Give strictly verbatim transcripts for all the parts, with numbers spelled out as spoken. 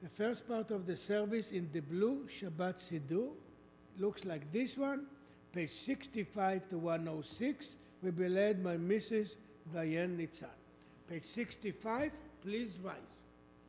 The first part of the service in the blue Shabbat Siddur looks like this one, page sixty-five to one oh six, will be led by Missus Diane Nitzan. Page sixty-five, please rise.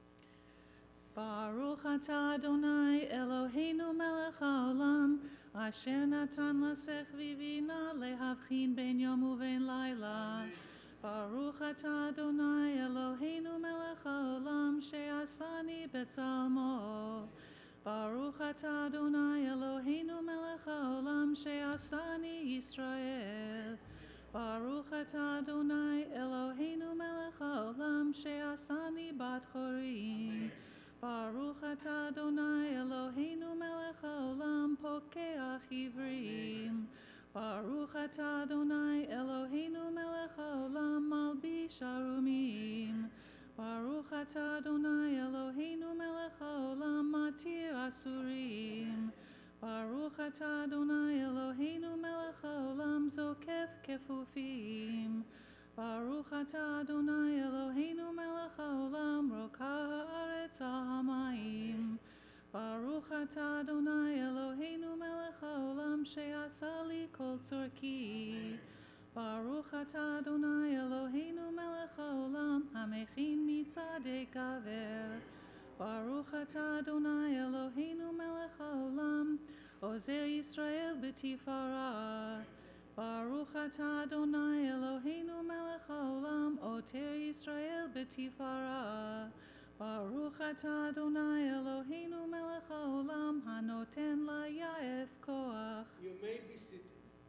Baruch atah Adonai Eloheinu melech haolam, asher natan lasech vivina lehavchin ben yom uven laila. Baruch atah Adonai Eloheinu melech haolam, she'asani betzalmo. Baruch atah Adonai Eloheinu melech haolam, she'asani Yisrael. Baruch atah Adonai Eloheinu melech haolam, she'asani bat chorim. Baruch atah Adonai Eloheinu melech haolam, pokeach ivrim. Baruch atah Adonai Eloheinu melech haolam, malbish arumim. Baruch atah Adonai Eloheinu melech haolam, matir asurim. Baruch atah Adonai Eloheinu melech haolam, zokef kefufim. Baruch atah Adonai Eloheinu melech haolam, rokah haaretz al hamayim. Baruch atah Adonai Eloheinu melech haolam, she'asa li kol tzorki. Baruch atah Adonai Eloheinu melech haolam, hamechin mitzadei kaver. Baruch atah Adonai Eloheinu melech haolam, ozer Yisrael b'tifara. Baruch atah Adonai Eloheinu melech haolam, oter Yisrael b'tifara. Baruch atah Adonai Eloheinu melech haolam, hanoten laya'ef koach. You may be seated.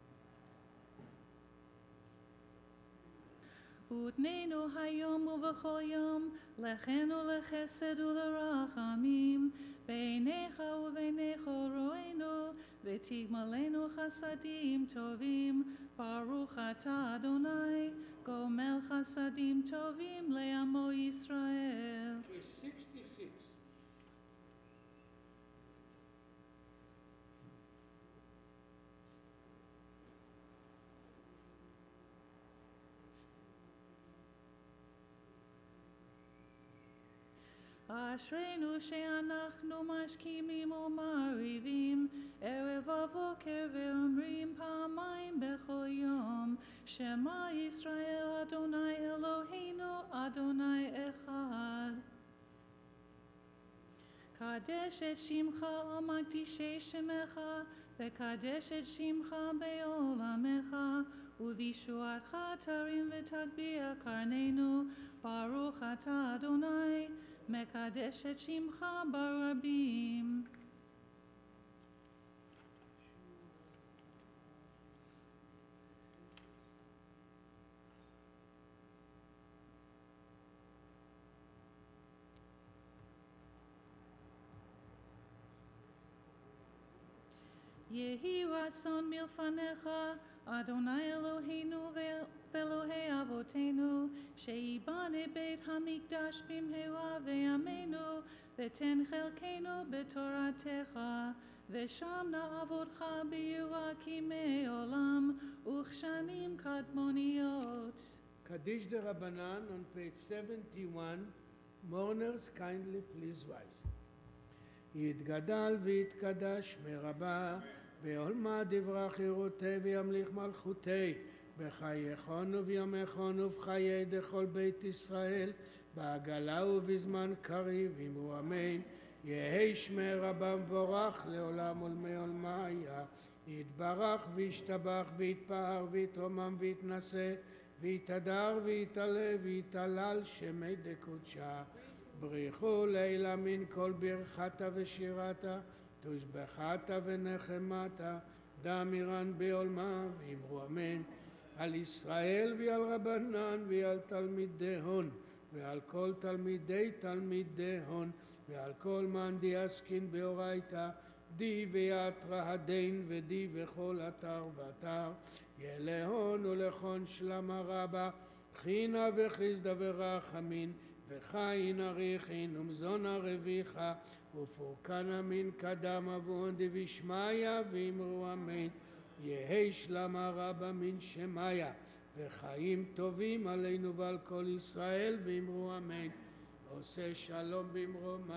Utnenu hayom uv'chol yom, lechenu lechesed u'lerachamim, beinecha u'beinecha ro'enu, v'tigmalenu chasadim tovim. Baruch atah Adonai, gomel chasadim tovim le'amo Yisrael. Page sixty-six. אשרינו שאנחנו משכימים ומעריבים ערב ובוקר ואומרים פעמיים בכל יום שמע ישראל אדוני אלוהינו אדוני אחד. קדש את שמך ומקדישי שמך וקדש את שמך בעולמך ובישועתך תרים ותגביר קרננו. ברוך אתה אדוני מקדש את שמך ברבים. יהי רצון מלפניך אדוני אלוהינו ואלוהי אבותינו שיבנה בית המקדש במהרה בימינו ותן חלקנו בתורתך ושם נעבודך ביראה כימי עולם וכשנים קדמוניות. Kaddish de Rabbanan on page seventy-one. Mourners, kindly please rise. יתגדל ויתקדש מרבה בעולמה דברה חירותי וימליך מלכותי בחייכון ובימיכון ובחיי דכל בית ישראל בעגלה ובזמן קריב אמרו אמן. יהי שמי רבה מבורך לעולם עולמי עולמיה יתברך וישתבח ויתפאר ויתרומם ויתנשא ויתהדר ויתעלה ויתהלל שמי דקודשה. בריחו לילה מן כל ברכתה ושירתה תושבחתה ונחמתה דאמירן בעולמה ואמרו אמן. על ישראל ועל רבנן ועל תלמידי הון ועל כל תלמידי תלמידי הון ועל כל מאן דיעסקין באורייתא די ויתרא הדין ודי וכל אתר ואתר ילהון ולכון שלמה רבה חינה וחסדה ורחמין וחיין אריכין ומזונה רביחה ופורקנה מן קדם אבון דבישמיא ואמרו אמן. יהי שלמה רבה מן שמיה וחיים טובים עלינו ועל כל ישראל ואמרו אמן. עושה שלום במרומיו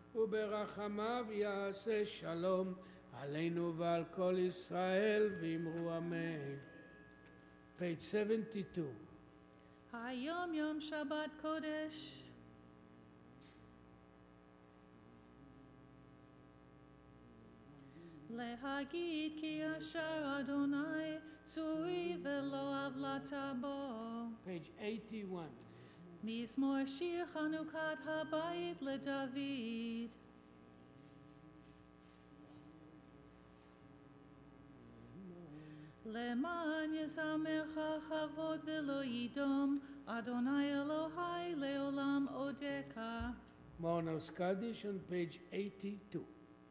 וברחמיו יעשה שלום עלינו ועל כל ישראל ואמרו אמן. page seventy-two. Hayom Yom Shabbat Kodesh. Lehagid ki asher Adonai tzuri velo avlata bo. page eighty-one. Mizmor shir Chanukat habayit leDavid. למען יזמרך כבוד ולא ידום, אדוני אלוהי לעולם אודך. Mourner's Kaddish on page eighty-two.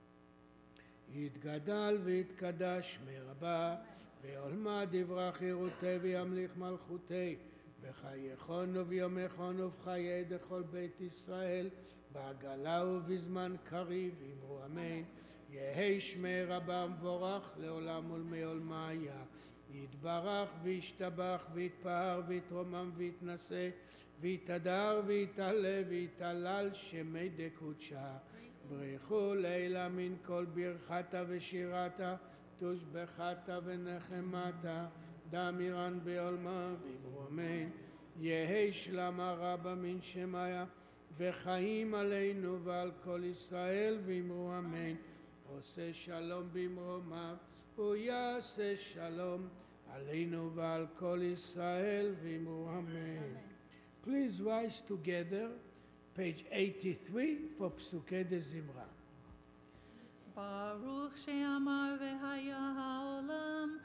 יתגדל ויתקדש מרבה, ועולמה דברה חירותי וימליך מלכותי, בחייכון וביומכון ובחיי דכל בית ישראל, בעגלה ובזמן קריב, אמרו אמן. יהי שמי רבה מבורך לעולם ולמעולמיה, יתברך וישתבח ויתפאר ויתרומם ויתנשא ויתהדר ויתעלה ויתהלל שמי דקודשה. ברכו לילה מן כל ברכתה ושירתה, תושבחתה ונחמתה, דמירן בעולמה ואמרו אמן. יהי שלמה רבה מן שמיה, וחיים עלינו ועל כל ישראל ואמרו אמן. עושה שלום במרומיו, הוא יעשה שלום עלינו ועל כל ישראל ואמרו אמן. Please rise together, page eighty-three for פסוקי דזמרה. ברוך שאמר והיה העולם,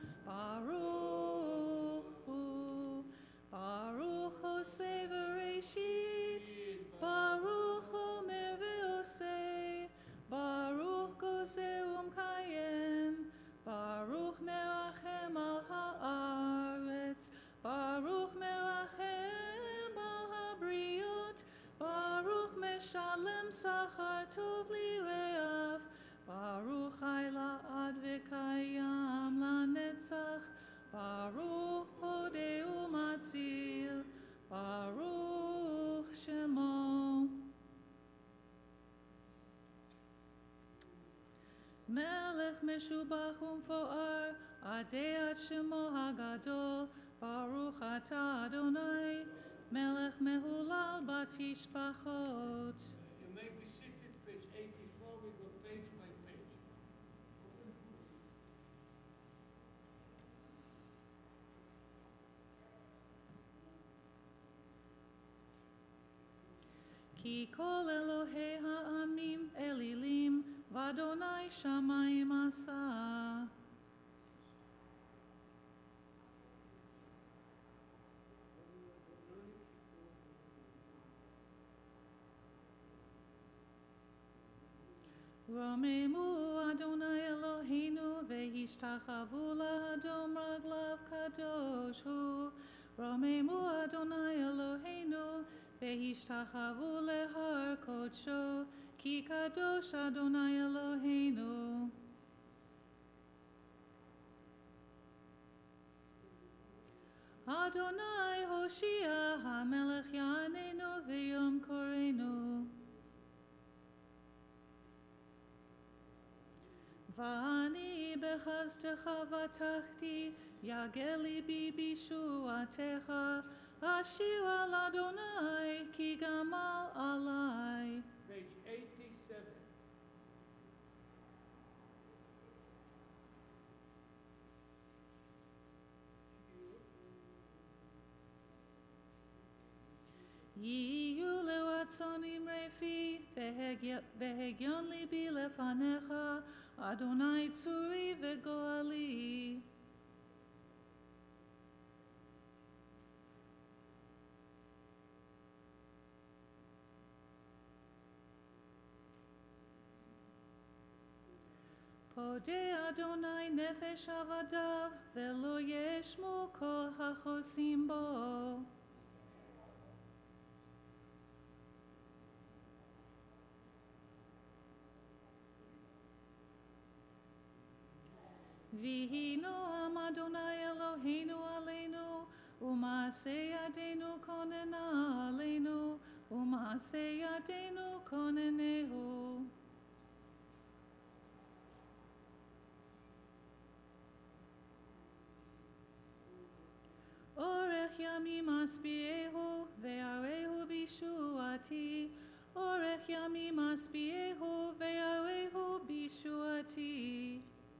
ברוך הוא, ברוך עושה וראשית, ברוך אומר ועושה, ברוך גוזר ומקיים, ברוך מרחם על הארץ, ברוך מרחם על הבריות, ברוך משלם שכר טוב ליראיו, ברוך חי לעד וקיים לנצח, ברוך פודה ומציל, ברוך שמו. מלך משובח ומפואר, עדי עד שמו הגדול, ברוך אתה אדוני, מלך מהולל בתשבחות. You may be seated, page eighty-four, we go page by page. כי כל אלוהי העמים אלילים, ואדוני שמיים עשה. רוממו אדוני אלוהינו והשתחוו לאדום רגליו קדוש הוא. רוממו אדוני אלוהינו והשתחוו להר קודשו, כי קדוש אדוני אלוהינו. אדוני הושיע, המלך יעננו ויום קוראנו. ואני בחסדך בטחתי, יגל ליבי בישועתך, אשיר על אדוני כי גמל עלי. Page eighty-seven. יהיו לרצונים רפי, והגיון ליבי לפניך, אדוני צורי וגואלי. פודה אדוני נפש עבדיו, ולא ישמו כל החוסים בו. ויהי נועם אדוני אלוהינו עלינו, ומעשה ידינו כוננה עלינו, ומעשה ידינו כוננהו. אורך ימים אשביעהו, ויראהו בישועתי. אורך ימים אשביעהו, ויראהו בישועתי.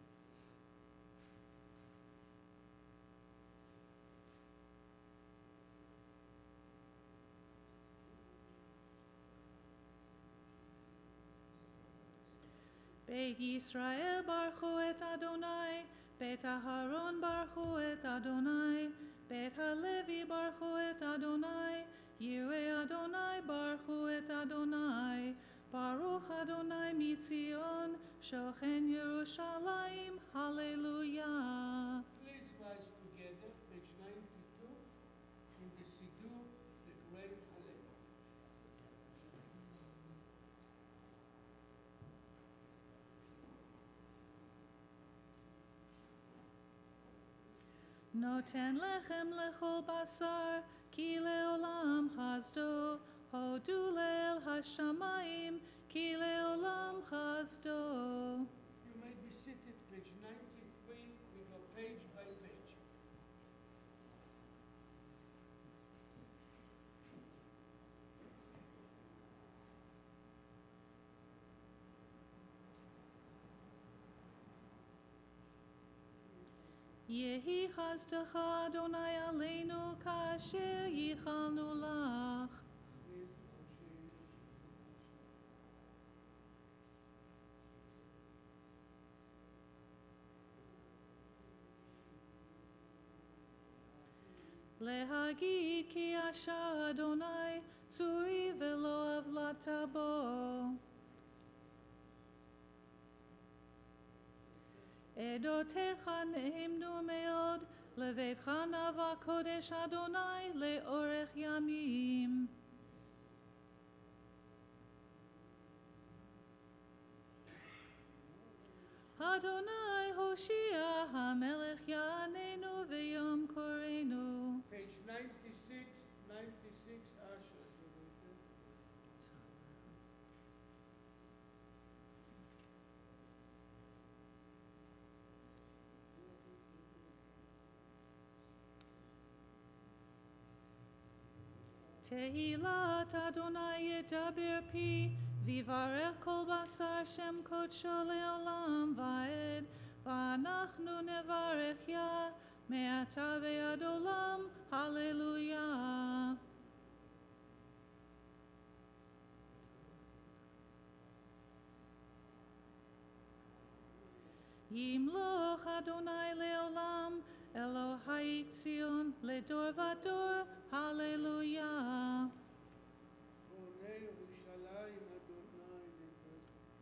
בית ישראל ברכו את אדוני, בית אהרון ברכו את אדוני, בית הלוי ברכו את אדוני, יראי אדוני ברכו את אדוני. ברוך אדוני מציון, שוכן ירושלים, הללויה. Please rise together, page ninety-two, in the Siddur, the Great Hallel. נותן לחם לכל בשר, כי לעולם חסדו. הודו לאל השמיים, כי לעולם חסדו. You may be seated, page ninety-three, we go page by page. יהי חסדך אדוני עלינו כאשר ייחלנו לך. להגיד כי אשר אדוני צורי ולא עוולת בו. עדותיך נאמנו מאוד, לביתך נבע קודש אדוני לאורך ימים. אדוני הושיע, המלך יעננו ויום קוראנו. Page ninety-six, ninety-six, Asher. תהילת אדוני ידבר פי, ויברך כל בשר שם קודשו לעולם ועד, ואנחנו נברך יה, מעתה ועד עולם, הללויה. ימלוך אדוני לעולם, אלוהי ציון לדור ודור, הללויה. בונה ירושלים, אדוני לדור.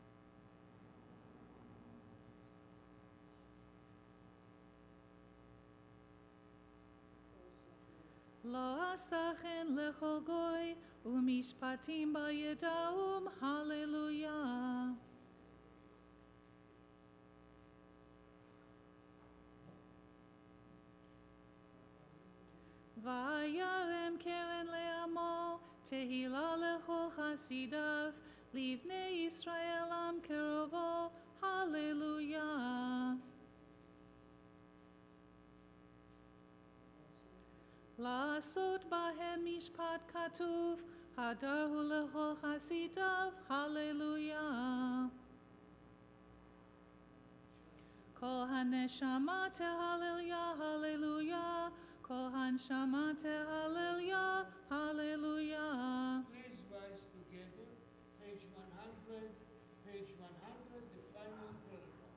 לא עשה כן לכל גוי, ומשפטים בידעום, הללויה. וירם קרן לעמו, תהילה לכל חסידיו, לבני ישראל עם קרובו, הללויה. לעשות בהם משפט כתוב, הדרו לכל חסידיו, הללויה. כל הנשמה תהלליה, הללויה. כל הנשמה תהלליה, הללויה. Please rise together, page one hundred, page one hundred, the final paragraph.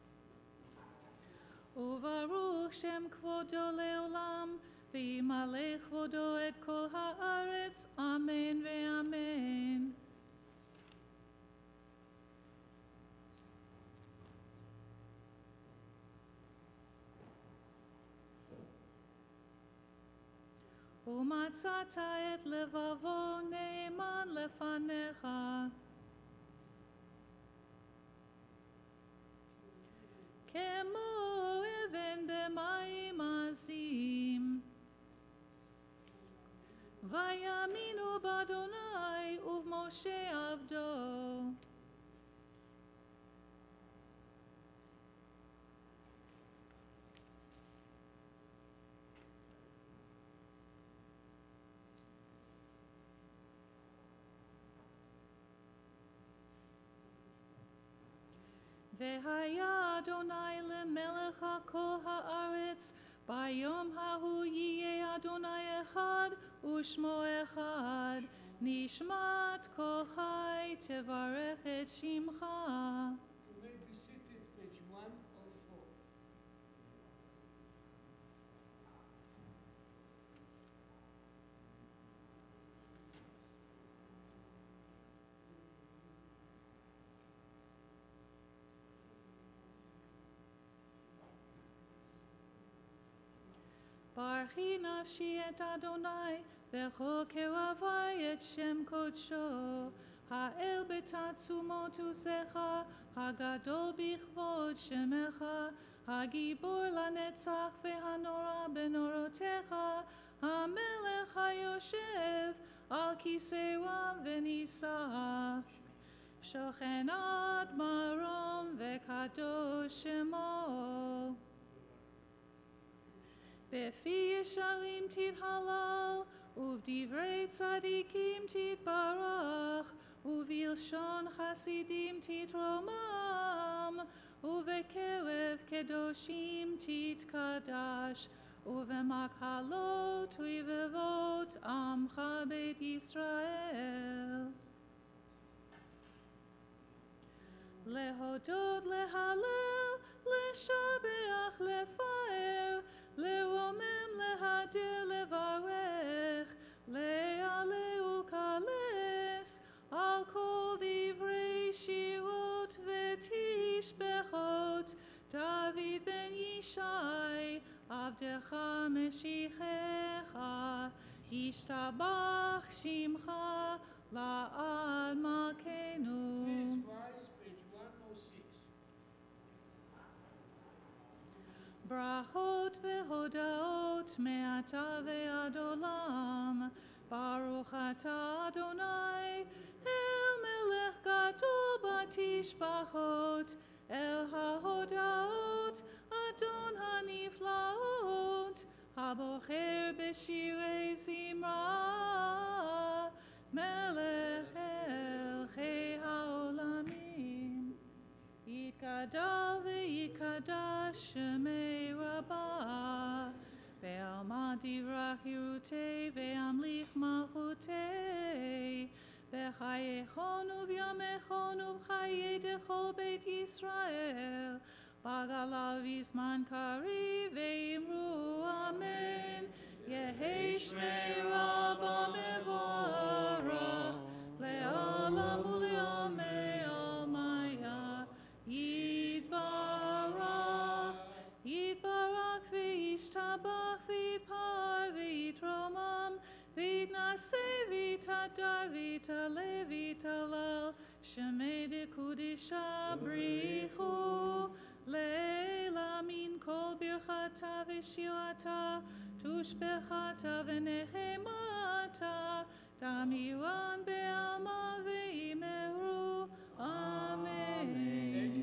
וברוך שם כבודו לעולם, וימלא כבודו את כל הארץ, אמן ואמן. ומצאת את לבבו נאמן לפניך. כמו אבן במים עזים, ויאמינו באדוני ובמשה עבדו. והיה אדוני למלך על כל הארץ, ביום ההוא יהיה אדוני אחד ושמו אחד, נשמת כל חי תברך את שמך. You may be seated, page one oh four. ברכי נפשי את אדוני, וכל קרבי את שם קודשו. האל בתעצומות עוזך, הגדול בכבוד שמך, הגיבור לנצח והנורא בנורותיך, המלך היושב על כיסא רם ונישא. שוכן עד מרום וקדוש שמו. בפי ישרים תתהלל, ובדברי צדיקים תתברך, ובלשון חסידים תתרומם, ובקרב קדושים תתקדש, ובמקהלות רבבות עמך בית ישראל. להודות, להלל, לשבח, לפאר, לרומם, להדר, לברך, להעלה ולקלס, על כל דברי שירות ותשבחות, דוד בן ישי, עבדך משיחך, ישתבח שמך לעד מלכנו. Please rise, page one oh six. ברכות והודאות מעתה ועד עולם, ברוך אתה אדוני, אל מלך גדול בתשבחות, אל ההודאות, אדון הנפלאות, הבוחר בשירי זמרה, מלך מלכי העולמים. יתגדל ויקדש שמי רבה, בעלמא דברה חירותי והמליך מלכותי, בחייכון ובימיכון ובחיי דכל בית ישראל, בגלה בזמן קריב ואמרו אמן. יהי שמי רבה מבורך, לעולם ולעולמי עולמיה. יתברך, יתברך וישתבח ויתפאר ויתרומם, ויתנשא ויתהדר ויתעלה ויתהלל, שמי דקודשה בריחו, לילה מן כל ברכתה ושירתה, תושבחתה ונחמתה, תמירן בעלמא ואמרו Amen.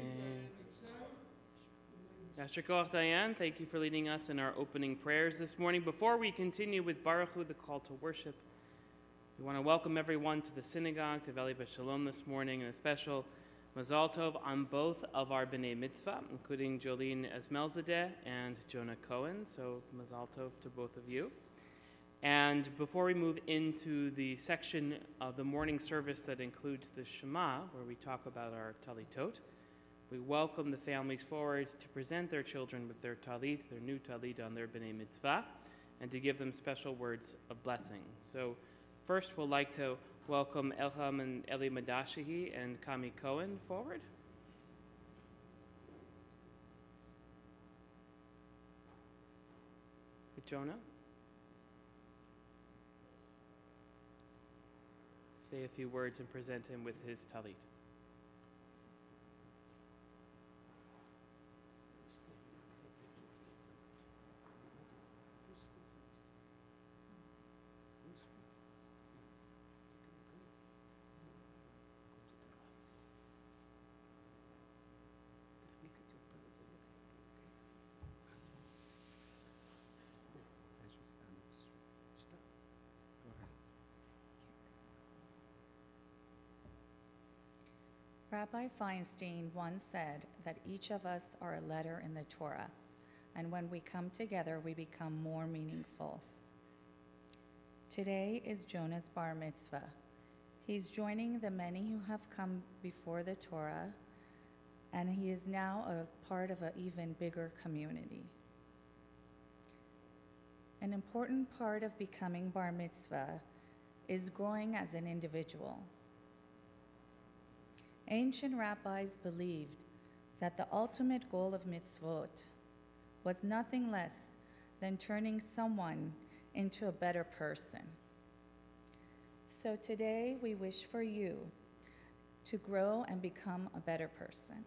Pastor Koach Dayan, thank you for leading us in our opening prayers this morning. Before we continue with Baruch Hu, the call to worship, we want to welcome everyone to the synagogue, to Valley Shalom this morning, and a special Mazal Tov on both of our B'nai Mitzvah, including Jolene Esmelzadeh and Jonah Cohen. So Mazal Tov to both of you. And before we move into the section of the morning service that includes the Shema, where we talk about our Talitot, we welcome the families forward to present their children with their Talit, their new Talit on their B'nai Mitzvah, and to give them special words of blessing. So first we'll like to welcome Elham and Eli Madashihi and Kami Cohen forward. With Jonah. Say a few words and present him with his Talit. Rabbi Feinstein once said that each of us are a letter in the Torah, and when we come together, we become more meaningful. Today is Jonah's bar mitzvah. He's joining the many who have come before the Torah, and he is now a part of an even bigger community. An important part of becoming bar mitzvah is growing as an individual. Ancient rabbis believed that the ultimate goal of mitzvot was nothing less than turning someone into a better person. So today we wish for you to grow and become a better person.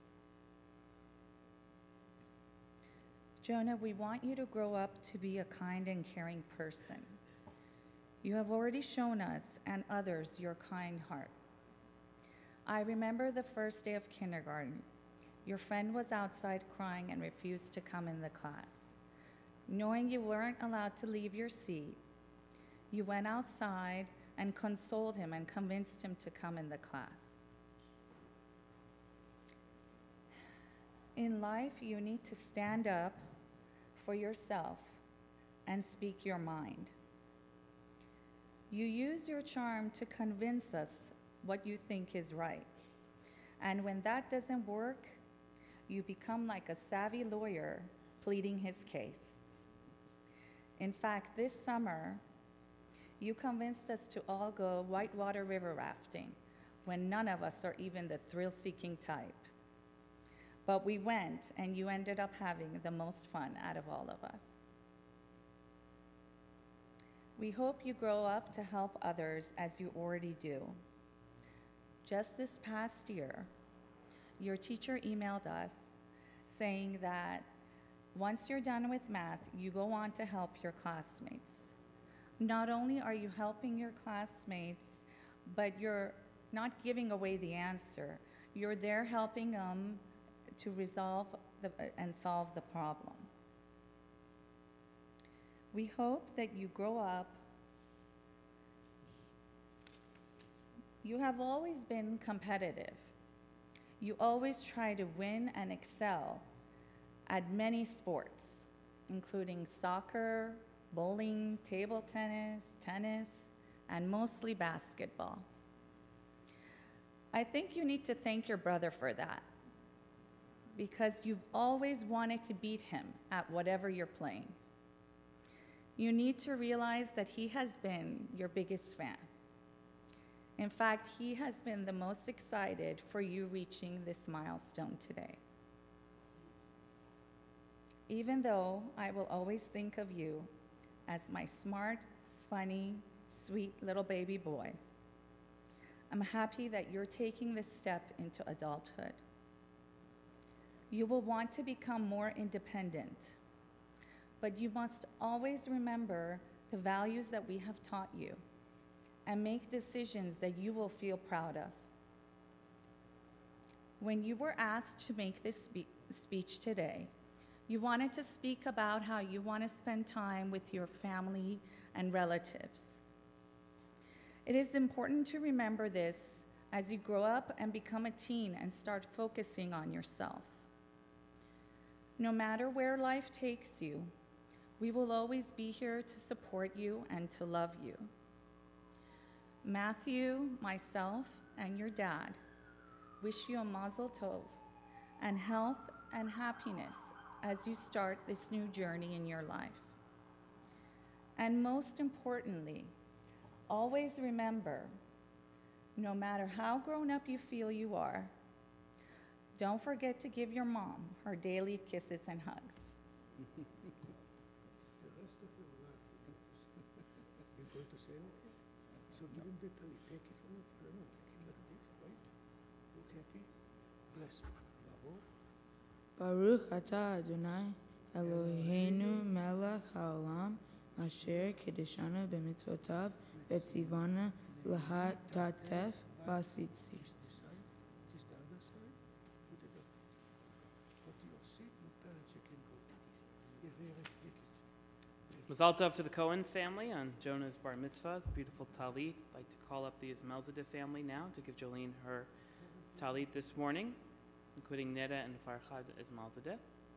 Jonah, we want you to grow up to be a kind and caring person. You have already shown us and others your kind heart. I remember the first day of kindergarten. Your friend was outside crying and refused to come in the class. Knowing you weren't allowed to leave your seat, you went outside and consoled him and convinced him to come in the class. In life, you need to stand up for yourself and speak your mind. You use your charm to convince us what you think is right. And when that doesn't work, you become like a savvy lawyer pleading his case. In fact, this summer, you convinced us to all go whitewater river rafting when none of us are even the thrill-seeking type. But we went, and you ended up having the most fun out of all of us. We hope you grow up to help others as you already do. Just this past year, your teacher emailed us saying that once you're done with math, you go on to help your classmates. Not only are you helping your classmates, but you're not giving away the answer. You're there helping them to resolve the, and solve the problem. We hope that you grow up. You have always been competitive. You always try to win and excel at many sports, including soccer, bowling, table tennis, tennis, and mostly basketball. I think you need to thank your brother for that, because you've always wanted to beat him at whatever you're playing. You need to realize that he has been your biggest fan. In fact, he has been the most excited for you reaching this milestone today. Even though I will always think of you as my smart, funny, sweet little baby boy, I'm happy that you're taking this step into adulthood. You will want to become more independent, but you must always remember the values that we have taught you and make decisions that you will feel proud of. When you were asked to make this spe- speech today, you wanted to speak about how you want to spend time with your family and relatives. It is important to remember this as you grow up and become a teen and start focusing on yourself. No matter where life takes you, we will always be here to support you and to love you. Matthew, myself, and your dad wish you a mazel tov and health and happiness as you start this new journey in your life. And most importantly, always remember, no matter how grown up you feel you are, don't forget to give your mom her daily kisses and hugs. The rest of your life, you're going to say anything? So give him the talit. Take it from the front. Take it like this, right? Look happy. Bless him. Baruch atah Adonai Eloheinu melech haolam asher kiddushanu b'mitzvotav v'tzivana l'hatatef b'asitzi. This side, this the other side. Put it up. Go to your seat. Your parents, you can go. Yeah, very right. Take it. Mazal tov to the Cohen family on Jonah's bar mitzvah. It's a beautiful talit. I'd like to call up the Ismelzadeh family now to give Jolene her Talit this morning, including Neda and Farhad Ismailzadeh.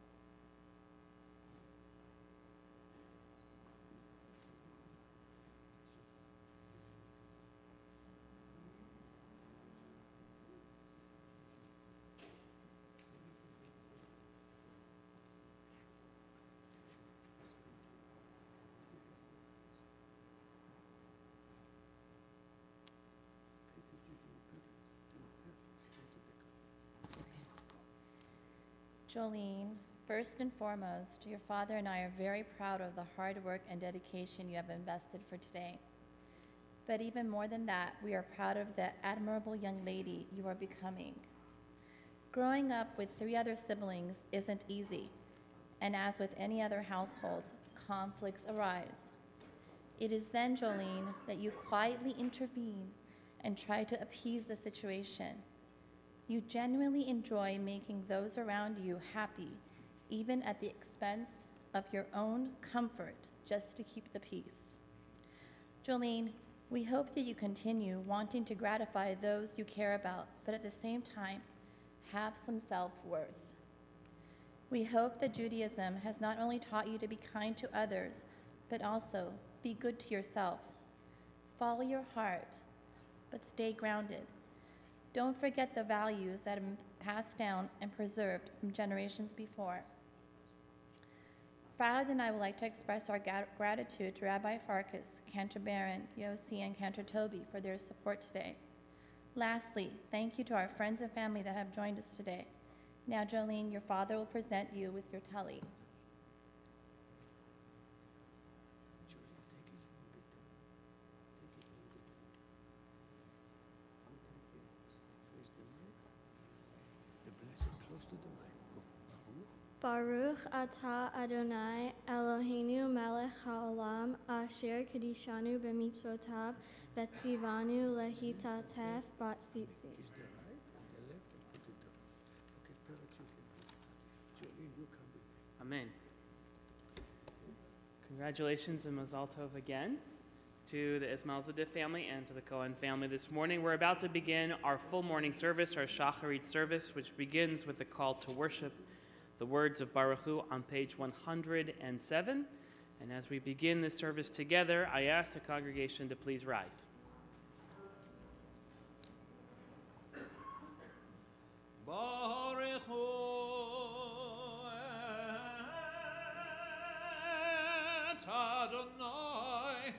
Jolene, first and foremost, your father and I are very proud of the hard work and dedication you have invested for today. But even more than that, we are proud of the admirable young lady you are becoming. Growing up with three other siblings isn't easy, and as with any other household, conflicts arise. It is then, Jolene, that you quietly intervene and try to appease the situation. You genuinely enjoy making those around you happy, even at the expense of your own comfort, just to keep the peace. Jolene, we hope that you continue wanting to gratify those you care about, but at the same time, have some self-worth. We hope that Judaism has not only taught you to be kind to others, but also be good to yourself. Follow your heart, but stay grounded. Don't forget the values that have been passed down and preserved from generations before. Farhad and I would like to express our gratitude to Rabbi Farkas, Cantor Baron, Yossi, and Cantor Toby for their support today. Lastly, thank you to our friends and family that have joined us today. Now, Jolene, your father will present you with your tali. Baruch atah Adonai Eloheinu melech haolam asher kedishanu b'mitzvotav v'tzivanu lehitatef b'tzitzi. Amen. Congratulations and Mazal Tov again to the Ismailzadeh family and to the Cohen family this morning. We're about to begin our full morning service, our Shacharit service, which begins with the call to worship, the words of Baruch Hu on page one hundred seven. And as we begin this service together, I ask the congregation to please rise. Baruch Hu et Adonai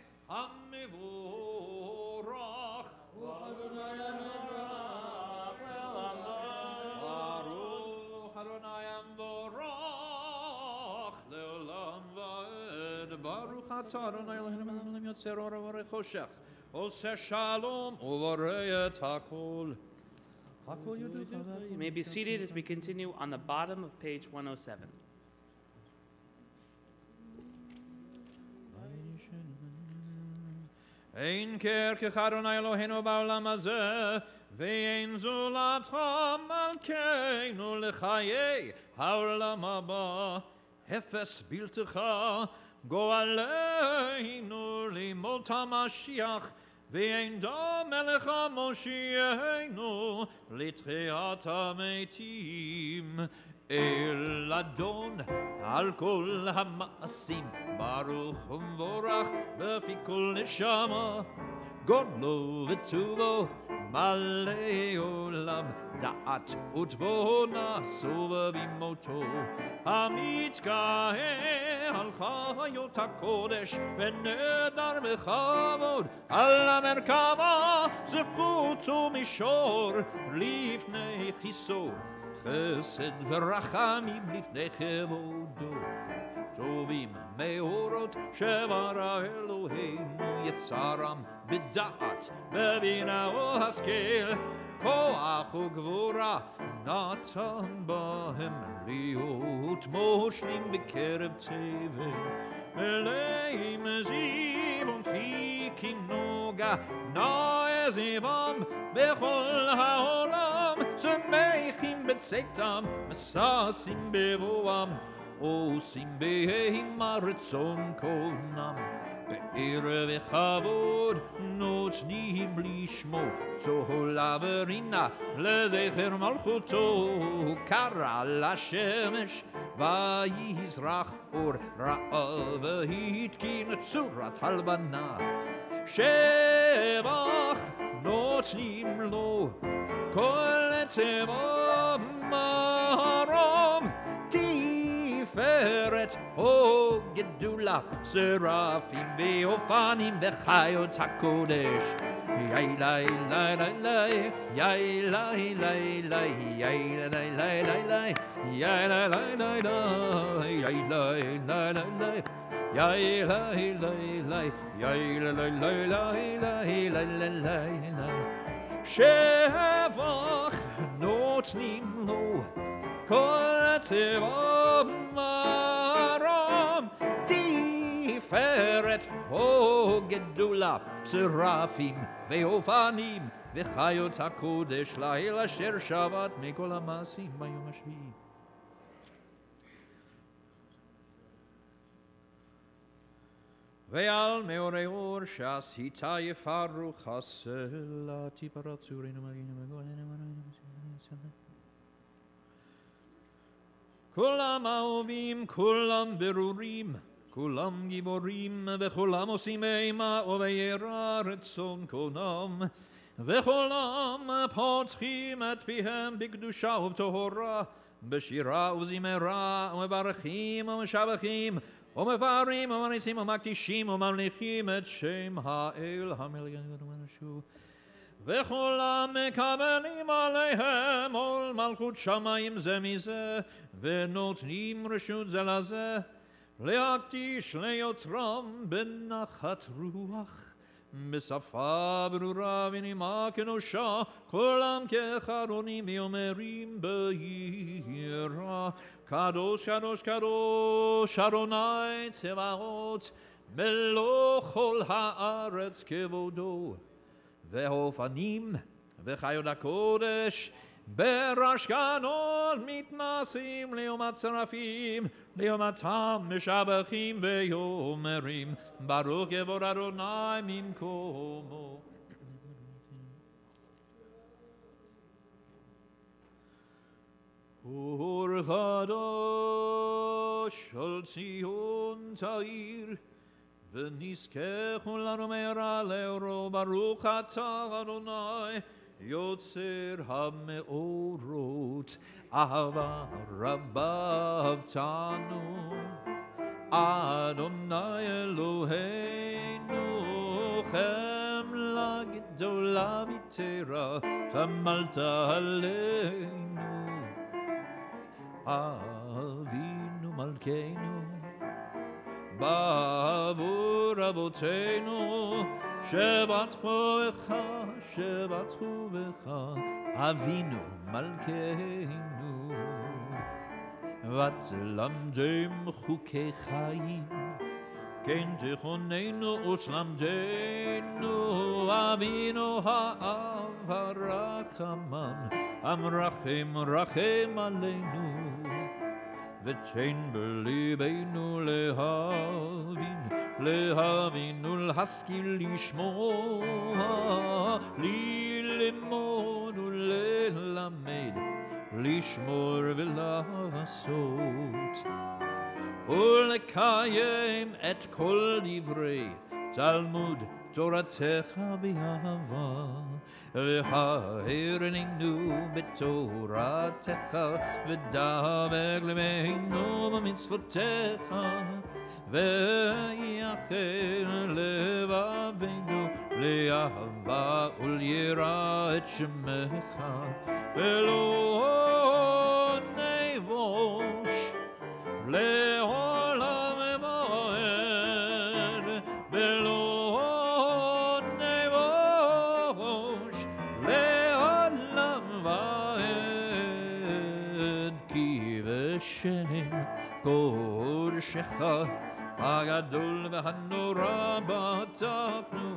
hamivorach. Adonai hamivorach le'olam va'ed. Baruch Adonai hamivorach le'olam va'ed. Baruch atah Adonai Eloheinu melech haolam yotzer or u'vorech choshech. Oseh shalom u'voreh et hakol. You may be seated as we continue on the bottom of page one oh seven. Ein ker k'Adonai Eloheinu ba'olam hazeh, ve'ein zulato malkeinu l'chayei ha'olam haba. Hefes biltecha go'aleinu limot ha'mashiach, ve'ein da melech ha'moshienu l'tchiat ha'metim. El Adon al kol ha'ma'asim, baruch u'mvorach b'fi kol neshama, godlo v'tuvo malei olam, da'at u'tvona sova v'imoto, ha'mitkahe al chayot ha'kodesh, v'nedar v'chavod al ha'merkava, zefut u'mishor lifnei chiso, Chesed v'rachamim lifnei chevodo, tovim meorot shevara Eloheinu yetzaram b'da'at b'bina u'haskel, koach u'gvura natan bahem liot moshlim b'kerev tzeven, meleim ziv u'mfikim noga na'ezivam b'chol ha'olam, שמחים בצאתם, מססים בבואם, עושים בהמה רצון קונם. פאר וכבוד נותנים לשמו, צהלה ורינה לזכר מלכותו. קרא לשמש ויזרח אור רעה, והתקין צורת הלבנה. שבח נותנים לו כל צבא מרום, תפארת או גדולה, שרפים ואופנים וחיות הקודש. יאי לי לי לי לי, יאי לי לי לי, יאי לי לי לי לי, יאי לי לי לי לי, יאי לי לי לי לי, יאי לי לי לי, יאי לי לי לי לי לי לי. שבח נותנים לו כל צבא מרום, תפארת או גדולה, צרפים ואופנים וחיות הקודש, ליל אשר שבת מכל המעשים ביום השביעי. ועל מאורי אור שעשית יפרו חסלה, תפארת צורנו מגינו מגולנו מגינו. כולם אהובים, כולם ברורים, כולם גיבורים, וכולם עושים אימה ובירא רצון קונם, וכולם פותחים את פיהם בקדושה ובטהרה, בשירה וזמרה, ומברכים ומשבחים, ומבארים ומריצים ומקדישים וממליכים את שם האל המלך ונשו. וכולם מקבלים עליהם עול מלכות שמיים זה מזה, ונותנים רשות זה לזה, להקדיש ליוצרם בנחת רוח, בשפה ברורה ונימה קדושה, כולם כחרונים ואומרים ביראה, קדוש קדוש קדוש אדוני צבאות, מלוא כל הארץ כבודו. והאופנים וחיות הקודש ברעש גדול מתנשאים ליום הצרפים, ליום התם משבחים ואומרים, ברוך כבוד אדוני ממקומו. אור חדש על ציון תאיר, ונזכה כולנו מהרה לאורו. ברוך אתה אדוני יוצר המאורות, אהבה רבה אהבתנו. אדוני אלוהינו, חמלה גדולה ויתרה חמלת עלינו. אבינו מלכנו בעבור אבותינו, שבטחו בך, שבטחו בך, אבינו מלכנו. ותלמדם חוקי חיים, כן תכוננו ותלמדנו, אבינו האב הרחמן, המרחם רחם עלינו. ותן בליבנו להבין, להבין ולהשכיל לשמוע, ללמוד וללמד, לשמור ולעשות, ולקיים את כל דברי תלמוד תורתך באהבה. והערנו בתורתך, ודבק לבנו במצוותיך, ויחל לבבינו לאהבה וליראה את שמך, ולא נבוש לעולם ועד, ולא שם קודשך הגדול והנורא בטחנו,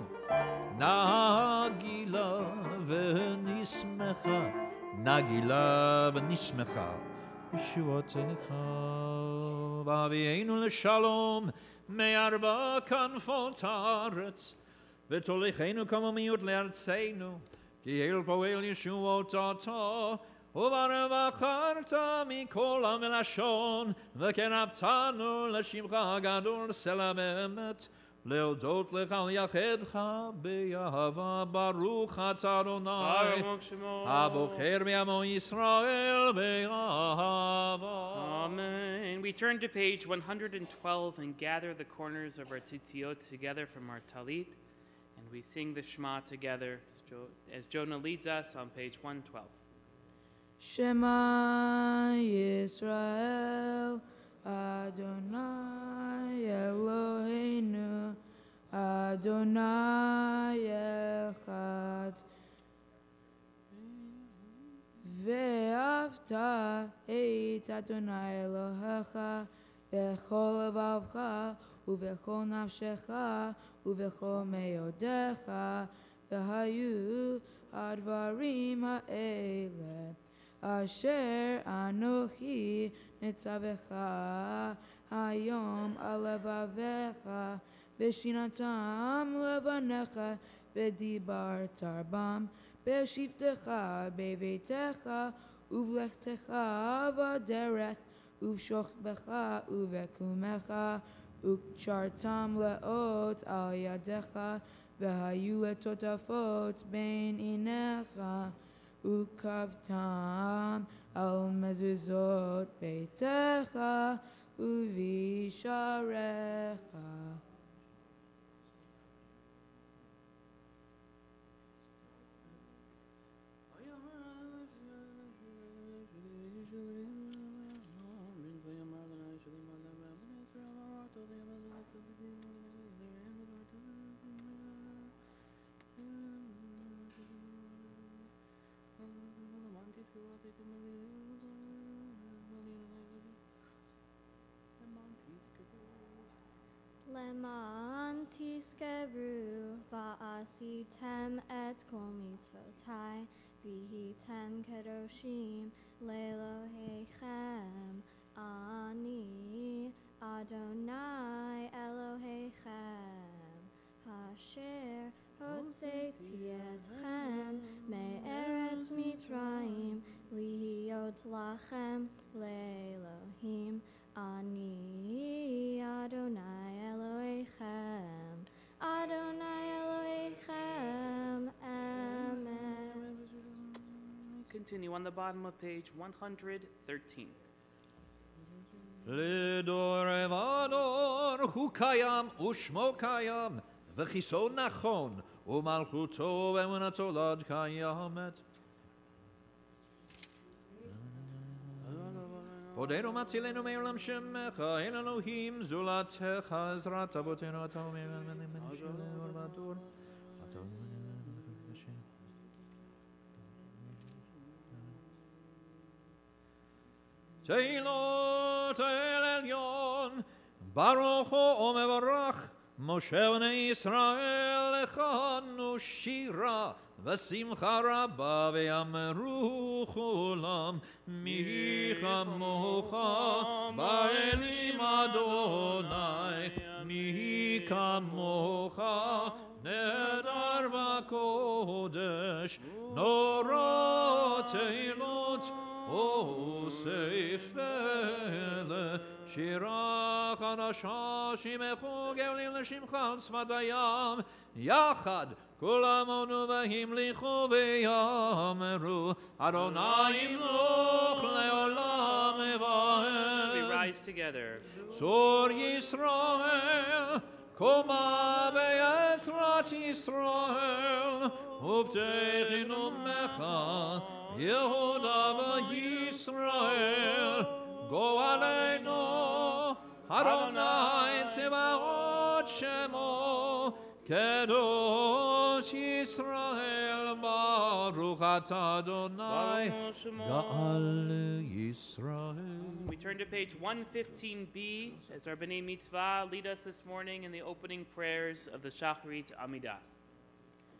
נגילה ונשמחה, נגילה ונשמחה, ישועתך. והביאנו לשלום מארבע כנפות הארץ, ותוליכנו כמומיות לארצנו, כי אל פועל ישועות אתה, וברווחת מכל עם ולשון, וקרבתנו לשמך הגדול סלע באמת, להודות לך על יחדך באהבה. ברוך אתה אדוני, ברוך שמו. הבוחר בעמו ישראל באהבה. Amen. We turn to page one hundred twelve and gather the corners of our tzitziot together from our talit, and we sing the Shema together as, jo- as Jonah leads us on page one twelve. Shema Yisrael, Adonai Eloheinu, Adonai Echad. ואהבת את אדוני אלוהיך בכל לבבך ובכל נפשך ובכל מאודיך, והיו הדברים האלה אשר אנוכי מצווך היום על לבביך, ושינתם לבניך ודיברת בם, בשבתך בביתך ובלכתך בדרך ובשוכבך ובקומך, וקשרתם לאות על ידיך, והיו לטוטפות בין עיניך, וקבתם על מזוזות ביתך ובשעריך. למען תזכרו ועשיתם את כל מצוותי, והייתם קדושים לאלוהיכם. אני אדוני אלוהיכם, אשר הוצאתי אתכם מארץ מצרים, להיות לכם לאלוהים. אני אדוני אלוהיכם, אדוני אלוהיכם, amen. Continue on the bottom of page one hundred thirteen. לדור ודור הוא קיים ושמו קיים, וכיסו נכון ומלכותו ואמונתו לעד קיימת. עודנו מצילנו מעולם שמך, אין אלוהים זולתך, עזרת אבותינו אתה אומר אור בדור. תהילות אל עליון, ברוך הוא ומברך, משה בני ישראל לכנו שירה ושמחה רבה, ואמרו כולם מי כמוך באלים אדוני, מי כמוך נדר בקודש, נורא תהילות אוסף אלה, שירה חדשה שמחו גאולים לשמך על שפת הים, יחד כולם עונו והמליכו ויאמרו, אדוני ימלוך לעולם ועד. We rise together. צור ישראל, קומה בעזרת ישראל, ובטחנו בך, יהודה וישראל, גואלנו, אדוני צבאות שמו, קדוש ישראל, ברוך אתה אדוני, גאל ישראל. We turn to page one fifteen b as our B'nai Mitzvah lead us this morning in the opening prayers of the Shacharit Amidah.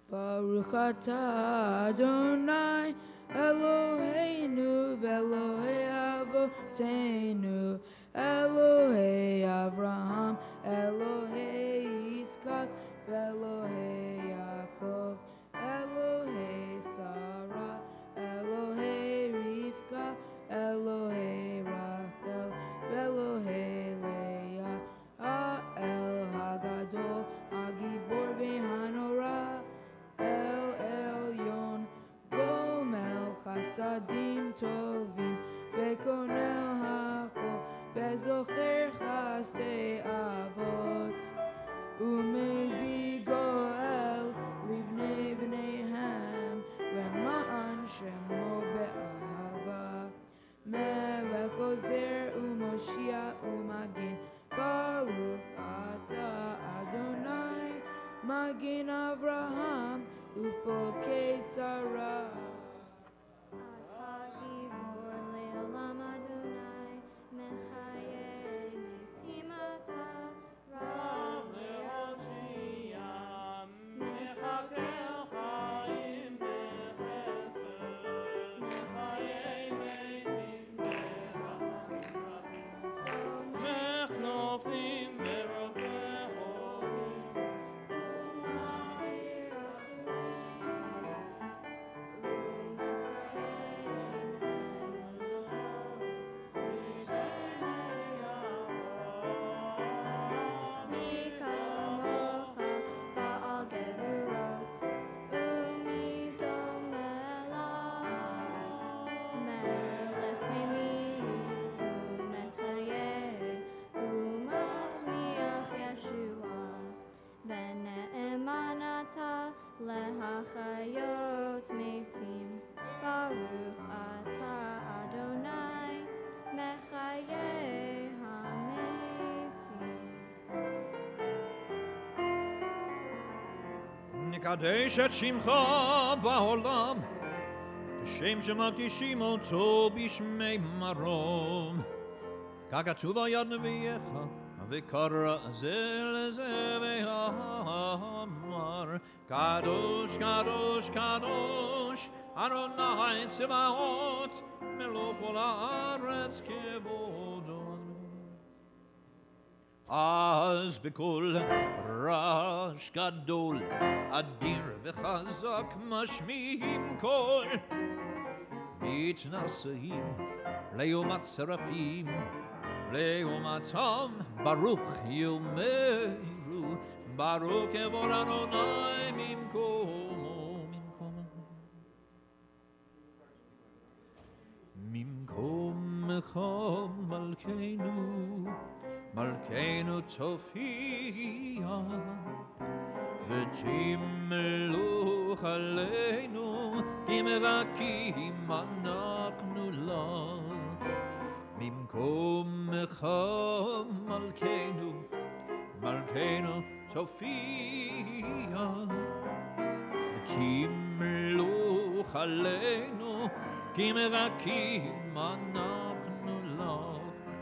Baruch atah Adonai Eloheinu v'Elohei Avoteinu Elohei Avraham Elohei Yitzchak v'Elohei Yaakov Elohei Sarah Elohei Rivka Elohei Rachel v'Elohei Leah Ha'el Hagadol Hagibor v'Hanora El Elyon Gomel Chasadim Tovim Vekonel Hachol Vezocher Chasdei Avot Umevi Goel Livnei Vneihem Lema'an Shemo Be'ahava Melech Ozer Umoshiach Umagin Baruch Atah Adonai Magin Avraham Ufokei Sarah Atah Gibor Le'olam Adonai Mechayei Metim Atah Rav Le'oshiyah Mechakel Chaim Bechesed Mechayei Metim Beracham So Mechnofim verofei cholim. Umatir Asurim Lehachayot metim Baruch atah Adonai Mechayei hametim נקדש את שמך בעולם, כשם שמקדישים אותו בשמי מרום. ככתוב על יד נביאך, וקרא זה לזה ואמר, קדוש, קדוש, קדוש, אדוני צבאות, מלוא כל הארץ כבודו. אז בקול רעש גדול, אדיר וחזק משמיעים קול, מתנשאים לעומת שרפים, לעומתם ברוך יאמרו, ברוך כבוד אדוני ממקומו, ממקומך מלכנו, מלכנו תופיע, ותמלוך עלינו, כי מרקים אנחנו לך. ממקומך מלכנו, מלכנו תופיע, ותמלוך עלינו, כי מרקים אנחנו לך.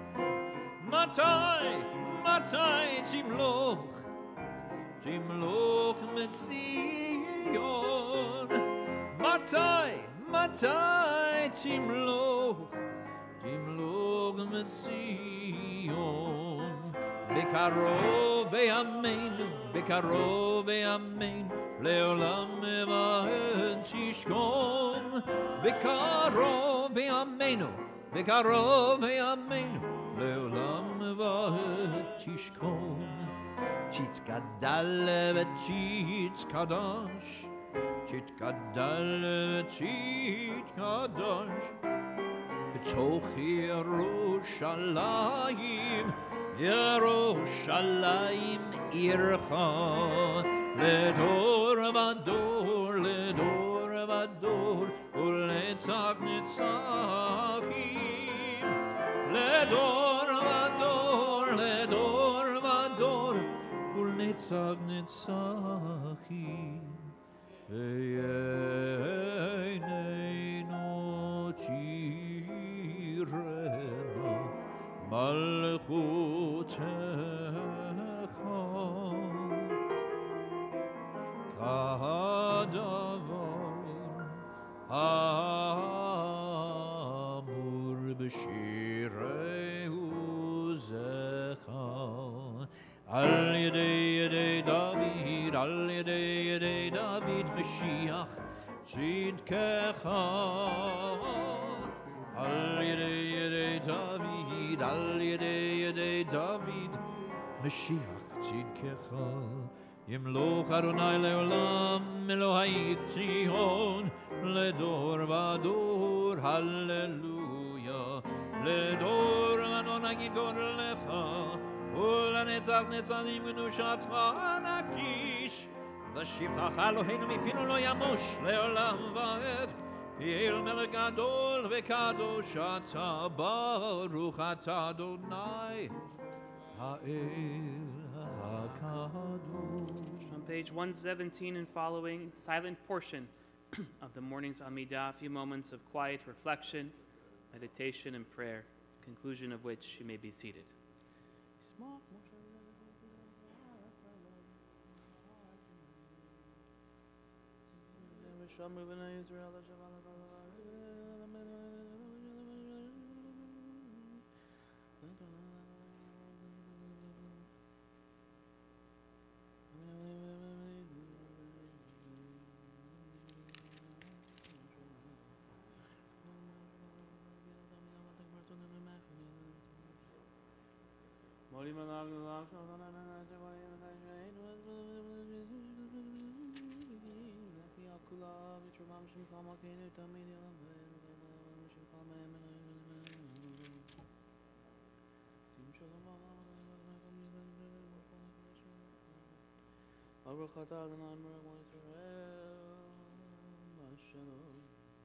מתי, מתי תמלוך, תמלוך מציון? מתי, מתי תמלוך, תמלוך מציון? בקרוב בימינו, בקרוב בימינו, לעולם ועד תשכון. בקרוב בימינו, בקרוב בימינו, לעולם ועד תשכון. תתגדל ותתקדש, תתגדל ותתקדש, בתוך ירושלים, ירושלים עירך, לדור ודור, לדור ודור, ולנצח נצחים. לדור ודור, לדור ודור, ולנצח נצחים. ועינינו תראנה מלכותך, כאן הדבר האמור בשירהו זכר. על ידי ידי דוד, על ידי ידי דוד משיח צדקך. על ידי ידי דוד, על ידי ידי דוד משיח צדקך. ימלוך אדוני לעולם, אלוהי ציון, לדור ודור, הללויה. לדור ודור נגיד גודלך, ולנצח נצחים קדושתך נקיש. ושבחך אלוהינו מפינו לא ימוש לעולם ועד. כי אל מלך גדול וקדוש אתה, ברוך אתה אדוני האל הקדוש. On page one seventeen and following, silent portion of the morning's Amidah, a few moments of quiet reflection, meditation, and prayer, conclusion of which you may be seated. Baruch atah Adonai melech Yisrael, Shalom.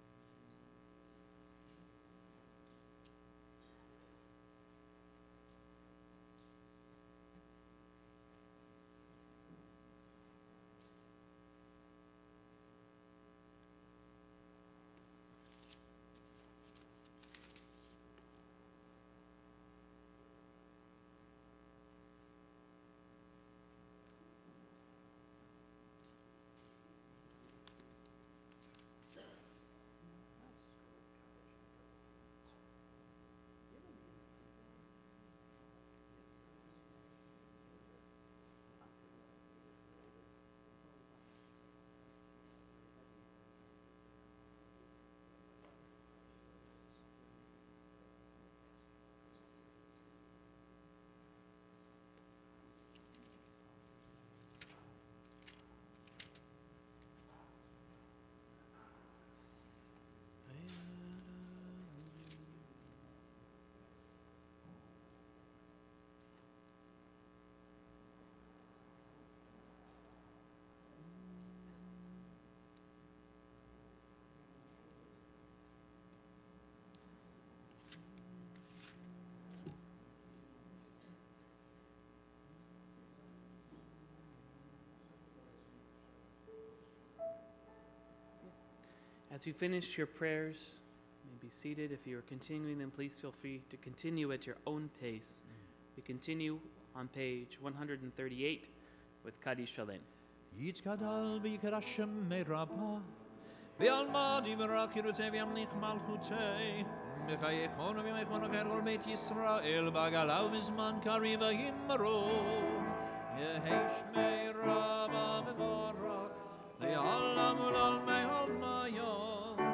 As you finish your prayers, you may be seated. If you are continuing them, please feel free to continue at your own pace. We continue on page one thirty-eight with Kaddish Shalem. יתגדל ויקרא שמי רבה, ועלמד יברך ירוצה וימליך מלכותי, בחייכון ובימייכון אחר כל בית ישראל, בעגלה ובזמן קריב וימרו, יהי שמי רבה מבורך, לעולם ולעולמי עולמיה.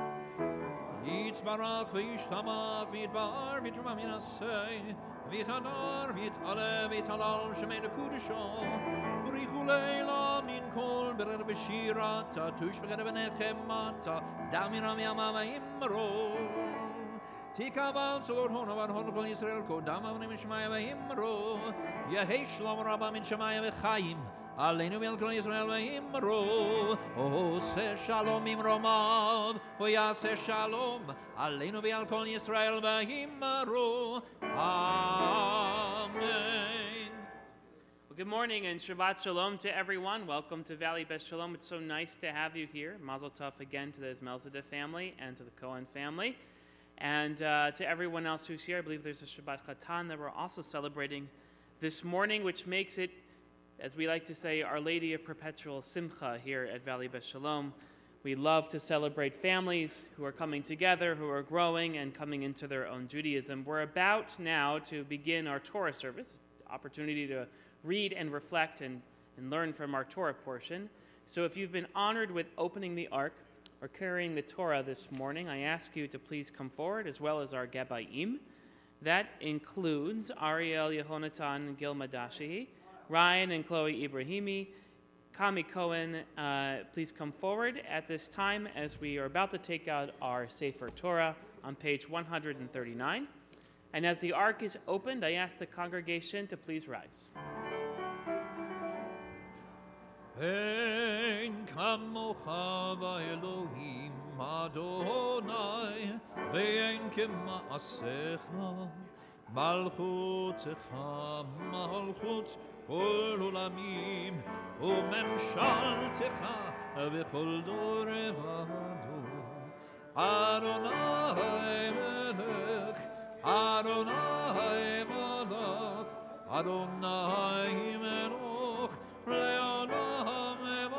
יתברך וישתבח ויתבהר ויתרומם ינשא, ויתהדר ויתעלה ויתהלל שמי לקודשו, בריחו לילה מן כל ברר בשירתה, תוש בגדר ונחמתה, דמירם ימה וימרו. תקבל צלור הון ובן כל ישראל, קודם אבנים משמיה וימרו, יהי שלום רבה מן שמיה וחיים, עלינו ועל כל ישראל וימרו. עושה שלום ממרומיו, ויעשה שלום, עלינו ועל כל ישראל וימרו. Amen. Well, good morning and Shabbat Shalom to everyone. Welcome to Valley Beth Shalom. It's so nice to have you here. Mazel Tov again to the Esmelzadeh family and to the Cohen family. And uh, to everyone else who's here, I believe there's a Shabbat Chatan that we're also celebrating this morning, which makes it As we like to say, Our Lady of Perpetual Simcha here at Valley Beth Shalom. We love to celebrate families who are coming together, who are growing and coming into their own Judaism. We're about now to begin our Torah service, opportunity to read and reflect and, and learn from our Torah portion. So if you've been honored with opening the Ark or carrying the Torah this morning, I ask you to please come forward, as well as our Gabayim. That includes Ariel Yehonatan and Gilma Dashihi, Ryan and Chloe Ibrahimi, Kami Cohen. Uh, please come forward at this time as we are about to take out our Sefer Torah on page one hundred thirty-nine. And as the Ark is opened, I ask the congregation to please rise. Ein kamocha v'Elohim Adonai ve'ein kema'asecha malchutecha malchut kol olamim u'memshaltecha v'chol dor v'ador Adonai melech Adonai melech Adonai melech Le'olam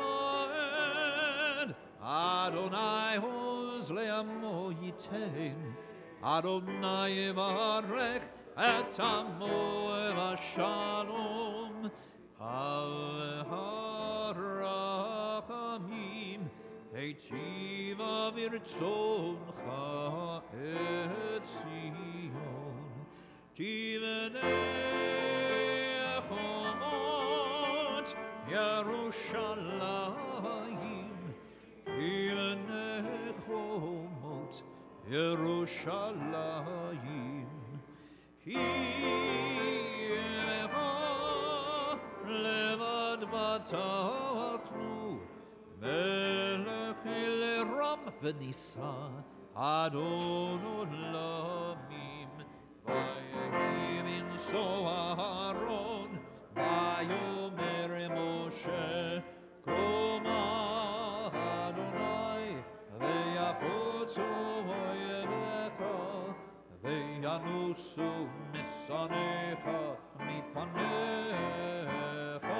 evad Adonai hoz le'amo yitein Adonai yevarech et amo v'shalom Al-harachamim heitiva v'irtzoncha et Zion Tivenei chomot Yerushalayim Tivenei chomot Yerushalayim Hi'echa levad batachnu Melech leram v'nisa Adon olamim Vayehi binso Aharon Vayomer Moshe Koma Adonai Ve'yafotzu oyevecha Ve'yanusu misanecha mipanecha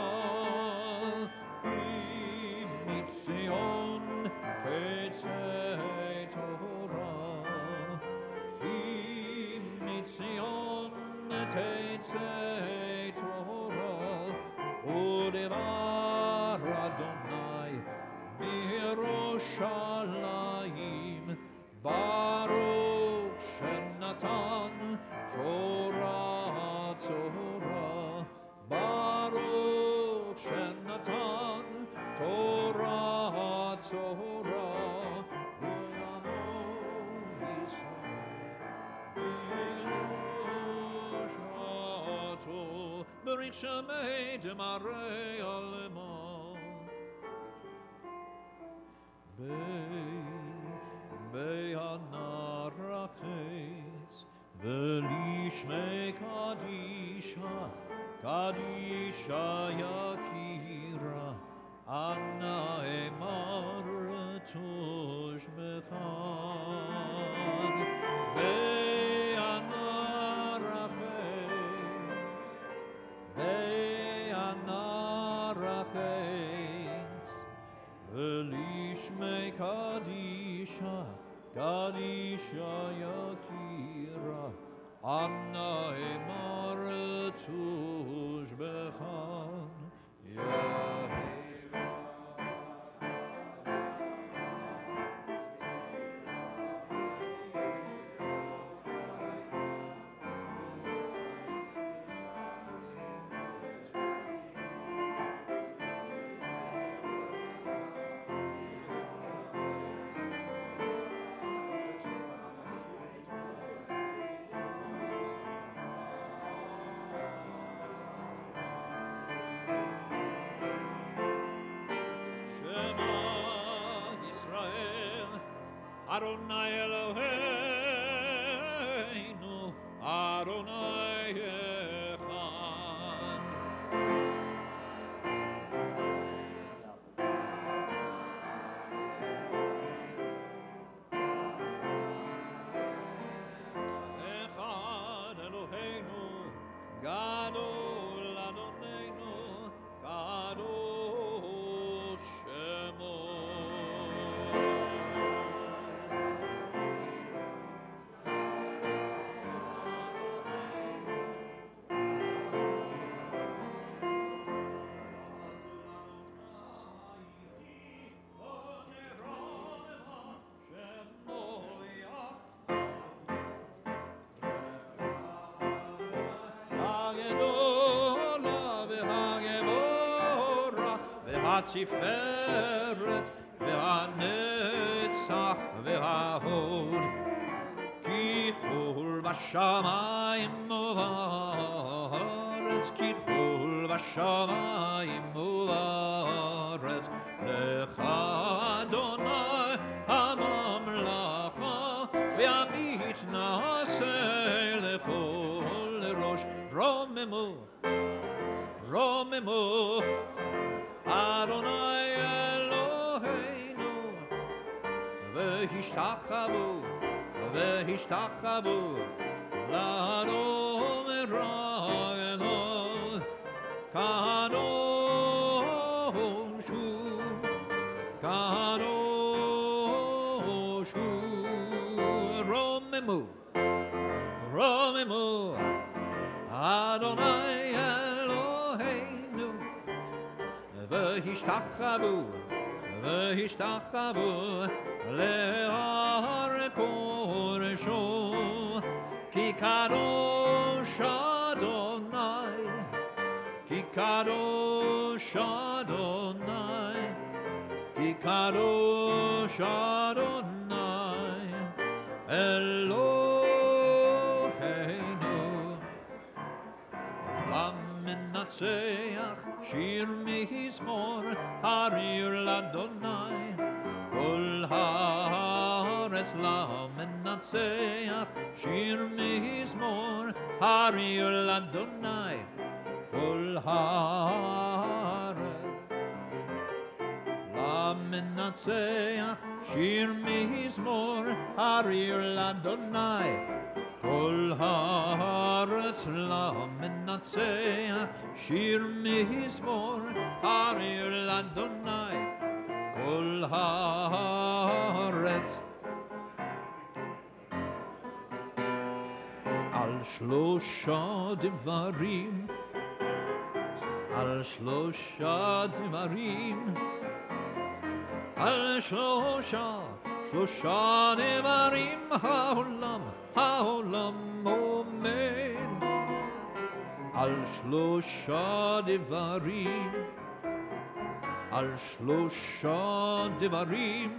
Im mitzion tetzei Torah Im mitzion tetzei Torah Udevar Adonai Miroshalayim Baruch Shenatan Torah Torah Baruch Shenatan Torah Torah Ve'amo Yisrael Ve'yoshato Berich Shemei Demarei Alema Be'anarachis Ve'lishmei Kadisha Kadisha Yakira Anna Emar Toshbechan Be'anarachis Be'anarachis Ve'lishmei Kadisha Kadisha Yakira Anna Emar Tushbechan Yehi Adonai Eloheinu, Adonai Echad. Echad Eloheinu, Gadol Adonenu, התפארת והנצח וההוד, כי כל בשמיים ובארץ, כי כל בשמיים ובארץ, לך אדוני הממלכה, והמית נעשה לכל ראש. רוממו, רוממו, אדוני אלוהינו, והשתחוו, והשתחוו לאדון רגליו, קדוש הוא, קדוש הוא. רוממו, רוממו, אדוני אלוהינו, והשתחוו, והשתחוו להר קודשו, כי קדוש אדוני, כי קדוש אדוני, כי קדוש אדוני אלוהינו. למנצח שיר מזמור, הריר לאדוני, כל הארץ למנצח שיר מזמור, הריר לאדוני, כל הארץ למנצח שיר מזמור, הריר לאדוני, כל הארץ למנצח שיר מזמור, הריר לאדוני, כל הארץ. על שלושה דברים, על שלושה דברים, על שלושה, שלושה דברים העולם, העולם עומד. על שלושה דברים, על שלושה דברים,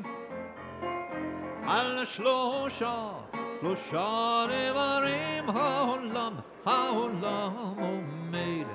על שלושה, שלושה דברים העולם, העולם עומד.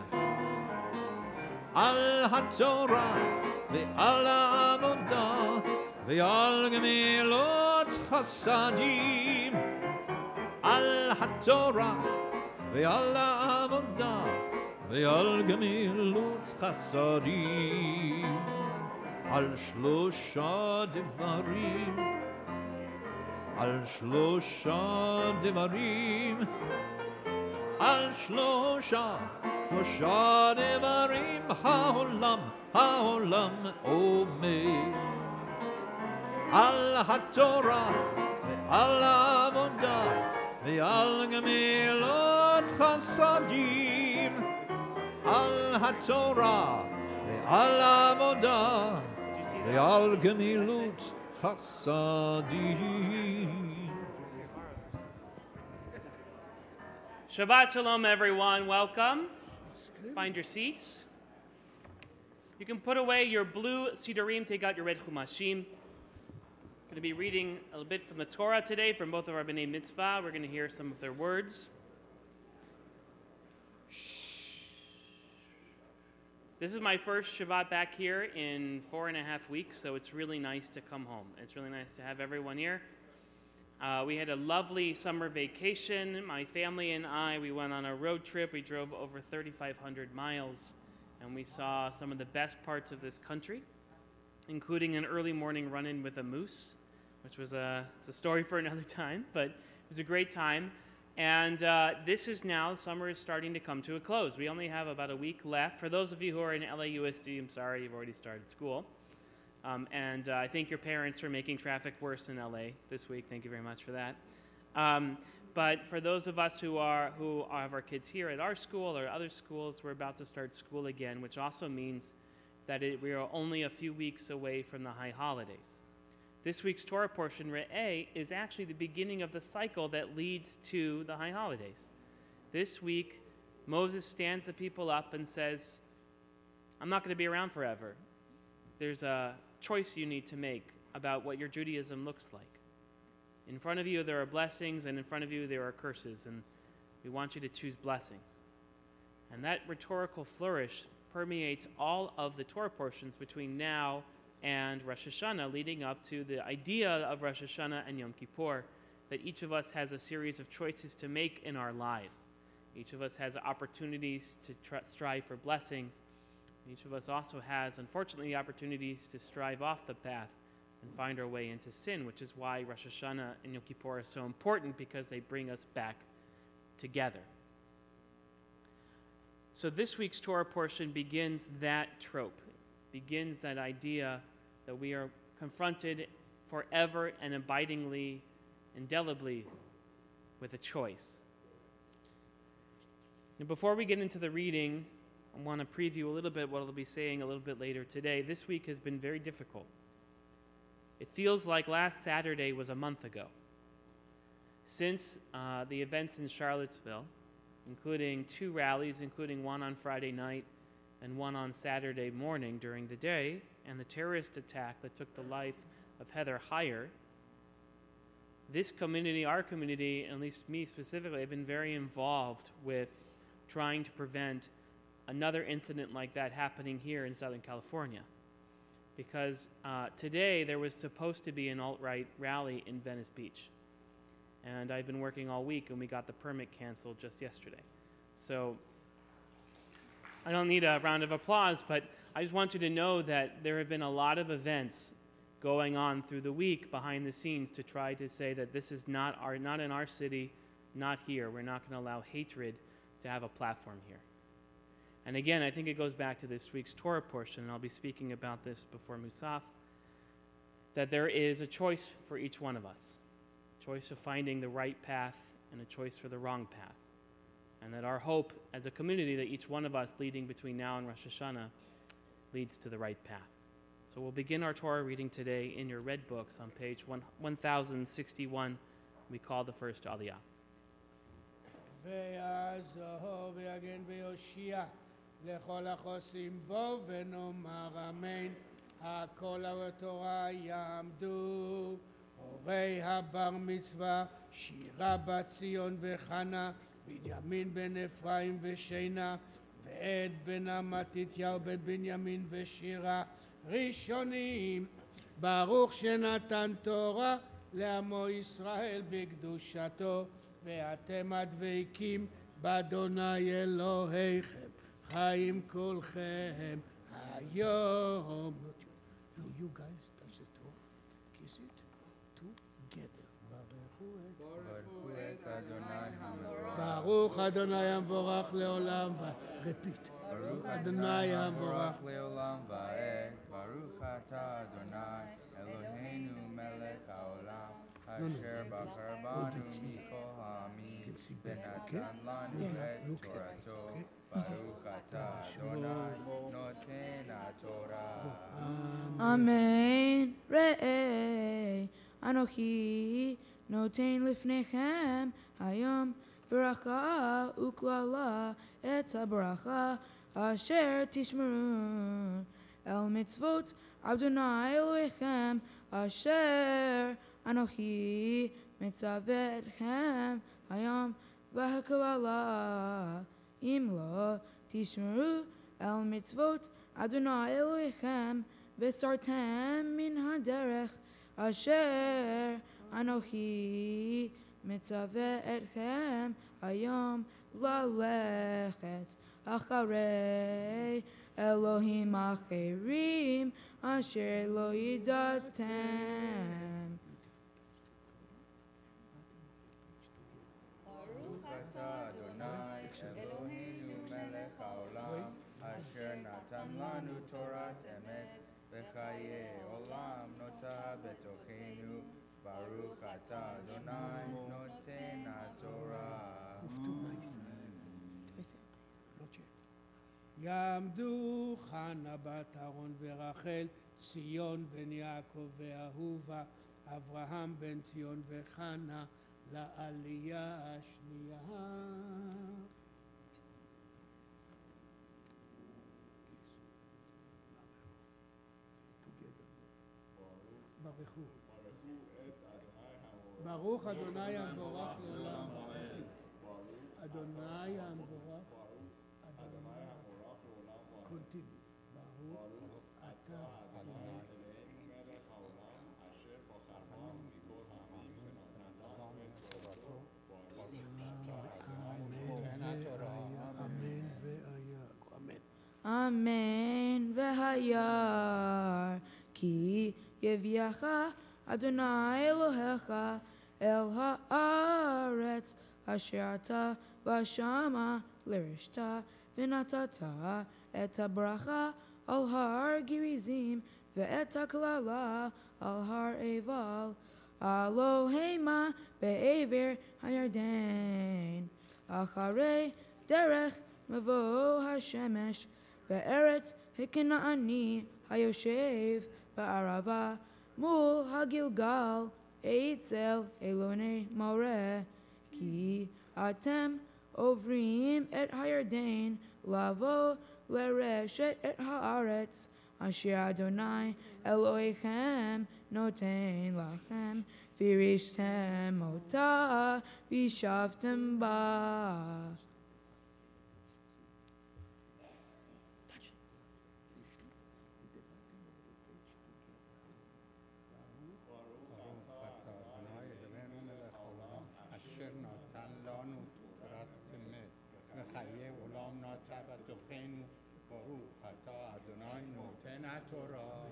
על התורה ועל העבודה ועל גמילות חסדים, על התורה ועל העבודה ועל גמילות חסדים, על שלושה דברים, על שלושה דברים, על שלושה, שלושה דברים העולם, העולם עומד. על התורה ועל העבודה ועל גמילות חסדים, על התורה ועל העבודה ועל גמילות חסדים. Shabbat Shalom, everyone. Welcome. Find your seats. You can put away your blue sidurim, take out your red chumashim. Going to be reading a little bit from the Torah today from both of our B'nai Mitzvah. We're going to hear some of their words. This is my first Shabbat back here in four and a half weeks, so it's really nice to come home. It's really nice to have everyone here. Uh, we had a lovely summer vacation. My family and I, we went on a road trip. We drove over thirty-five hundred miles, and we saw some of the best parts of this country, including an early morning run-in with a moose, which was a, it's a story for another time, but it was a great time. And uh, this is now, summer is starting to come to a close. We only have about a week left. For those of you who are in L A U S D, I'm sorry, you've already started school. Um, and uh, I think your parents are making traffic worse in L A this week. Thank you very much for that. Um, but for those of us who are who have our kids here at our school or other schools, we're about to start school again, which also means that it, we are only a few weeks away from the high holidays. This week's Torah portion, Re'eh, is actually the beginning of the cycle that leads to the high holidays. This week, Moses stands the people up and says, I'm not going to be around forever. there's a choice you need to make about what your Judaism looks like. In front of you, there are blessings, and in front of you, there are curses, and we want you to choose blessings. And that rhetorical flourish permeates all of the Torah portions between now and Rosh Hashanah, leading up to the idea of Rosh Hashanah and Yom Kippur, that each of us has a series of choices to make in our lives. Each of us has opportunities to tr- strive for blessings. Each of us also has, unfortunately, opportunities to strive off the path and find our way into sin, which is why Rosh Hashanah and Yom Kippur are so important, because they bring us back together. So this week's Torah portion begins that trope, begins that idea that we are confronted forever and abidingly, indelibly, with a choice. And before we get into the reading, I want to preview a little bit what I'll be saying a little bit later today. This week has been very difficult. It feels like last Saturday was a month ago. Since uh, the events in Charlottesville, including two rallies, including one on Friday night and one on Saturday morning during the day, and the terrorist attack that took the life of Heather Heyer, this community, our community, and at least me specifically, have been very involved with trying to prevent another incident like that happening here in Southern California. Because uh, today there was supposed to be an alt-right rally in Venice Beach. And I've been working all week, and we got the permit canceled just yesterday. So I don't need a round of applause, but I just want you to know that there have been a lot of events going on through the week behind the scenes to try to say that this is not our, not in our city, not here. We're not going to allow hatred to have a platform here. And again, I think it goes back to this week's Torah portion, and I'll be speaking about this before Musaf, that there is a choice for each one of us, a choice of finding the right path and a choice for the wrong path. And that our hope as a community that each one of us leading between now and Rosh Hashanah leads to the right path. So we'll begin our Torah reading today in your red books on page one thousand sixty-one. We call the first Aliyah. ויעזור ויגן ויושיע לכל החוסים בו ונאמר אמן. הכל התורה יעמדו הורי הבר מצווה שירה בת ציון וחנה בנימין בן אפרים ושינה ועד בן מתתיהו בן בנימין ושירה ראשונים. ברוך שנתן תורה לעמו ישראל בקדושתו ואתם הדבקים באדוני אלוהיכם חיים כולכם היום. No, you guys touch the Torah, kiss it together. ברוך אדוני המבורך לעולם ועד. repeat. ברוך אדוני המבורך לעולם ועד. ברוך אתה אדוני אלוהינו מלך העולם אשר בחר בנו מכל העמים ונתן לנו את תורתו. ברוך אתה אדוני נותן התורה. אמן. ראה אנוכי נותן לפניכם היום ברכה וקללה את הברכה אשר תשמרו אל מצוות אדוני אלוהיכם אשר אנוכי מצווה אתכם היום והקללה אם לא תשמרו אל מצוות אדוני אלוהיכם וסרתם מן הדרך אשר אנוכי מצווה אתכם היום ללכת אחרי אלוהים אחרים אשר לא ידעתם. ברוך אתה אדוני אלוהינו מלך העולם אשר נתן לנו תורת אמת וחיי עולם נוטה בתוכנו. ברוך אתה אדוני נותן התורה. יעמדו חנה בת אהרון ורחל ציון בן יעקב ואהובה אברהם בן ציון וחנה לעלייה השנייה. ברכו. ברוך אדוני המבורך לעולם ועד. אדוני המבורך. אדוני המבורך לעולם ועד. קונטיני. ברוך אתה אדוני אלוהינו מלך העולם אשר בחרנו מכל העמים ונתן לנו את תורתו. אמן והיה. אמן. אמן והיה כי יביאך אדוני אלוהיך אל הארץ אשר אתה בשמה לרשתה ונתת את הברכה על הר גריזים ואת הקללה על הר עיבל הלא המה בעבר הירדן אחרי דרך מבוא השמש בארץ הכנעני היושב בערבה מול הגלגל אצל אלוני מורה כי אתם עוברים את הירדן לבוא לרשת את הארץ אשר אדוני אלוהיכם נותן לכם וירשתם אותה וישבתם בה. וחיי עולם נעשה בתוכנו, ברוך אתה אדוני נותן התורה.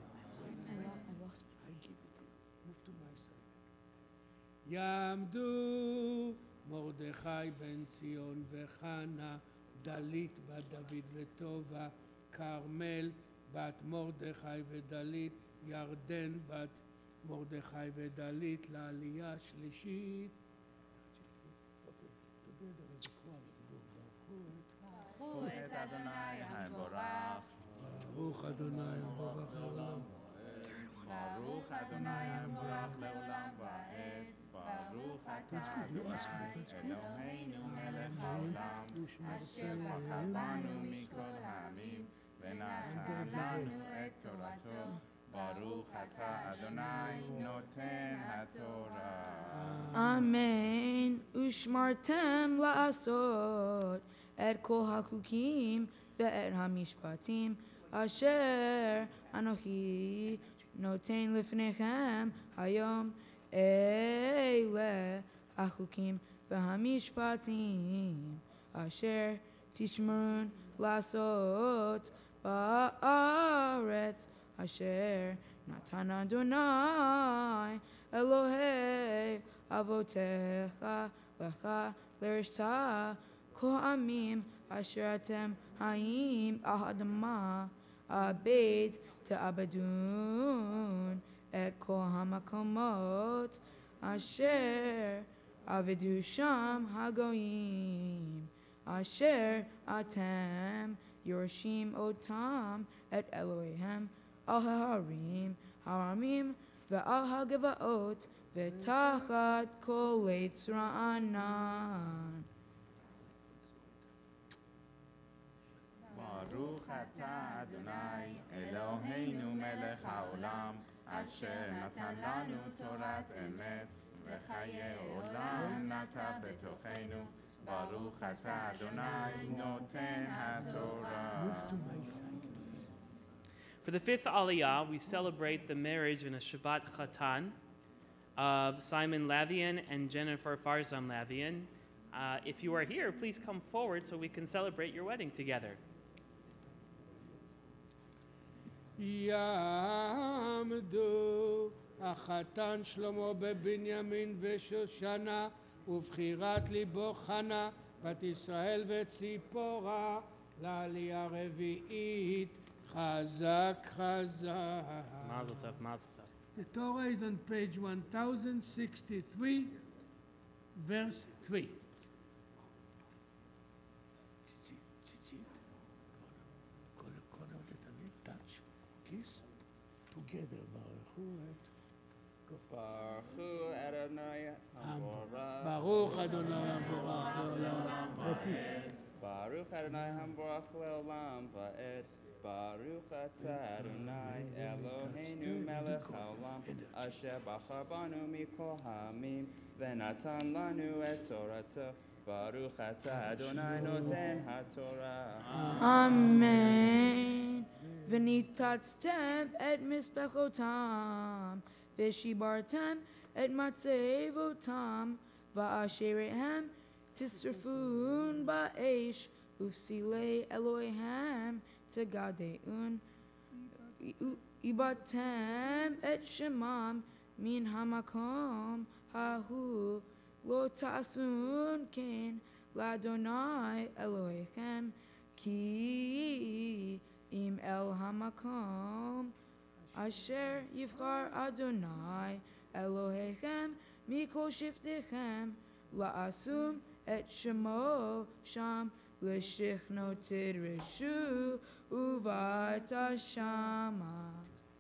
יעמדו מרדכי בן ציון וחנה, דלית בת דוד וטובה, כרמל בת מרדכי ודלית, ירדן בת מרדכי ודלית לעלייה שלישית. ברכו את אדוני המבורך. ברוך אדוני המבורך לעולם. ברוך אדוני המבורך לעולם ועד. ברוך אתה אדוני אלוהינו מלך העולם אשר בחר בנו מכל העמים ונתן לנו את תורתו. ברוך אתה אדוני נותן התורה. אמן. ושמרתם לעשות את כל החוקים ואת המשפטים אשר אנוכי נותן לפניכם היום אלה החוקים והמשפטים אשר תשמרון לעשות בארץ אשר נתן אדוני אלוהי אבותיך לך לרשתה כל העמים אשר אתם חיים על האדמה הבית תעבדון את כל המקומות אשר עבדו שם הגויים אשר אתם יורשים אותם את אלוהיהם על ההרים הרמים ועל הגבעות ותחת כל עץ רענן. ברוך אתה אדוני אלוהינו מלך העולם אשר נתן לנו תורת אמת וחיי עולם נטע בתוכנו. ברוך אתה אדוני נותן התורה. For the fifth Aliyah, we celebrate the marriage in a Shabbat Chatan of Simon Lavian and Jennifer Farzan Lavian. Uh, if you are here, please come forward so we can celebrate your wedding together. יעמדו החתן שלמה בבנימין ושושנה ובחירת ליבו חנה בת ישראל וציפורה לעלייה רביעית חזק חזק. Mazel tov, mazel tov. The Torah is on page one thousand sixty-three, verse three. Tzitzit, tzitzit. קודם, קודם תתני touch, kiss, together, ברכו את... ברכו אדוני המבורך. ברוך אדוני המבורך לעולם ועד. ברוך אדוני המבורך לעולם ועד. ברוך אתה אדוני אלוהינו מלך העולם haolam, asher bachar banu mikol hamim, venatan lanu et torato. Baruch atah Adonai noten haTorah. Amen. V'nitatztem et mizbechotam, v'shibartem et matzevotam, va'asherehem tisrafun ba'esh, ufsilei Elohem tegadeun, ibatem et shemam min hamakom hahu, lo ta'asun ken l'Adonai Elohechem, ki im el hamakom asher yivchar Adonai Elohechem mikol shiftechem la'asum et shemo sham l'shichno tidreshu uvata shama.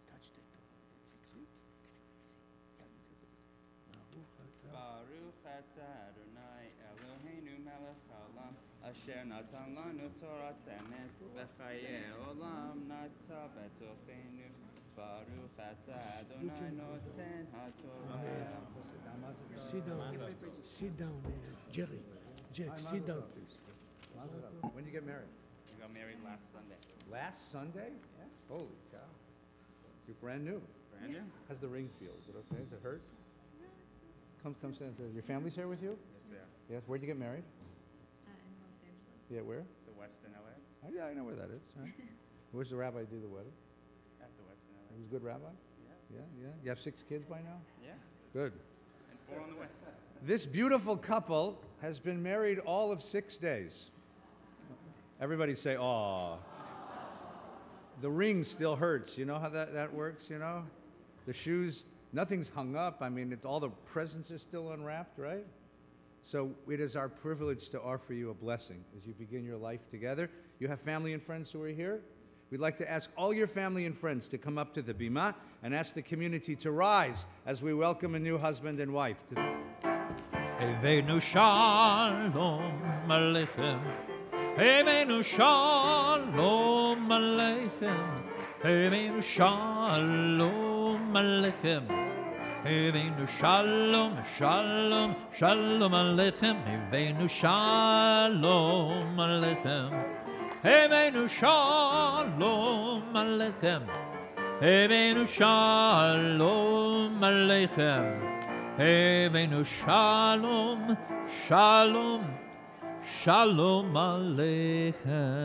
Baruch atah Adonai Eloheinu melech haolam, asher natan lanu Torah temet, v'chaye olam nata betochenu. Baruch atah Adonai noten haTorah. Sit down. Sit down, uh, Jerry. Jack, sit down, please. When did you get married? We got married last Sunday. Last Sunday? Holy cow. You're brand new. Brand new? How's the ring feel? Is it okay? Does it hurt? Come, come stand. Your family's here with you? Yes, sir. Yes. Where'd you get married? Uh, in Los Angeles. Yeah, where? The Westin L A X. Oh, yeah, I know where that is. All right. Where's the rabbi do the wedding? At the Westin L A X. He was a good rabbi? Yes. Yeah, yeah. You have six kids by now? Yeah. Good. And four on the way. This beautiful couple has been married all of six days. Everybody say, aw. The ring still hurts. You know how that, that works, you know? The shoes, nothing's hung up. I mean, it's, all the presents are still unwrapped, right? So it is our privilege to offer you a blessing as you begin your life together. You have family and friends who are here. We'd like to ask all your family and friends to come up to the bima and ask the community to rise as we welcome a new husband and wife. To Avenu shalom aleichem. Avenu shalom aleichem. Avenu shalom aleichem. Avenu shalom, shalom, shalom aleichem. Avenu shalom aleichem. Avenu shalom aleichem. Avenu shalom aleichem. Avenu shalom, shalom, shalom aleichem.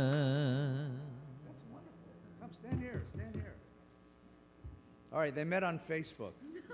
Come, stand here, stand here. All right, they met on Facebook.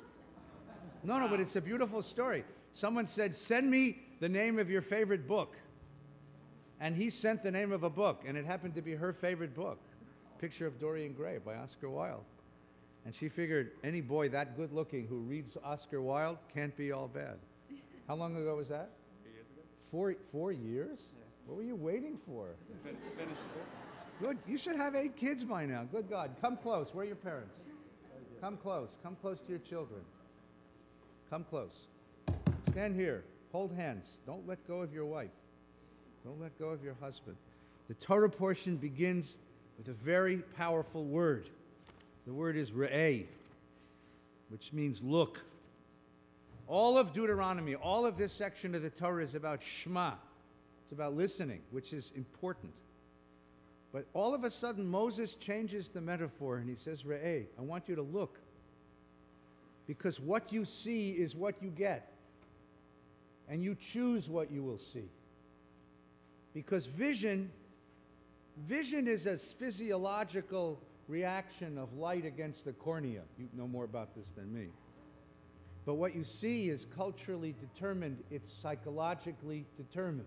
No, no, but it's a beautiful story. Someone said, send me the name of your favorite book. And he sent the name of a book, and it happened to be her favorite book, Picture of Dorian Gray by Oscar Wilde. And she figured any boy that good looking who reads Oscar Wilde can't be all bad. How long ago was that? Two years ago. Four, four years? Yeah. What were you waiting for? Fin- finished school. Good. You should have eight kids by now. Good God. Come close. Where are your parents? Come close. Come close to your children. Come close. Stand here. Hold hands. Don't let go of your wife. Don't let go of your husband. The Torah portion begins with a very powerful word. The word is re'eh, which means look. All of Deuteronomy, all of this section of the Torah is about Shema. It's about listening, which is important. But all of a sudden, Moses changes the metaphor and he says, re'eh, I want you to look. Because what you see is what you get. And you choose what you will see. Because vision, vision is a physiological reaction of light against the cornea. You know more about this than me. But what you see is culturally determined. It's psychologically determined.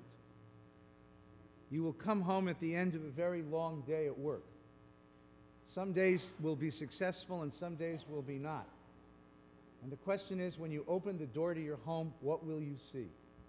You will come home at the end of a very long day at work. Some days will be successful and some days will be not. And the question is, when you open the door to your home, what will you see?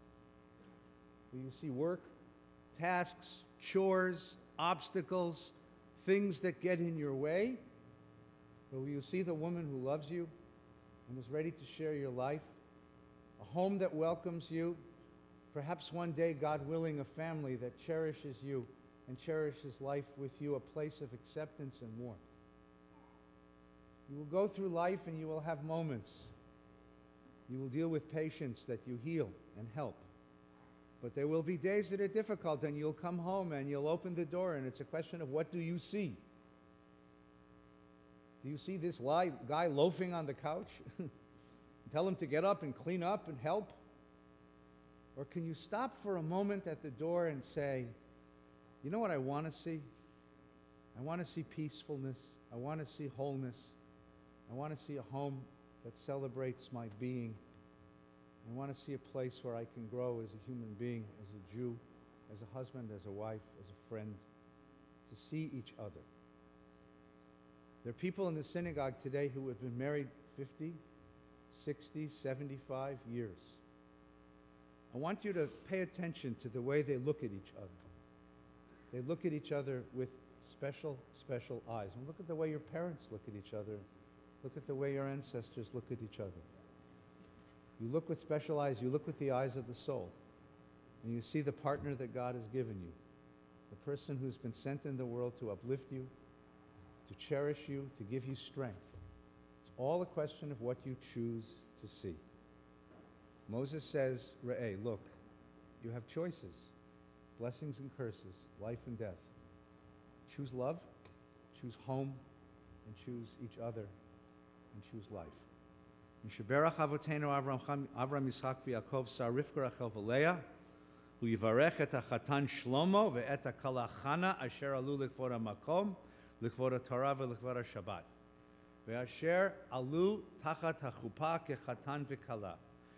Will you see work, tasks, chores, obstacles, things that get in your way? Or will you see the woman who loves you and is ready to share your life? A home that welcomes you, perhaps one day, God willing, a family that cherishes you and cherishes life with you, a place of acceptance and warmth. You will go through life and you will have moments. You will deal with patients that you heal and help. But there will be days that are difficult, and you'll come home and you'll open the door, and it's a question of what do you see? Do you see this li- guy loafing on the couch? Tell him to get up and clean up and help? Or can you stop for a moment at the door and say, you know what I want to see? I want to see peacefulness. I want to see wholeness. I want to see a home that celebrates my being. I want to see a place where I can grow as a human being, as a Jew, as a husband, as a wife, as a friend, to see each other. There are people in the synagogue today who have been married fifty, sixty, seventy-five years. I want you to pay attention to the way they look at each other. They look at each other with special, special eyes. And look at the way your parents look at each other. Look at the way your ancestors look at each other. You look with special eyes. You look with the eyes of the soul. And you see the partner that God has given you. The person who's been sent in the world to uplift you, to cherish you, to give you strength. It's all a question of what you choose to see. Moses says, Re'eh, look, you have choices, blessings and curses, life and death. Choose love, choose home, and choose each other, and choose life. Mishaberach Avotenu Avram Yitzchak v'Yaakov Sar Rivka Rachel v'Leah hu yivarech et hachatan Shlomo ve'et hakala Chana asher alu likvod hamakom likvod haTorah ve'likvod haShabbat ve'asher alu tachat hachupa kechatan v'kala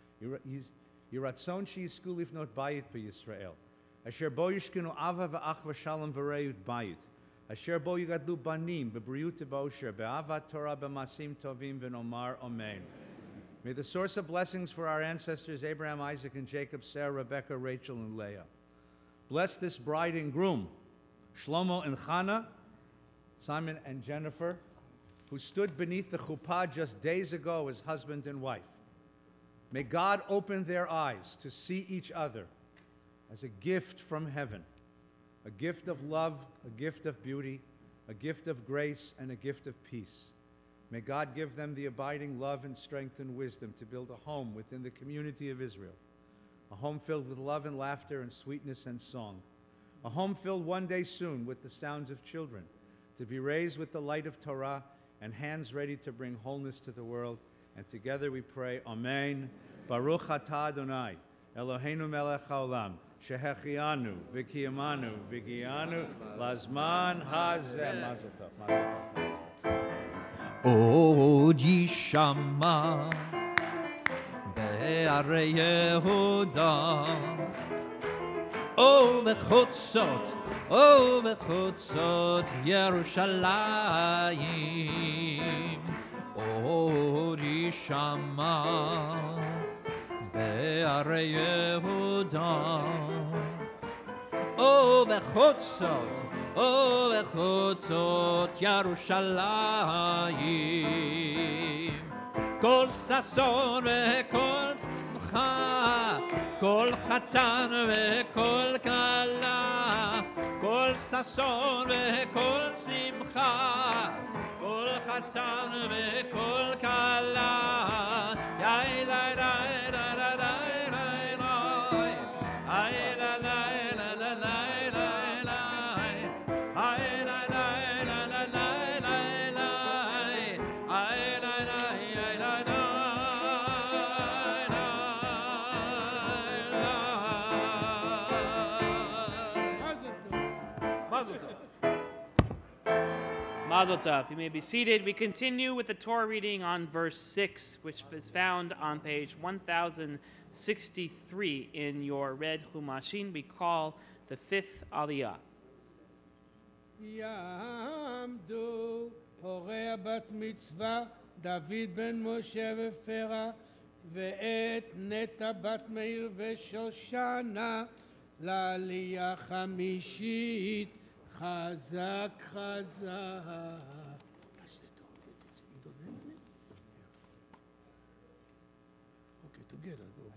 Yiratzon sheyizku livnot bayit b'Yisrael asher bo yishkenu ava v'ach v'shalom v'reut bayit asher bo yigadlu banim b'briut v'osher be'avat Torah b'masim tovim v'nomar Amen. May the source of blessings for our ancestors, Abraham, Isaac, and Jacob, Sarah, Rebecca, Rachel, and Leah. Bless this bride and groom, Shlomo and Chana, Simon and Jennifer, who stood beneath the chuppah just days ago as husband and wife. May God open their eyes to see each other as a gift from heaven, a gift of love, a gift of beauty, a gift of grace, and a gift of peace. May God give them the abiding love and strength and wisdom to build a home within the community of Israel, a home filled with love and laughter and sweetness and song, a home filled one day soon with the sounds of children, to be raised with the light of Torah and hands ready to bring wholeness to the world. And together we pray, Amen. Baruch atah Adonai, Eloheinu melech haolam, shehechianu, v'kiyamanu, v'giyanu, lazman hazeh. Mazel tov, mazel tov. עוד יישמע בערי יהודה או בחוצות, או בחוצות ירושלים עוד יישמע בערי יהודה או בחוצות O bechutzot Yerushalayim Kol sason vekol simcha Kol chatan vekol kala Kol sason vekol simcha Kol chatan vekol kala Yai lai lai lai lai lai lai Yai lai lai Mazel tov. You may be seated. We continue with the Torah reading on verse six, which is found on page one thousand sixty-three in your red Chumashin. We call the fifth Aliyah. יעמדו הורי הבת מצווה דוד בן משה ופרע ואת נטע בת מאיר ושושנה לעלייה חמישית חזק חזק. Okay, together go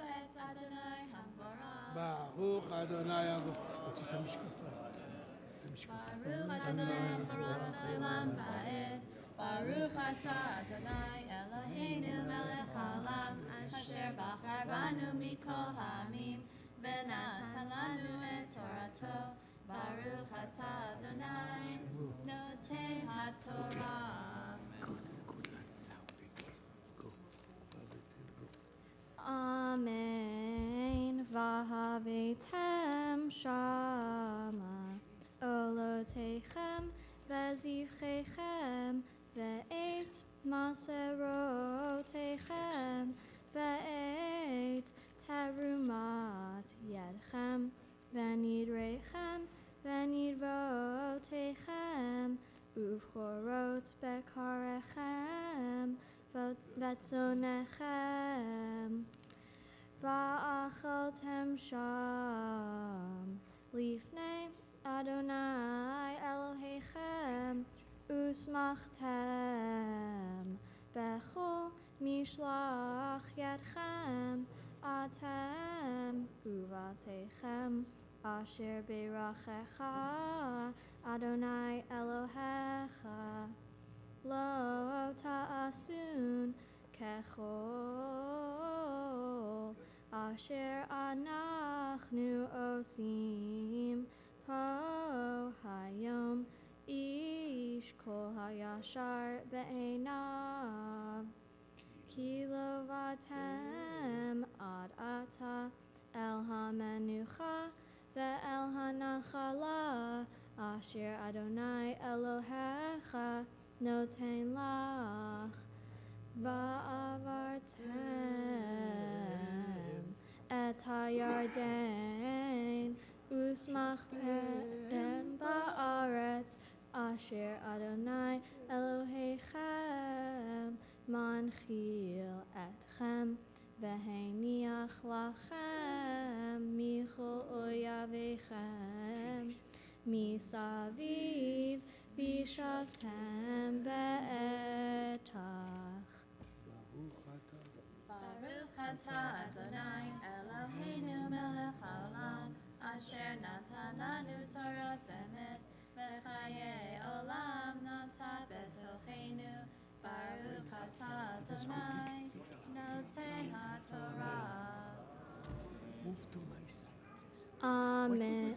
Baruch. ברכו את אדוני המבורך. ברוך אדוני המבורך. תוציא את המשקפיים. Baruch Adonai Baruch Olam Va'ed. Baruch Atah Adonai Eloheinu Melech Haolam Asher Bachar Banu Mikol Ha'amim V'natan Lanu Et Torato. Baruch Atah Adonai Notei HaTorah. Amen. Vahavetem Shama Olotechem Vezivchechem Ve'et Maserotechem Ve'et Terumat Yedchem Venidrechem Venidvotechem Uvchorot Bekarechem Vetzonechem Va'achaltem Sham Lifnei Adonai Elohechem Usmachtem Bechol Mishlach Yadchem Atem Uvatechem Asher Berachecha Adonai Elohecha Lo ta'asun kechol Asher anachnu osim ho hayom ish kol hayashar be'einav ki lo vatem ad ata el hamenucha ve'el hanachala Asher Adonai Elohecha noten lach va'avartem et hayarden usmachtem ba'aretz Asher Adonai Elohechem manchil etchem v'heiniach lachem michol oyavechem Misaviv Vishavtem Be'etach. Baruch Atah Adonai Eloheinu Melech Haolam Asher Natan Lanu Torah Emet V'chayei Olam Nata Betocheinu. Baruch Atah Adonai Noten HaTorah. Move to my side, please. Amen.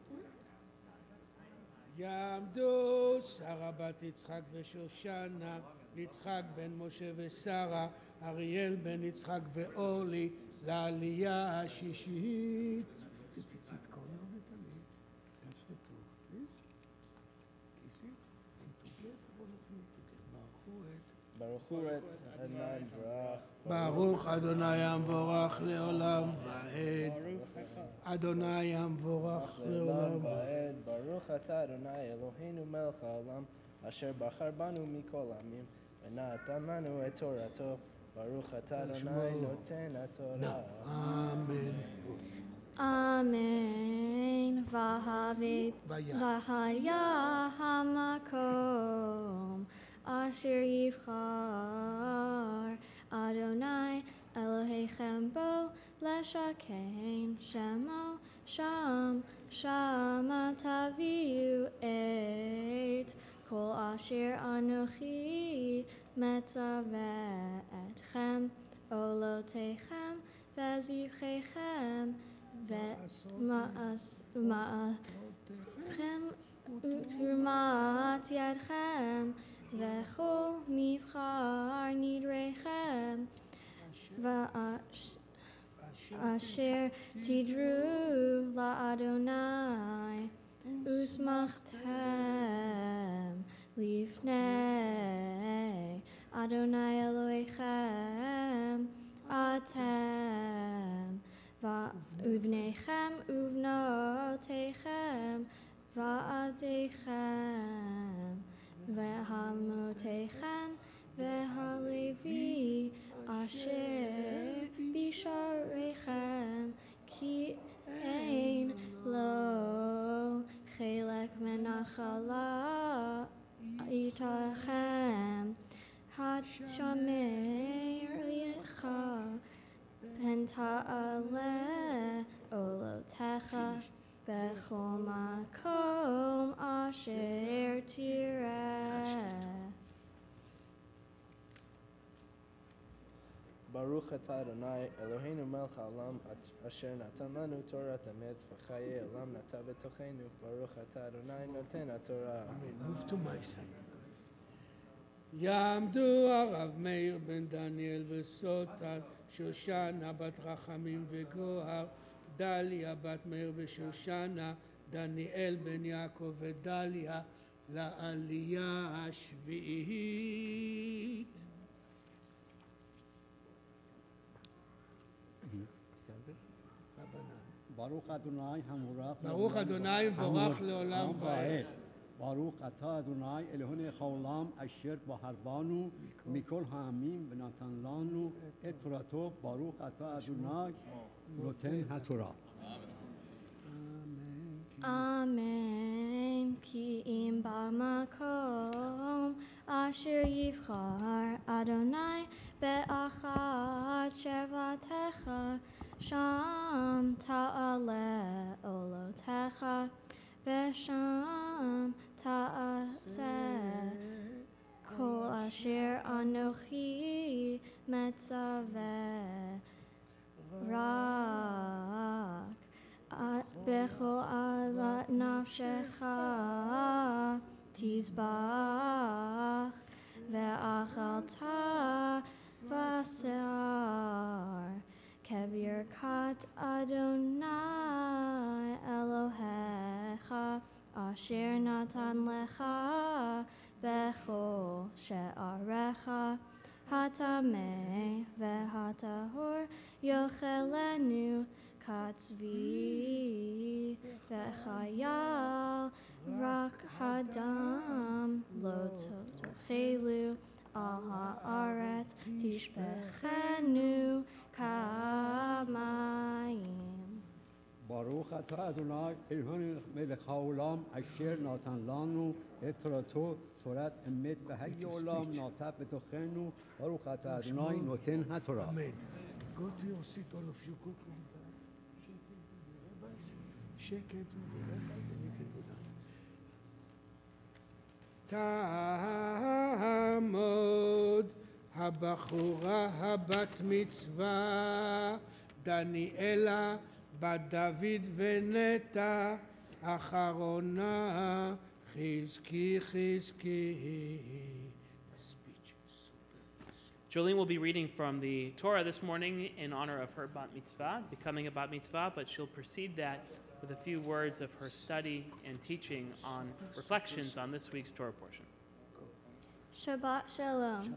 יעמדו שרה בת יצחק ושושנה, יצחק בן משה ושרה, אריאל בן יצחק ואורלי, לעלייה השישית. ציצית קורנר ותמיד. That's the proof, please. Kiss it. And together, all of you together. ברכו את. ברכו את אדוני ברוך. ברוך אדוני המבורך לעולם ועד. אדוני המבורך לעולם ועד. ברוך אתה אדוני אלוהינו מלך העולם אשר בחר בנו מכל העמים ונתן לנו את תורתו. ברוך אתה אדוני נותן התורה. אמן. אמן. והיה המקום אשר יבחר אדוני אלוהיכם בו לשכן שמו שם שמה תביאו את כל אשר אנוכי מצווה אתכם עולותיכם וזבחיכם ומעשיכם ותרומת ידכם וכל נבחר נדריכם אשר תדרו לאדוני ושמחתם לפני אדוני אלוהיכם אתם ובניכם ובנותיכם ועדיכם והמותיכם והלוי אשר בשעריכם כי אין לו חלק מנחלה איתכם השמר לך פן תעלה עולותיך בכל מקום אשר תראה. Baruch atah Adonai, Eloheinu melech haolam, asher natan lanu Torah emet v'chaye olam nata b'tochenu. Baruch atah Adonai noten haTorah. Move to my side. יעמדו הרב מאיר בן דניאל וסוטן, שושנה בת רחמים וגוהר, דליה בת מאיר ושושנה, דניאל בן יעקב ודליה, לעלייה השביעית. ברוך אדוני המבורך ברוך אדוני מבורך לעולם ועד. ברוך אתה אדוני אלוהינו העולם אשר בחר בנו מכל העמים ונתן לנו את תורתו. ברוך אתה אדוני נותן התורה. אמן. כי אם במקום אשר יבחר אדוני באחת שבתך, שם תעלה עולותיך ושם תעשה כל אשר אנוכי מצווה. רק בכל אהבת נפשך תזבח ואכלת בשר כברכת אדוני אלוהיך אשר נתן לך בכל שעריך. הטמא והטהור יאכלנו כצבי וחייל, רק הדם לא תאכלו, על הארץ תשפכנו כמים. ברוך אתה אדוני אלוהינו מלך העולם אשר נתן לנו את תורתו, תורת אמת וחיי עולם נעתה בתוכנו. ברוך אתה אדוני נותן התורה. Amen. Go to your seat, all of you. Go from the shake it with the rabbis and you can go down. תעמוד הבחורה הבת מצווה, דניאלה בת דוד ונטע, אחרונה חזקי חזקי. Jolene will be reading from the Torah this morning in honor of her bat mitzvah, becoming a bat mitzvah, but she'll precede that with a few words of her study and teaching on reflections on this week's Torah portion. Shabbat Shalom.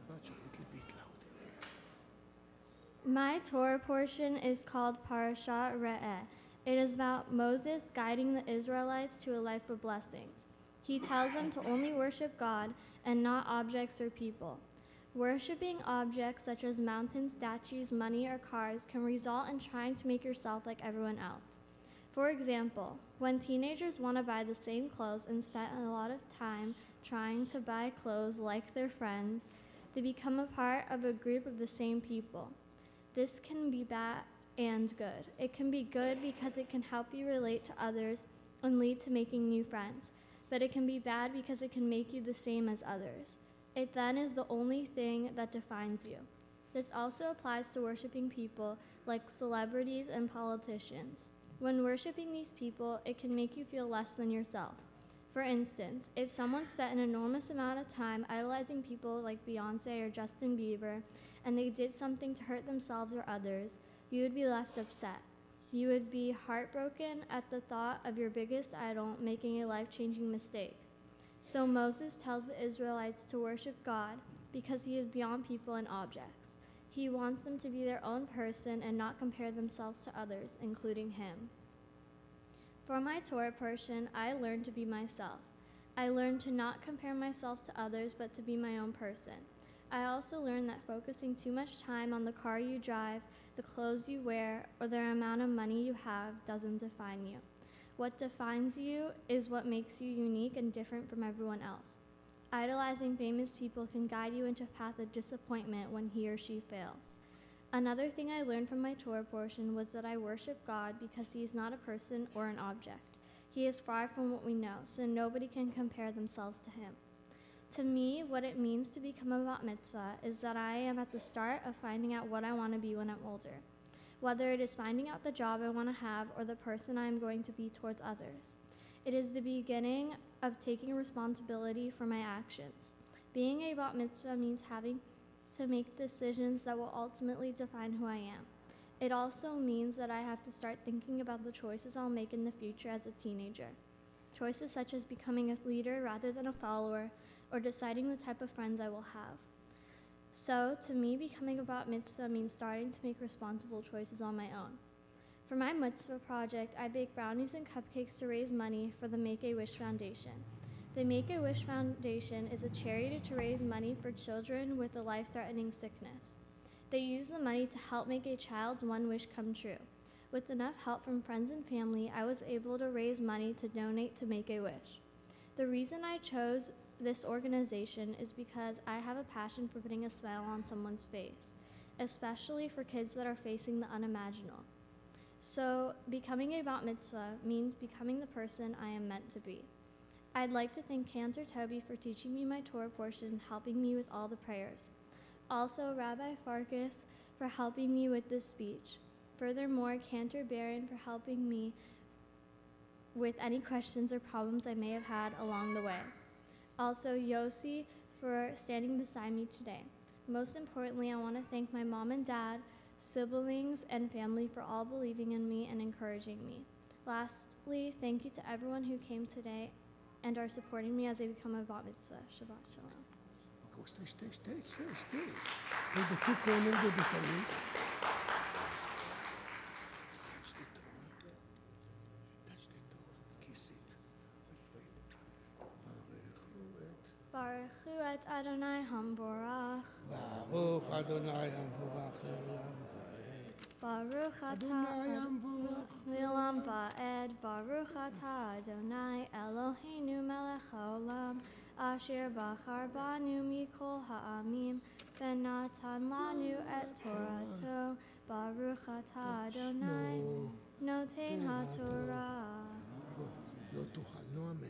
My Torah portion is called Parashat Re'eh. It is about Moses guiding the Israelites to a life of blessings. He tells them to only worship God and not objects or people. Worshipping objects such as mountains, statues, money, or cars can result in trying to make yourself like everyone else. For example, when teenagers want to buy the same clothes and spend a lot of time trying to buy clothes like their friends, they become a part of a group of the same people. This can be bad and good. It can be good because it can help you relate to others and lead to making new friends, but it can be bad because it can make you the same as others. It then is the only thing that defines you. This also applies to worshiping people like celebrities and politicians. When worshiping these people, it can make you feel less than yourself. For instance, if someone spent an enormous amount of time idolizing people like Beyonce or Justin Bieber, and they did something to hurt themselves or others, you would be left upset. You would be heartbroken at the thought of your biggest idol making a life-changing mistake. So Moses tells the Israelites to worship God because he is beyond people and objects. He wants them to be their own person and not compare themselves to others, including him. For my Torah portion, I learned to be myself. I learned to not compare myself to others, but to be my own person. I also learned that focusing too much time on the car you drive, the clothes you wear, or the amount of money you have doesn't define you. What defines you is what makes you unique and different from everyone else. Idolizing famous people can guide you into a path of disappointment when he or she fails. Another thing I learned from my Torah portion was that I worship God because he is not a person or an object. He is far from what we know, so nobody can compare themselves to him. To me, what it means to become a bat mitzvah is that I am at the start of finding out what I want to be when I'm older, whether it is finding out the job I want to have or the person I am going to be towards others. It is the beginning of taking responsibility for my actions. Being a bat mitzvah means having to make decisions that will ultimately define who I am. It also means that I have to start thinking about the choices I'll make in the future as a teenager. Choices such as becoming a leader rather than a follower, or deciding the type of friends I will have. So, to me, becoming a bat mitzvah means starting to make responsible choices on my own. For my mitzvah project, I bake brownies and cupcakes to raise money for the Make-A-Wish Foundation. The Make-A-Wish Foundation is a charity to raise money for children with a life-threatening sickness. They use the money to help make a child's one wish come true. With enough help from friends and family, I was able to raise money to donate to Make-A-Wish. The reason I chose this organization is because I have a passion for putting a smile on someone's face, especially for kids that are facing the unimaginable. So, becoming a bat mitzvah means becoming the person I am meant to be. I'd like to thank Cantor Toby for teaching me my Torah portion and helping me with all the prayers. Also, Rabbi Farkas for helping me with this speech. Furthermore, Cantor Barron for helping me with any questions or problems I may have had along the way. Also, Yossi for standing beside me today. Most importantly, I want to thank my mom and dad, siblings, and family for all believing in me and encouraging me. Lastly, thank you to everyone who came today and are supporting me as I become a bat mitzvah. Shabbat shalom. Go, stay, stay, stay, stay, stay. Hold the two corners of the Talmud. Touch the Torah. Touch the Torah. Kiss it. Baruch hu et Adonai Hamvorach. Baruch Adonai Hamvorach le'olam va'ed. Baruch atah le'olam va'ed. Baruch atah Adonai Eloheinu melech haolam. Asher bachar banu mikol ha'amim. V'natan lanu et Torato. Baruch atah Adonai noten ha'torah. לא תוכל, no amen.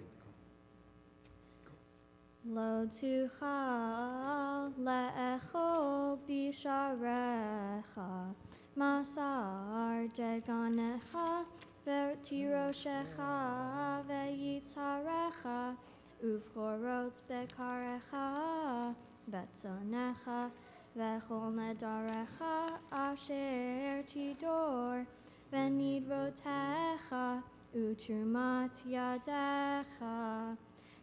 Lo tuchal le'echol bisharecha, masar deganecha, v'tiroshecha, ve'yitzarecha, uvchorot bekarecha, betzonecha, v'chol nedarecha, asher tidor, v'nidrotecha, utrumat yadecha.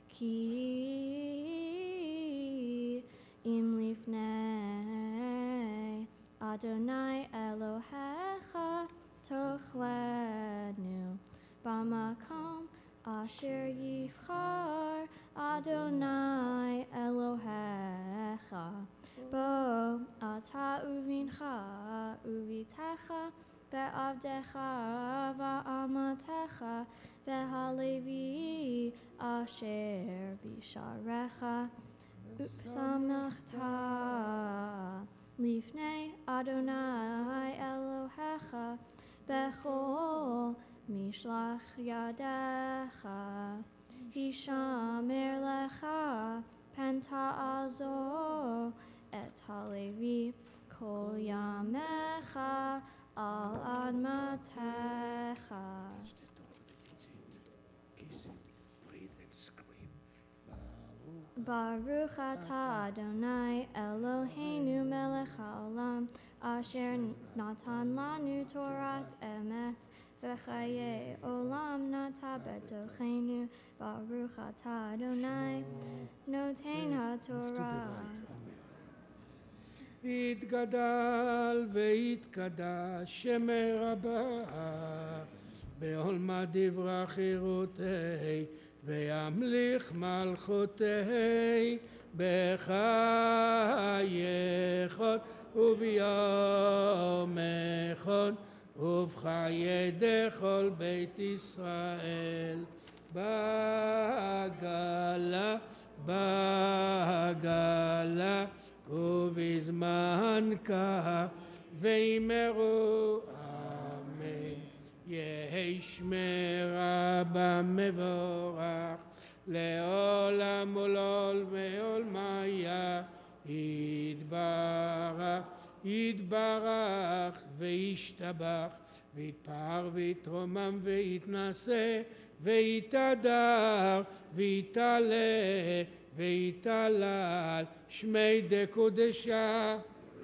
Ki im lifnei Adonai Elohecha tochlenu b'makom asher yivchar Adonai Elohecha bo ata uvincha uvitecha ve'avdecha va'amatecha ve'halevi asher bisharecha upsamachta lifnei Adonai Elohecha bechol mishlach yadecha hishamer lecha penta'azo et halevi kol yamecha al admatecha. Baruch atah Adonai Eloheinu melech haolam asher natan lanu torat emet v'chaye olam nata betochenu. Baruch atah Adonai noten haTorah. יתגדל ויתקדש שמי רבה בעולמה דברה חירותי וימליך מלכותי בחייכות וביומכות ובחיי דכל בית ישראל בגלה בגלה ובזמן כך ואמרו אמן. יהי שמרה במבורך, לעולם ולעול ועולמיה, יתברך, יתברך וישתבח, ויתפאר ויתרומם ויתנשא, ויתהדר, ויתעלה, ויתהלל, שמי דקודשה.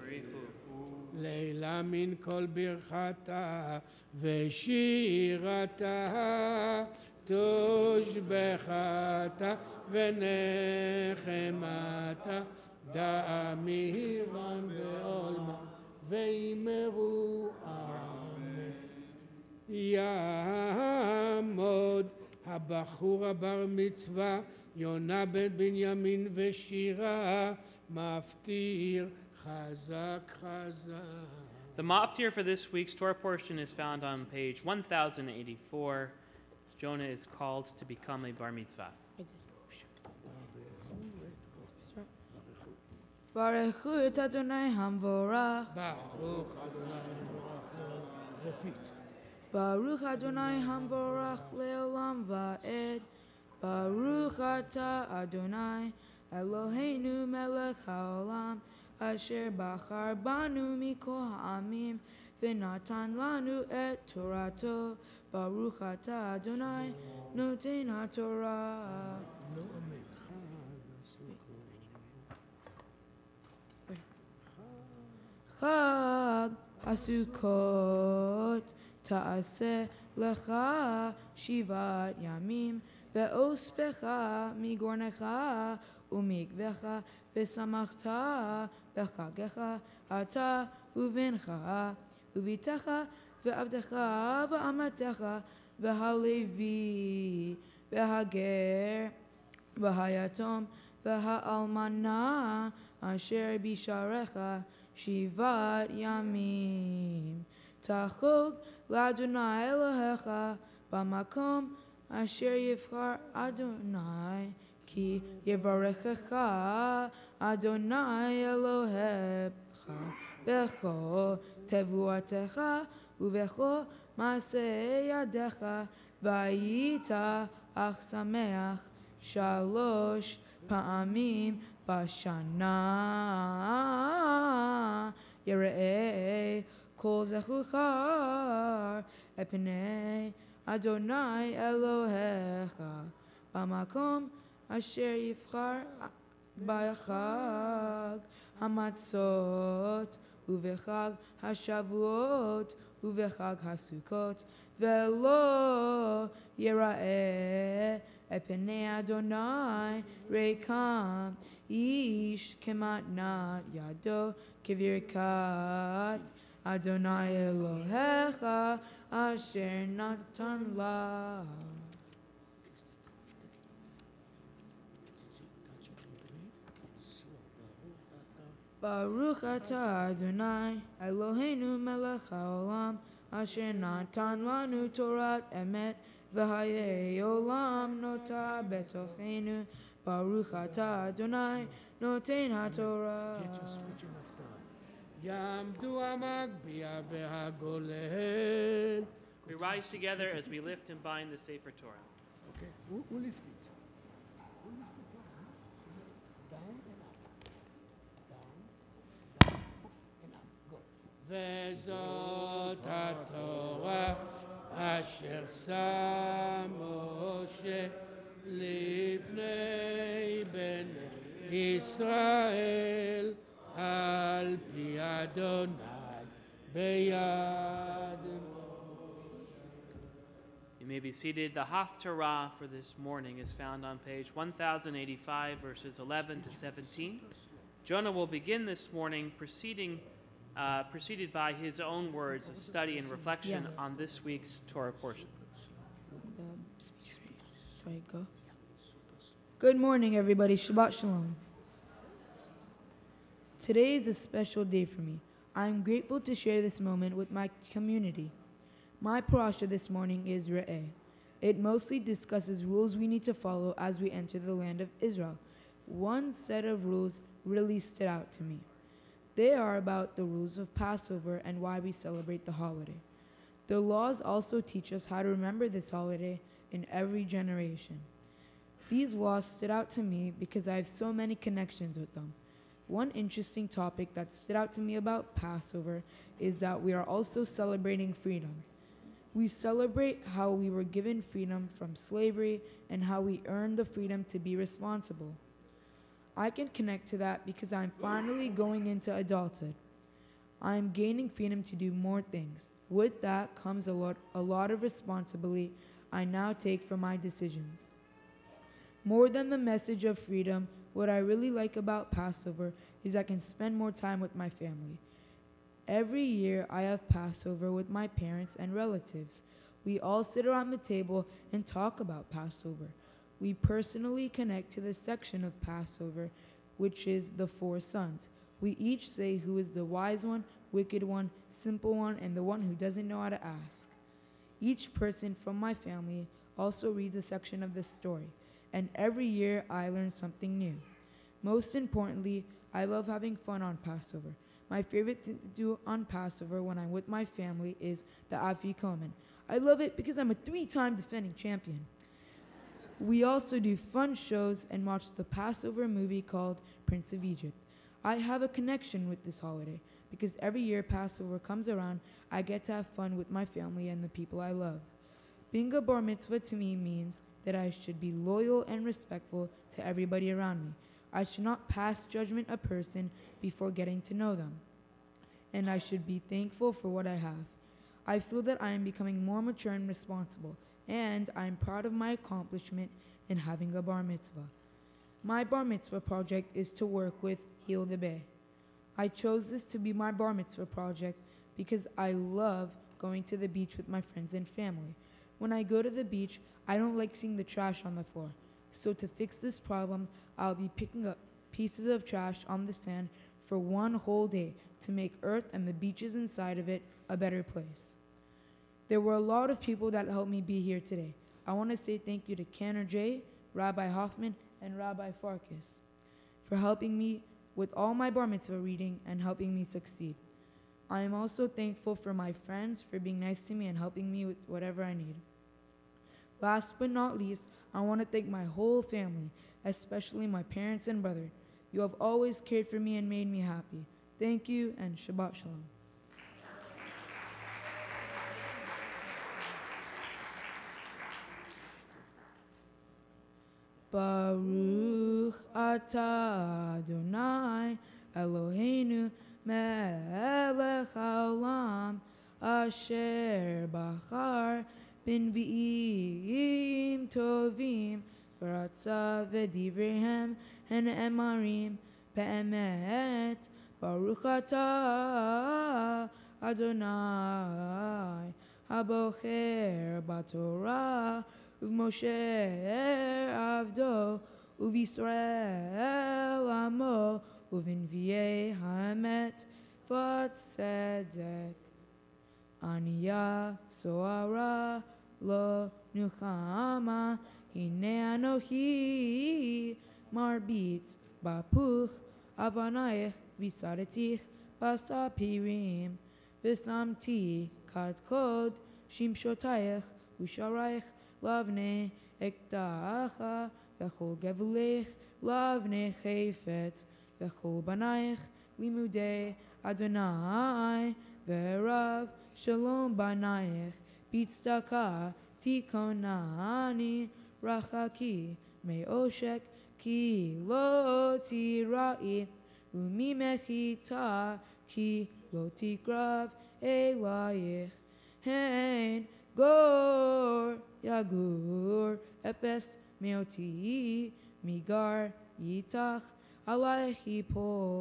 לילה מן כל ברכתה ושירתה, תושבחתה ונחמתה, דאמירן ועולמה ואמרו אמן. יעמוד הבחור הבר מצווה, יונה בן בנימין ושירה, מפטיר חזק חזק. The maftir for this week's Torah portion is found on page one thousand eighty-four. Jonah is called to become a bar mitzvah. Baruchu et Adonai Hamvorach. Baruch Adonai Hamvorach. Repeat. Baruch Adonai Hamvorach leolam va'ed. Baruch ata Adonai Eloheinu melech haolam, asher bachar banu mikol ha'amim, v'natan lanu et Torato. Baruch ata Adonai noten haTorah. Chag Hasukot ta'aseh lecha shivat yamim, ve'ospecha migornecha umikvecha, ve'samachta bechagecha ata uvencha uvitecha ve'avdecha ve'amatecha ve'halevi ve'hager ve'hayatom ve'ha'almana asher bisharecha shivat yamim. Tachog l'Adonai Elohecha b'makom asher yivchar Adonai, ki yivarechecha Adonai Elohecha b'chol tevuatecha ub'chol maaseh yadecha, v'ayita ach sameach shalosh pa'amim bashana, Yerei kol zechuchar epnei Adonai Elohecha b'makom asher yivchar b'chag hamatzot ובחג השבועות ובחג הסוכות, ולא יראה את פני אדוני ריקם, איש כמתנת ידו כברכת אדוני אלוהיך אשר נתן לה. Baruch atah Adonai Eloheinu melech haolam, asher natan lanu Torat emet, v'hayei olam nota betochenu. Baruch atah Adonai noten haTorah. Yamdu hamagbiya v'hagolel. We rise together as we lift and bind the Sefer Torah. Okay, who, who lift it? וזאת התורה אשר שם משה לפני בני ישראל על פי אדוני ביד. You may be seated. The Haftarah for this morning is found on page one thousand eighty-five, verses eleven to seventeen. Jonah will begin this morning proceeding Uh, preceded by his own words of study and reflection Yeah. on this week's Torah portion. Sorry, go. Good morning, everybody. Shabbat Shalom. Today is a special day for me. I am grateful to share this moment with my community. My parasha this morning is Re'eh. It mostly discusses rules we need to follow as we enter the land of Israel. One set of rules really stood out to me. They are about the rules of Passover and why we celebrate the holiday. The laws also teach us how to remember this holiday in every generation. These laws stood out to me because I have so many connections with them. One interesting topic that stood out to me about Passover is that we are also celebrating freedom. We celebrate how we were given freedom from slavery and how we earned the freedom to be responsible. I can connect to that because I'm finally going into adulthood. I am gaining freedom to do more things. With that comes a lot, a lot of responsibility I now take for my decisions. More than the message of freedom, what I really like about Passover is I can spend more time with my family. Every year I have Passover with my parents and relatives. We all sit around the table and talk about Passover. We personally connect to the section of Passover, which is the four sons. We each say who is the wise one, wicked one, simple one, and the one who doesn't know how to ask. Each person from my family also reads a section of this story, and every year I learn something new. Most importantly, I love having fun on Passover. My favorite thing to do on Passover when I'm with my family is the Afikomen. I love it because I'm a three-time defending champion. We also do fun shows and watch the Passover movie called Prince of Egypt. I have a connection with this holiday because every year Passover comes around, I get to have fun with my family and the people I love. Being a bar mitzvah to me means that I should be loyal and respectful to everybody around me. I should not pass judgment a person before getting to know them. And I should be thankful for what I have. I feel that I am becoming more mature and responsible, and I am proud of my accomplishment in having a bar mitzvah. My bar mitzvah project is to work with Heal the Bay. I chose this to be my bar mitzvah project because I love going to the beach with my friends and family. When I go to the beach, I don't like seeing the trash on the floor. So to fix this problem, I'll be picking up pieces of trash on the sand for one whole day to make Earth and the beaches inside of it a better place. There were a lot of people that helped me be here today. I want to say thank you to Canner J, Rabbi Hoffman, and Rabbi Farkas for helping me with all my bar mitzvah reading and helping me succeed. I am also thankful for my friends for being nice to me and helping me with whatever I need. Last but not least, I want to thank my whole family, especially my parents and brother. You have always cared for me and made me happy. Thank you, and Shabbat Shalom. Baruch atah Adonai Eloheinu melech haolam asher bachar בנביאים טובים ורצה ודבריהם הנאמרים באמת ברוך אתה אדוני הבוחר בתורה ובמשה עבדו ובישראל עמו ובנביאי האמת והצדק ענייה סוערה לא נחמה, הנה אנוכי מרביץ בפוך אבנייך ויסרתיך בספירים ושמתי קדקוד שמשותייך ושערייך לבני אקדח וכל גבולך לבני חפץ וכל בנייך לימודי אדוני ורב שלום בנייך בצדקה תיכונני רחקי מעושק כי לא תיראי וממחיתה כי לא תקרב אלייך הן גור יגור אפס מאותי מגר איתך עלייך יפול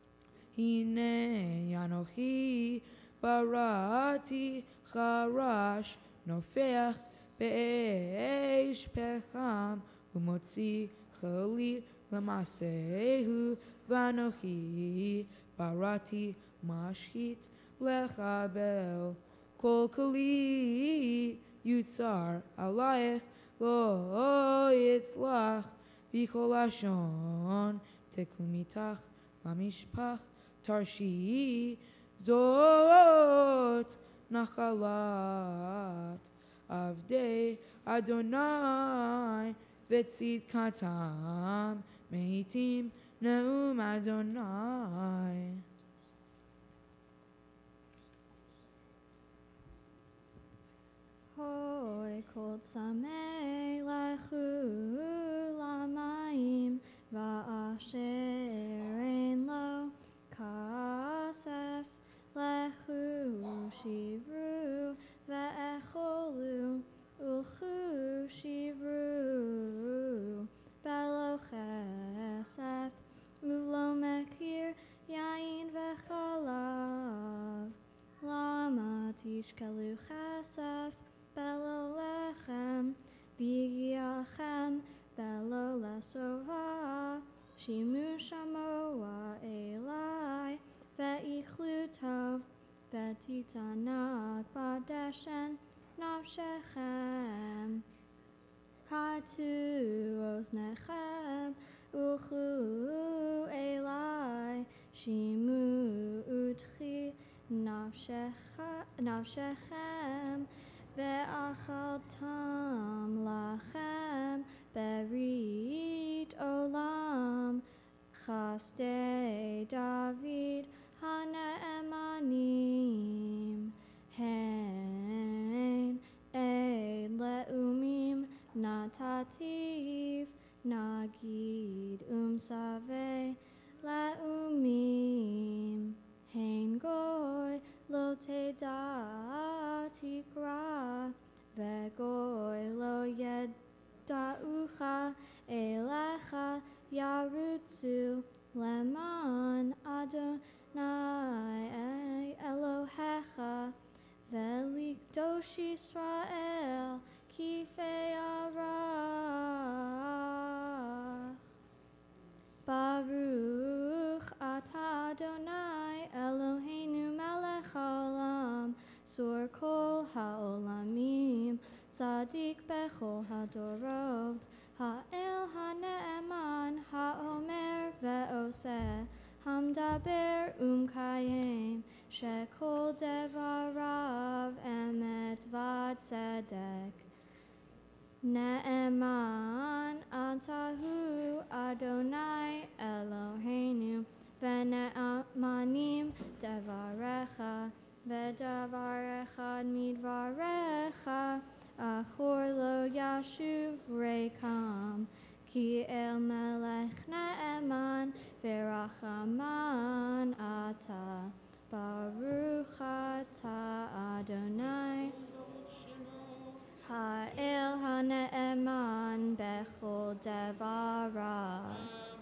הנה אנוכי בראתי חרש נופח באש פחם ומוציא חלי למעשהו ואנוכי בראתי משחית לחבל כל כלי יוצר עלייך לא יצלח וכל לשון תקום איתך למשפח תרשיעי זאת nachalat avdei Adonai v'tzidkatam meitim neum Adonai. Hoi kol tzamei lechu lamayim va'asher ein lo kasef lechu shivru ve'echolu ulchu shivru belo chesef ulo mekir yain v'chalav lama tishkelu chesef belo lechem v'yiachem belo lesova shimu shamoa elai ve'ichlu tov ve'titanat badeshen nafshechem hatu oznechem uchu elai shimu utchi nafshechem ve'achaltam lachem berit olam chasdei David hane'emanim hen ein le'umim natativ nagid umsave le'umim hein goy lo teda tikra vegoy lo yeda'ucha elecha yarutzu leman Adonai Elohecha velikdosh Yisrael kifei arach Baruch atah Adonai Eloheinu melech haolam sur kol haolamim Tzadik bechol hadorot ha'el ha'ne'eman ha'omer ve'oseh hamdaber umkayem shekol devarav emet v'tzedek Ne'eman atahu Adonai Eloheinu ve'ne'emanim devarecha ve'devarecha midvarecha achor lo yashuv rekam ki el melech ne'eman v'rachaman ata baruch ata Adonai ha'el ha'ne'eman bechol devarav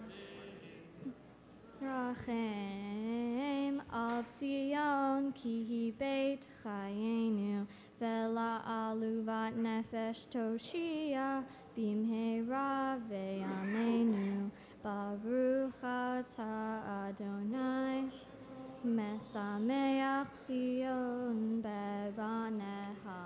rachem al Tzion ki hi beit chayenu Vela aluvat nefesh toshia bimheira ve'amenu Baruch atah Adonai mesameach Zion bebaneha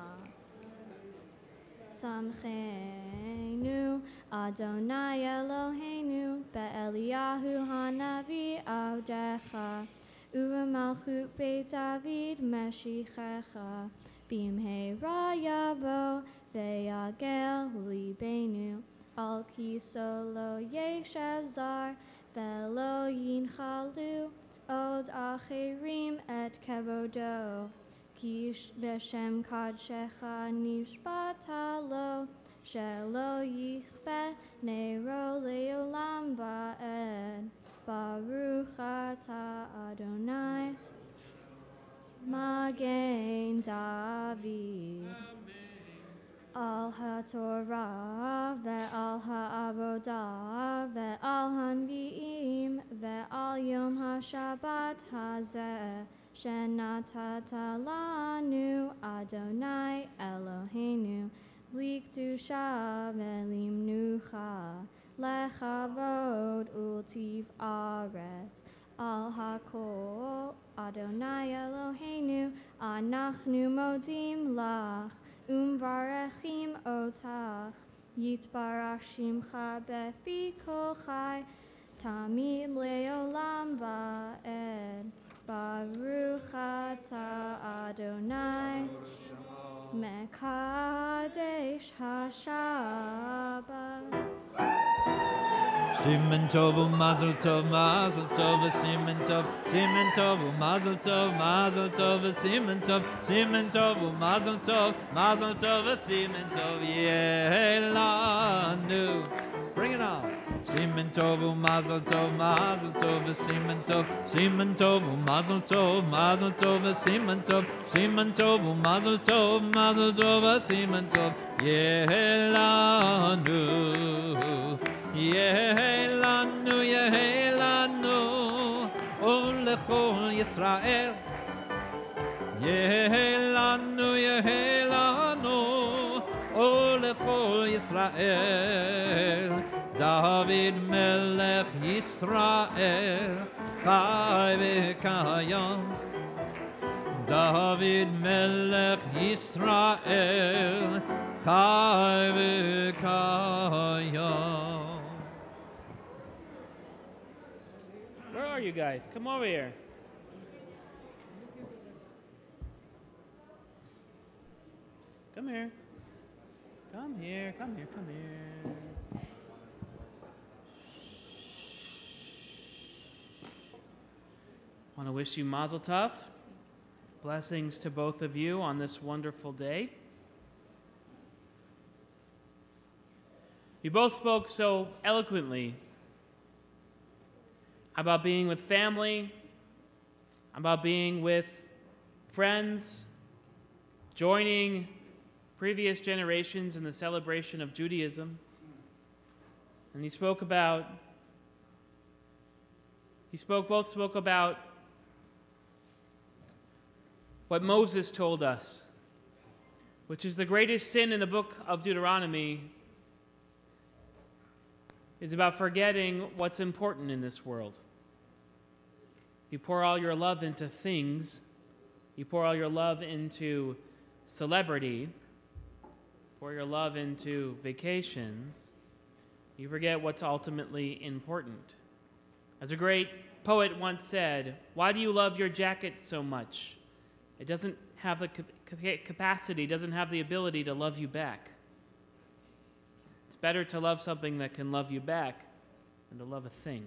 Samchenu Adonai Eloheinu be'Eliyahu hanavi avdecha u'malchut beit David meshichecha Bimheira yavo ve'yagel libenu al kiso lo yeshev zar ve'lo yinchaldu od acherim et kevodo ki b'shem kadshecha nishbata lo shelo yichbe neiro leolam va'ed Baruch atah Adonai Magen David Al HaTorah ve'al ha'avodah ve'al hanvi'im ve'al yom ha'shabbat hazeh shenatata lanu Adonai Eloheinu likdusha ve'limnucha lechavod ultiv aret Al hakol Adonai Eloheinu anachnu modim lach umvarechim otach yitbarach shimcha befi kol chai tamid leolam va'ed Baruch atah Adonai Simen Tov, Mazel Tov, Mazel Tov, Simen Tov, Simen Tov, Mazel Tov, Mazel Tov, Simen Tov, Simen Tov, Mazel Tov, Mazel Tov, Simen Tov, Yelanu. Bring it on. Simen Tov, Mazel Tov, Mazel Tov, Simen Tov, Simen Tov, Mazel Tov, Mazel Tov, Simen Tov, Simen Tov, Mazel Tov, Mazel Tov, Simen Tov, Yelanu. Yelanu, Yelanu, O Lechol Yisrael. Yelanu, Yelanu, O Lechol Yisrael. David Melech Yisrael, Chai v'kayam. David Melech Yisrael, Chai v'kayam. Where are you guys? Come over here. Come here. Come here, come here, come here. I want to wish you Mazel Tov. Blessings to both of you on this wonderful day. You both spoke so eloquently about being with family, about being with friends, joining previous generations in the celebration of Judaism. And you spoke about, you spoke, both spoke about what Moses told us, which is the greatest sin in the book of Deuteronomy, is about forgetting what's important in this world. You pour all your love into things, you pour all your love into celebrity, pour your love into vacations, you forget what's ultimately important. As a great poet once said, why do you love your jacket so much? It doesn't have the capacity, doesn't have the ability to love you back. It's better to love something that can love you back than to love a thing.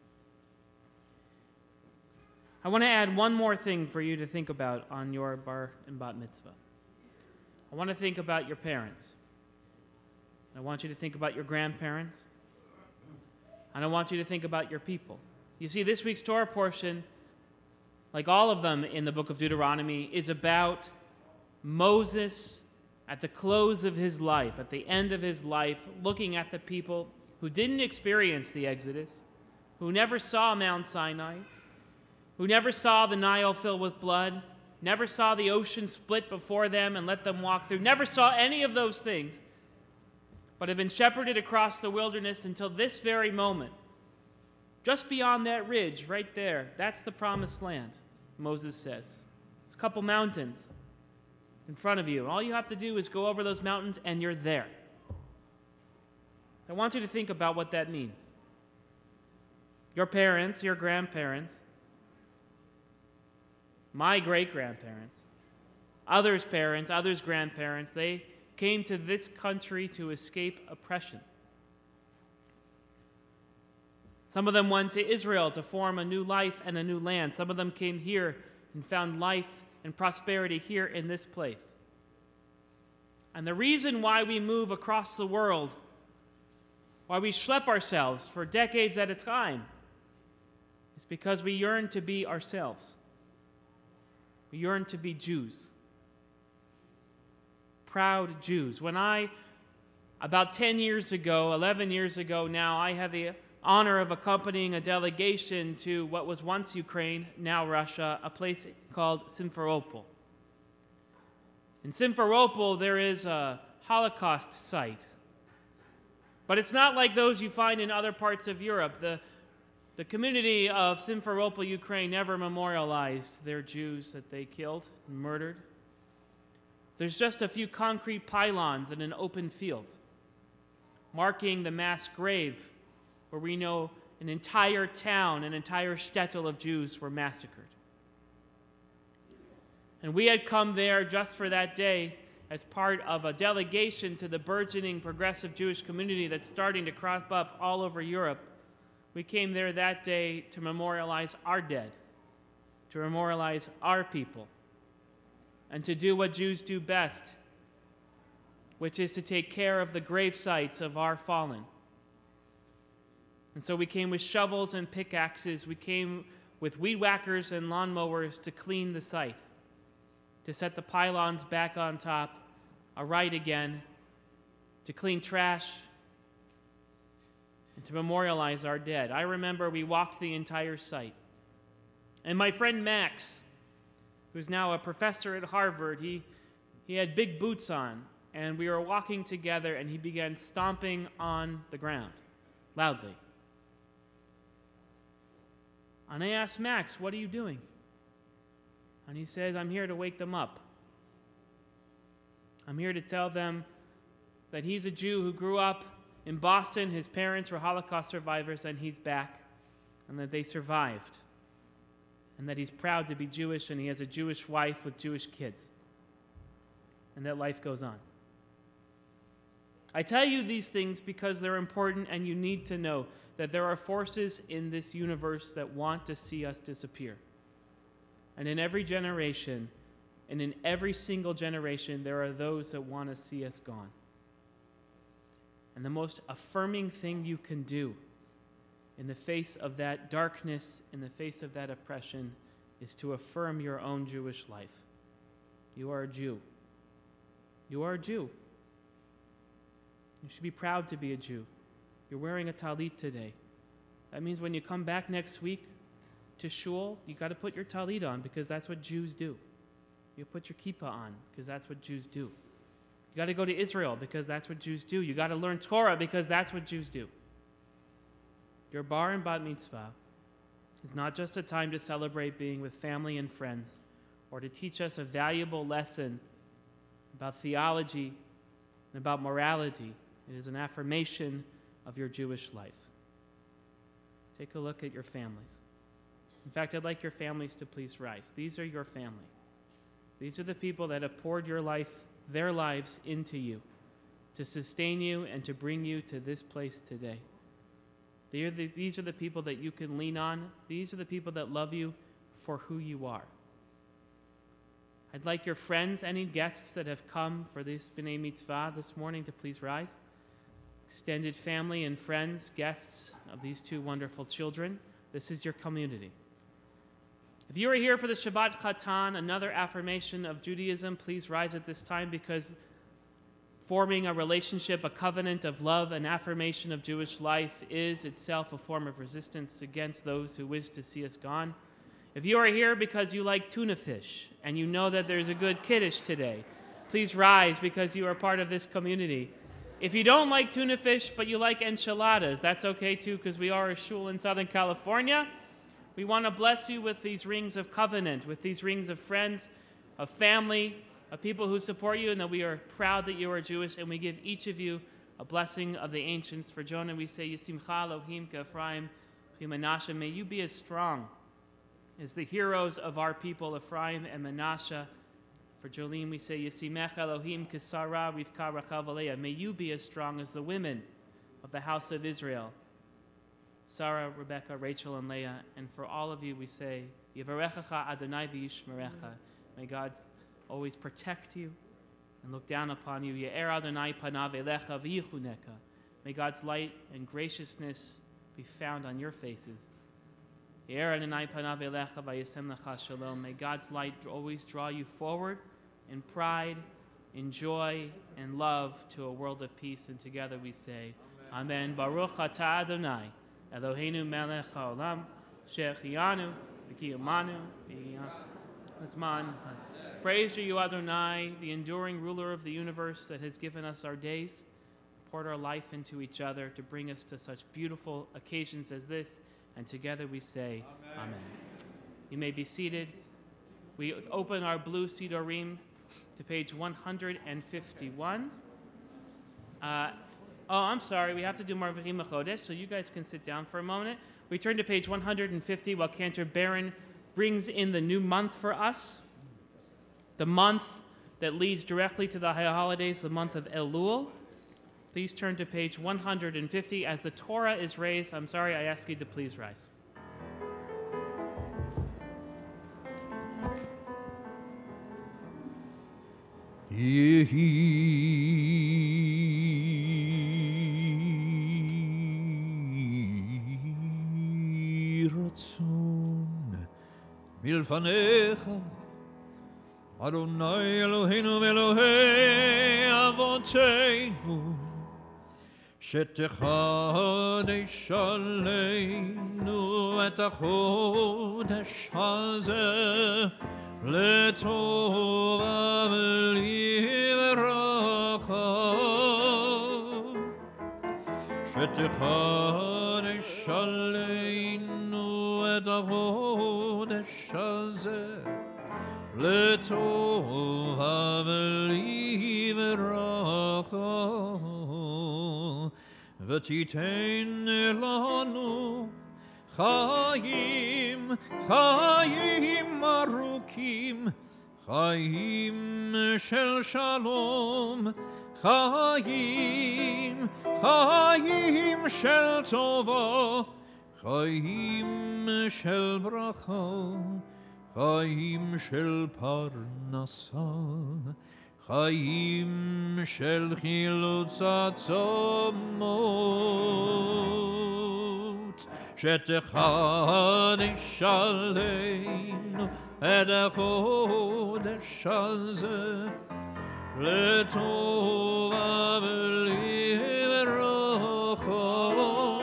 I want to add one more thing for you to think about on your bar and bat mitzvah. I want to think about your parents. I want you to think about your grandparents. And I want you to think about your people. You see, this week's Torah portion, like all of them in the book of Deuteronomy, is about Moses at the close of his life, at the end of his life, looking at the people who didn't experience the Exodus, who never saw Mount Sinai, who never saw the Nile filled with blood, never saw the ocean split before them and let them walk through, never saw any of those things, but have been shepherded across the wilderness until this very moment. Just beyond that ridge, right there, that's the promised land, Moses says. It's a couple mountains in front of you. All you have to do is go over those mountains and you're there. I want you to think about what that means. Your parents, your grandparents, my great-grandparents, others' parents, others' grandparents, they came to this country to escape oppression. Some of them went to Israel to form a new life and a new land. Some of them came here and found life and prosperity here in this place. And the reason why we move across the world, why we schlep ourselves for decades at a time, is because we yearn to be ourselves. We yearn to be Jews. Proud Jews. When I, about ten years ago, eleven years ago now, I had the honor of accompanying a delegation to what was once Ukraine, now Russia, a place called Simferopol. In Simferopol, there is a Holocaust site. But it's not like those you find in other parts of Europe. The, the community of Simferopol, Ukraine, never memorialized their Jews that they killed and murdered. There's just a few concrete pylons in an open field, marking the mass grave where we know an entire town, an entire shtetl of Jews were massacred. And we had come there just for that day as part of a delegation to the burgeoning progressive Jewish community that's starting to crop up all over Europe We came there that day to memorialize our dead, to memorialize our people, and to do what Jews do best, which is to take care of the grave sites of our fallen. And so we came with shovels and pickaxes. We came with weed whackers and lawnmowers to clean the site, to set the pylons back on top, aright again, to clean trash, and to memorialize our dead. I remember we walked the entire site. And my friend Max, who's now a professor at Harvard, he, he had big boots on, and we were walking together, and he began stomping on the ground, loudly. And I asked Max, what are you doing? And he says, I'm here to wake them up. I'm here to tell them that he's a Jew who grew up in Boston, his parents were Holocaust survivors, and he's back, and that they survived, and that he's proud to be Jewish, and he has a Jewish wife with Jewish kids, and that life goes on. I tell you these things because they're important, and you need to know that there are forces in this universe that want to see us disappear. And in every generation, and in every single generation, there are those that want to see us gone. And the most affirming thing you can do in the face of that darkness, in the face of that oppression, is to affirm your own Jewish life. You are a Jew. You are a Jew. You should be proud to be a Jew. You're wearing a talit today. That means when you come back next week to shul, you got to put your talit on because that's what Jews do. You put your kippah on because that's what Jews do. You got to go to Israel because that's what Jews do. You got to learn Torah because that's what Jews do. Your bar and bat mitzvah is not just a time to celebrate being with family and friends or to teach us a valuable lesson about theology and about morality. It is an affirmation of your Jewish life. Take a look at your families. In fact, I'd like your families to please rise. These are your family. These are the people that have poured your life, their lives into you to sustain you and to bring you to this place today. They are the, these are the people that you can lean on. These are the people that love you for who you are. I'd like your friends, any guests that have come for this B'nai Mitzvah this morning to please rise. Extended family and friends, guests of these two wonderful children. This is your community. If you are here for the Shabbat Chatan, another affirmation of Judaism, please rise at this time because forming a relationship, a covenant of love, an affirmation of Jewish life is itself a form of resistance against those who wish to see us gone. If you are here because you like tuna fish and you know that there's a good kiddush today, please rise because you are part of this community. If you don't like tuna fish but you like enchiladas, that's okay too because we are a shul in Southern California. We want to bless you with these rings of covenant, with these rings of friends, of family, of people who support you, and that we are proud that you are Jewish, and we give each of you a blessing of the ancients. For Jonah, we say, Yisimcha Elohim K'Ephraim Menashe. May you be as strong as the heroes of our people, Ephraim and Menashe. For Jolene, we say, Yisimech Elohim K'Sara Rivka Rachav Aleah. May you be as strong as the women of the house of Israel, Sarah, Rebecca, Rachel, and Leah. And for all of you, we say, Yivarechacha Adonai v'yishmerecha. May God always protect you and look down upon you. Ye'er Adonai panav elecha v'yichuneka. May God's light and graciousness be found on your faces. Ye'er Adonai panav elecha v'yasem lecha shalom. May God's light always draw you forward in pride, in joy, and love to a world of peace. And together we say, Amen. Baruch atah Adonai, Eloheinu melech haolam, she'echianu v'kiyamanu v'yizman. Praise to you, Adonai, the enduring ruler of the universe that has given us our days, poured our life into each other to bring us to such beautiful occasions as this, and together we say, Amen. Amen. You may be seated. We open our blue Sidorim to page one hundred fifty-one. Uh, oh, I'm sorry, we have to do Marvachim Chodesh, so you guys can sit down for a moment. We turn to page one hundred fifty while Cantor Barron brings in the new month for us. The month that leads directly to the high holidays, the month of Elul. Please turn to page one hundred fifty. As the Torah is raised, I'm sorry, I ask you to please rise. יהי רצון מלפניך, אדוני אלוהינו ואלוהי אבותינו, שתחדש עלינו את החודש הזה לטובה ולברכה, שתחדש עלינו את החודש הזה לטובה ולברכה, ותיתן לנו חיים, חיים ארוכים, חיים של שלום, חיים, חיים של טובה, חיים של ברכה, חיים של פרנסה, חיים של חילוץ עצמות, שתחדש עלינו את החודש הזה לטובה ולברכה,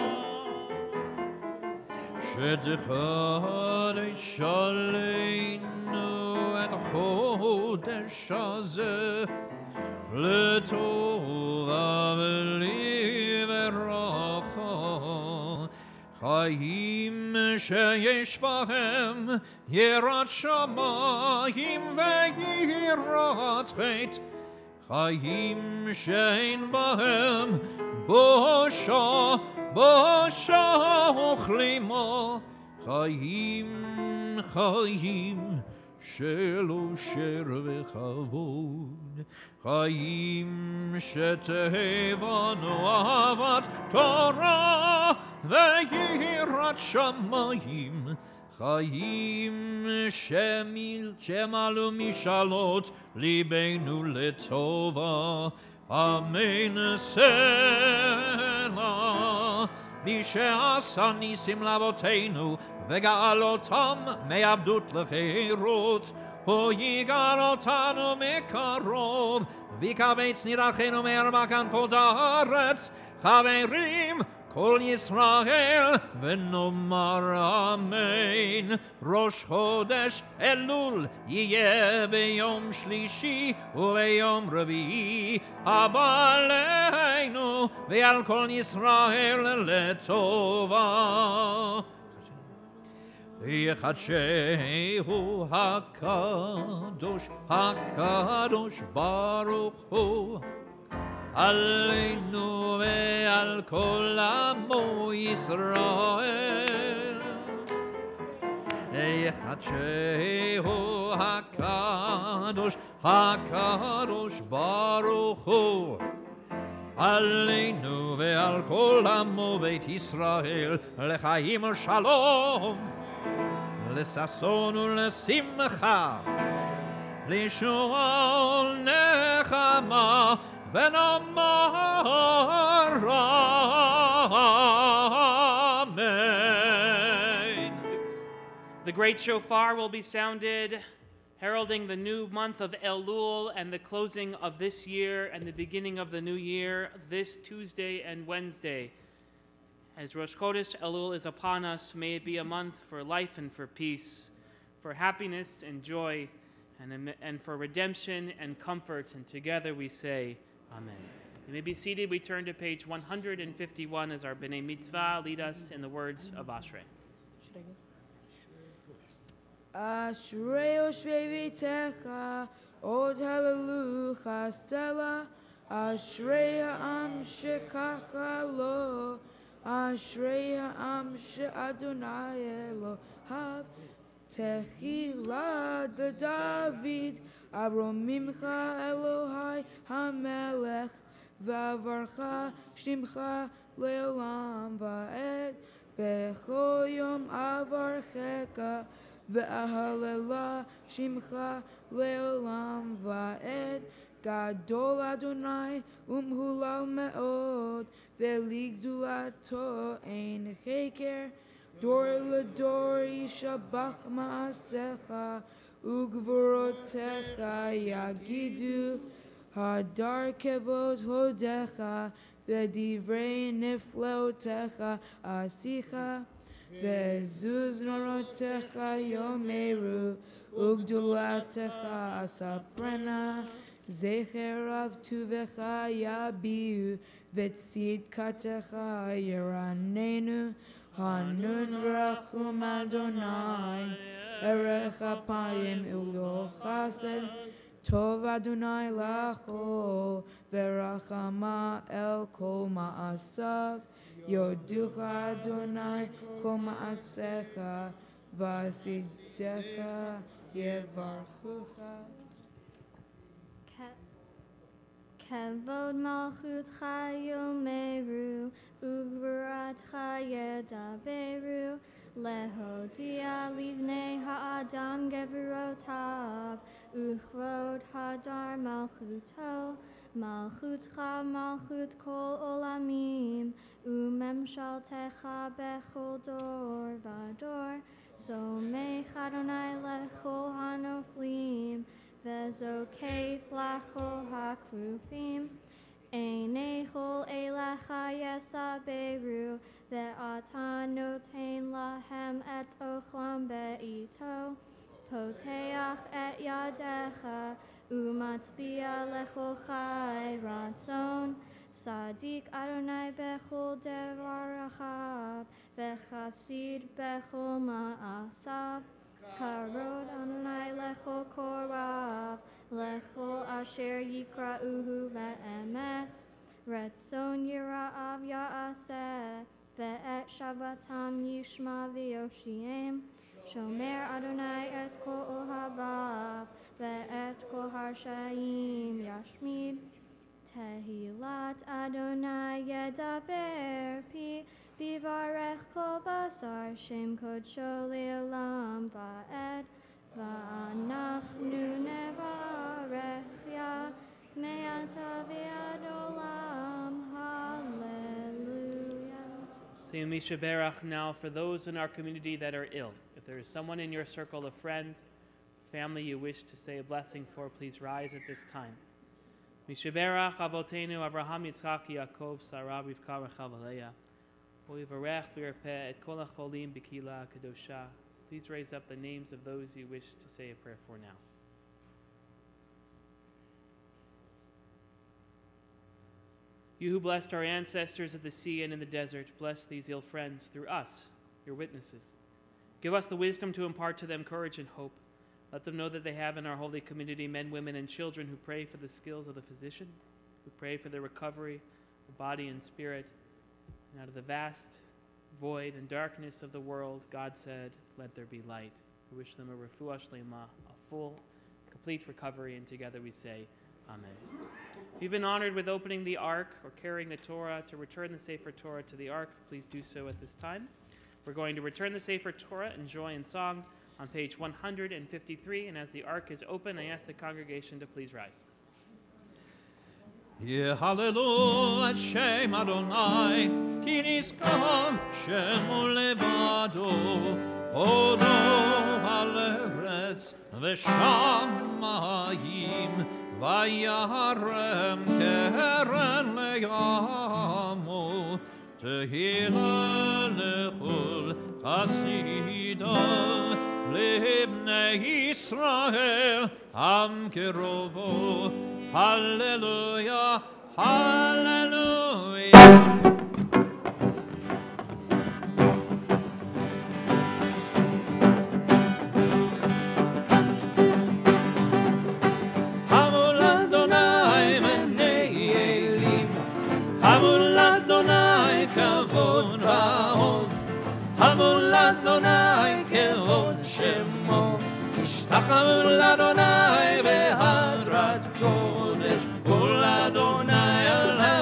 שתחדש עלינו את החודש הזה לטובה ולברכה, חיים שיש בהם יראת שמיים ויראת חטא, חיים שאין בהם בושה, בושה וכלימה, חיים, חיים של אושר וכבוד, חיים שתהבנו אהבת תורה ויראת שמיים, חיים שמיל, שמלו משאלות ליבנו לטובה, אמן סלע. מי שעשה ניסים לאבותינו וגאל אותם מעבדות לחירות, הוא יגאל אותנו מקרוב ויקבץ נידחנו מארבע כנפות הארץ. חברים, כל ישראל ונאמר אמן. ראש חודש אלול יהיה ביום שלישי וביום רביעי, הבא עלינו ועל כל ישראל לטובה. יחדשהו הקדוש, הקדוש ברוך הוא, עלינו ועל כל עמו ישראל. יחדשהו הקדוש, הקדוש ברוך הוא, עלינו ועל כל עמו בית ישראל, לחיים ושלום, לששון ולשמחה, לישועה ולנחמה, ונאמר amen. The great shofar will be sounded, heralding the new month of Elul and the closing of this year and the beginning of the new year this Tuesday and Wednesday. As Rosh Chodesh Elul is upon us, may it be a month for life and for peace, for happiness and joy, and, and for redemption and comfort. And together we say, Amen. You may be seated. We turn to page one hundred fifty-one as our B'nai Mitzvah lead us in the words of Ashrei. Ashrei Oshvei V'techa, Od Hallelujah Stella, Ashrei Ha'am Shekacha Lo, Ashrei Ha'am She'Adonai Elohav, Techila de David, Abro Mimcha Elohai HaMelech, ואברכה שמך לעולם ועד. בכל יום אברכך ואהללה שמך לעולם ועד. גדול אדוני ומהולל מאוד, ולגדולתו אין חקר. דור לדור ישבח מעשיך, וגבורותיך יגידו. הדר כבוד הודיך, ודברי נפלאותיך עשיך. וזוז נורותיך יאמרו, וגדולתך אספרנה. זכר רב טובך יביעו, וצדקתך ירננו. הנון ורחום אדוני, ערך אפיים ולא חסד. טוב אדוני לכל, ורחמה אל כל מעשיו. יודוך אדוני כל מעשיך, ועשיתך יברכוך. כבוד מלכותך יאמרו, וגבורתך ידברו. להודיע לבני האדם גבורותיו, וכבוד הדר מלכותו. מלכותך מלכות כל עולמים, וממשלתך בכל דור ודור. סומך אדוני לכל הנופלים, וזוקף לכל הכרופים. עיני כל אליך יסברו, ואתה נותן להם את אוכלם בעתו. פותח את ידיך, ומצביע לכל חי רצון. צדיק אדוני בכל דבריו, וחסיד בכל מעשיו. כבוד אדוני לכל קוראיו, לכל אשר יקראוהו באמת. רצון יראיו יעשה, ואת שבתם ישמע ויושיעם. שומר אדוני את כל אוהביו, ואת כל הרשעים ישמיד. תהילת אדוני ידבר פי, ויברך כל בשר שם קודשו לעולם ועד. ואנחנו נברך יה מעתה ועד עולם. Hallelujah. Say Misha Berach now for those in our community that are ill. If there is someone in your circle of friends, family you wish to say a blessing for, please rise at this time. Misha Berach Avotenu Avraham Yitzchak Yaakov Sarah Rivka Rachel Leah. Uivarech v'yirpeh et kol hacholim b'kila kadosha. Please raise up the names of those you wish to say a prayer for now. You who blessed our ancestors at the sea and in the desert, bless these ill friends through us, your witnesses. Give us the wisdom to impart to them courage and hope. Let them know that they have in our holy community men, women, and children who pray for the skills of the physician, who pray for their recovery of body and spirit. And out of the vast void and darkness of the world, God said, let there be light. We wish them a refuah shlema, a full, complete recovery, and together we say, Amen. If you've been honored with opening the Ark or carrying the Torah to return the Sefer Torah to the Ark, please do so at this time. We're going to return the Sefer Torah in joy and song on page one hundred fifty-three, and as the Ark is open, I ask the congregation to please rise. Yehalelu et Shem Adonai, ki nizkar Shemo levado, Odo ha'aretz v'shamayim, vayarem keren le'yamo, tehila lechol chasidah, lebnei Yisrael am kerovo. Hallelujah, hallelujah. Hamul Adonai menei elim, Hamul Adonai kavod va'oz, Hamul Adonai kevod shemo, Ishtachavul Adonai behadrat kodesh, Kol Adonai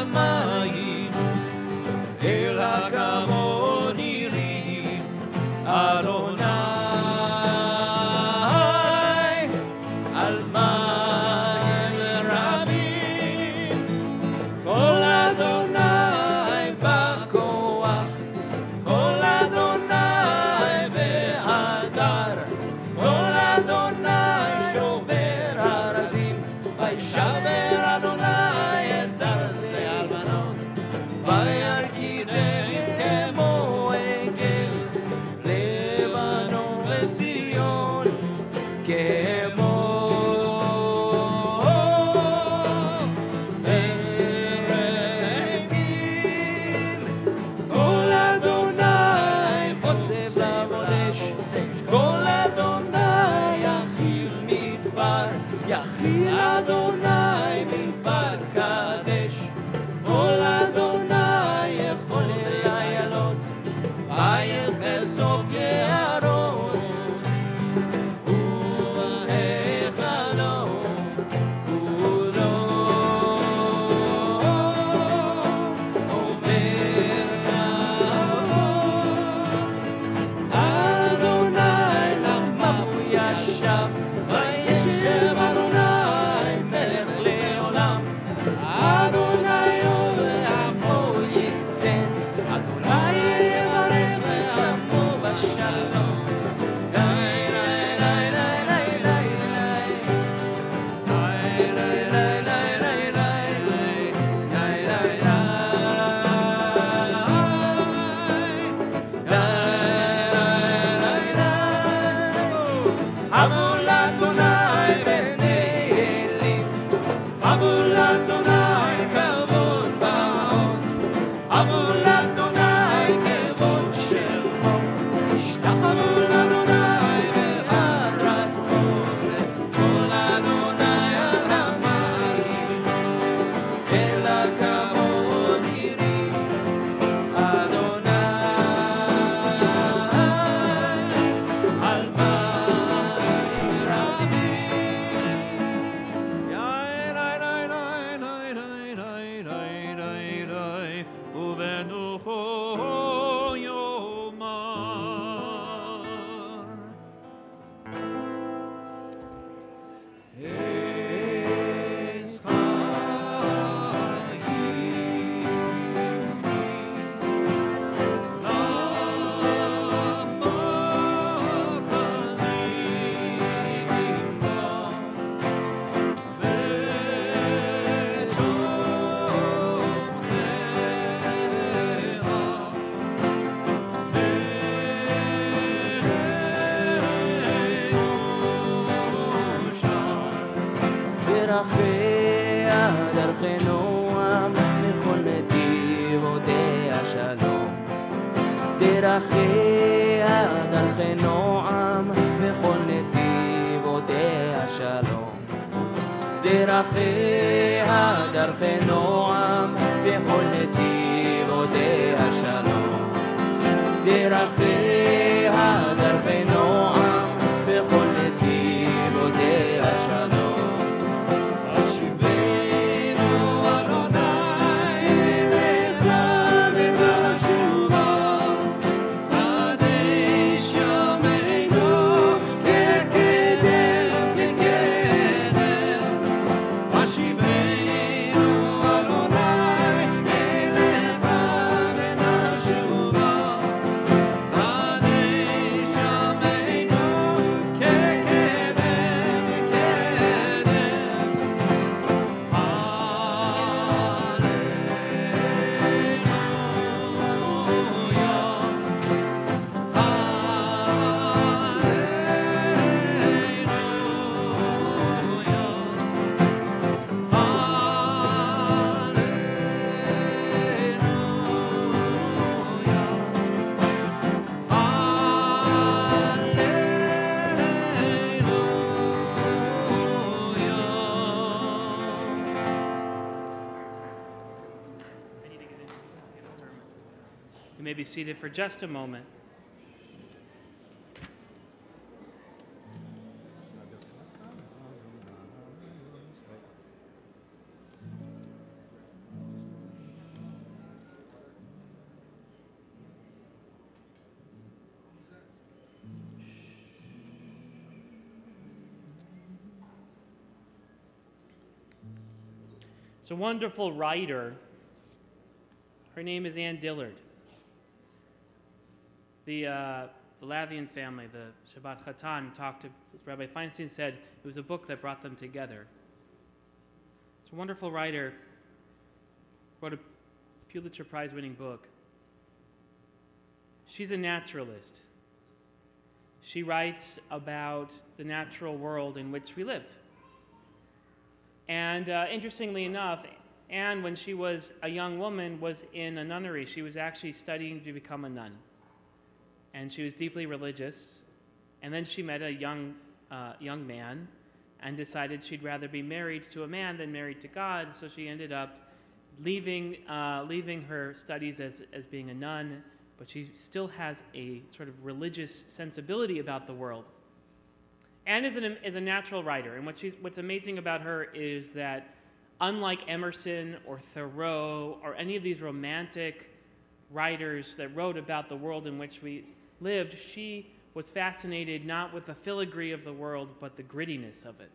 דרכיה דרכי נועם בכל נתיבותיה שלום דרכיה דרכי נועם בכל נתיבותיה שלום דרכיה דרכי נועם בכל נתיבותיה שלום דרכיה דרכי נועם בכל נתיבותיה שלום Be seated for just a moment. It's a wonderful writer. Her name is Anne Dillard. The, uh, the Lavian family, the Shabbat Chatan, talked to, Rabbi Feinstein said it was a book that brought them together. It's a wonderful writer, wrote a Pulitzer Prize-winning book. She's a naturalist. She writes about the natural world in which we live. And uh, interestingly enough, Anne, when she was a young woman, was in a nunnery. She was actually studying to become a nun. And she was deeply religious, and then she met a young, uh, young man and decided she'd rather be married to a man than married to God, so she ended up leaving, uh, leaving her studies as, as being a nun, but she still has a sort of religious sensibility about the world. Anne is, an, is a natural writer, and what she's, what's amazing about her is that unlike Emerson or Thoreau or any of these romantic writers that wrote about the world in which we lived, she was fascinated not with the filigree of the world, but the grittiness of it.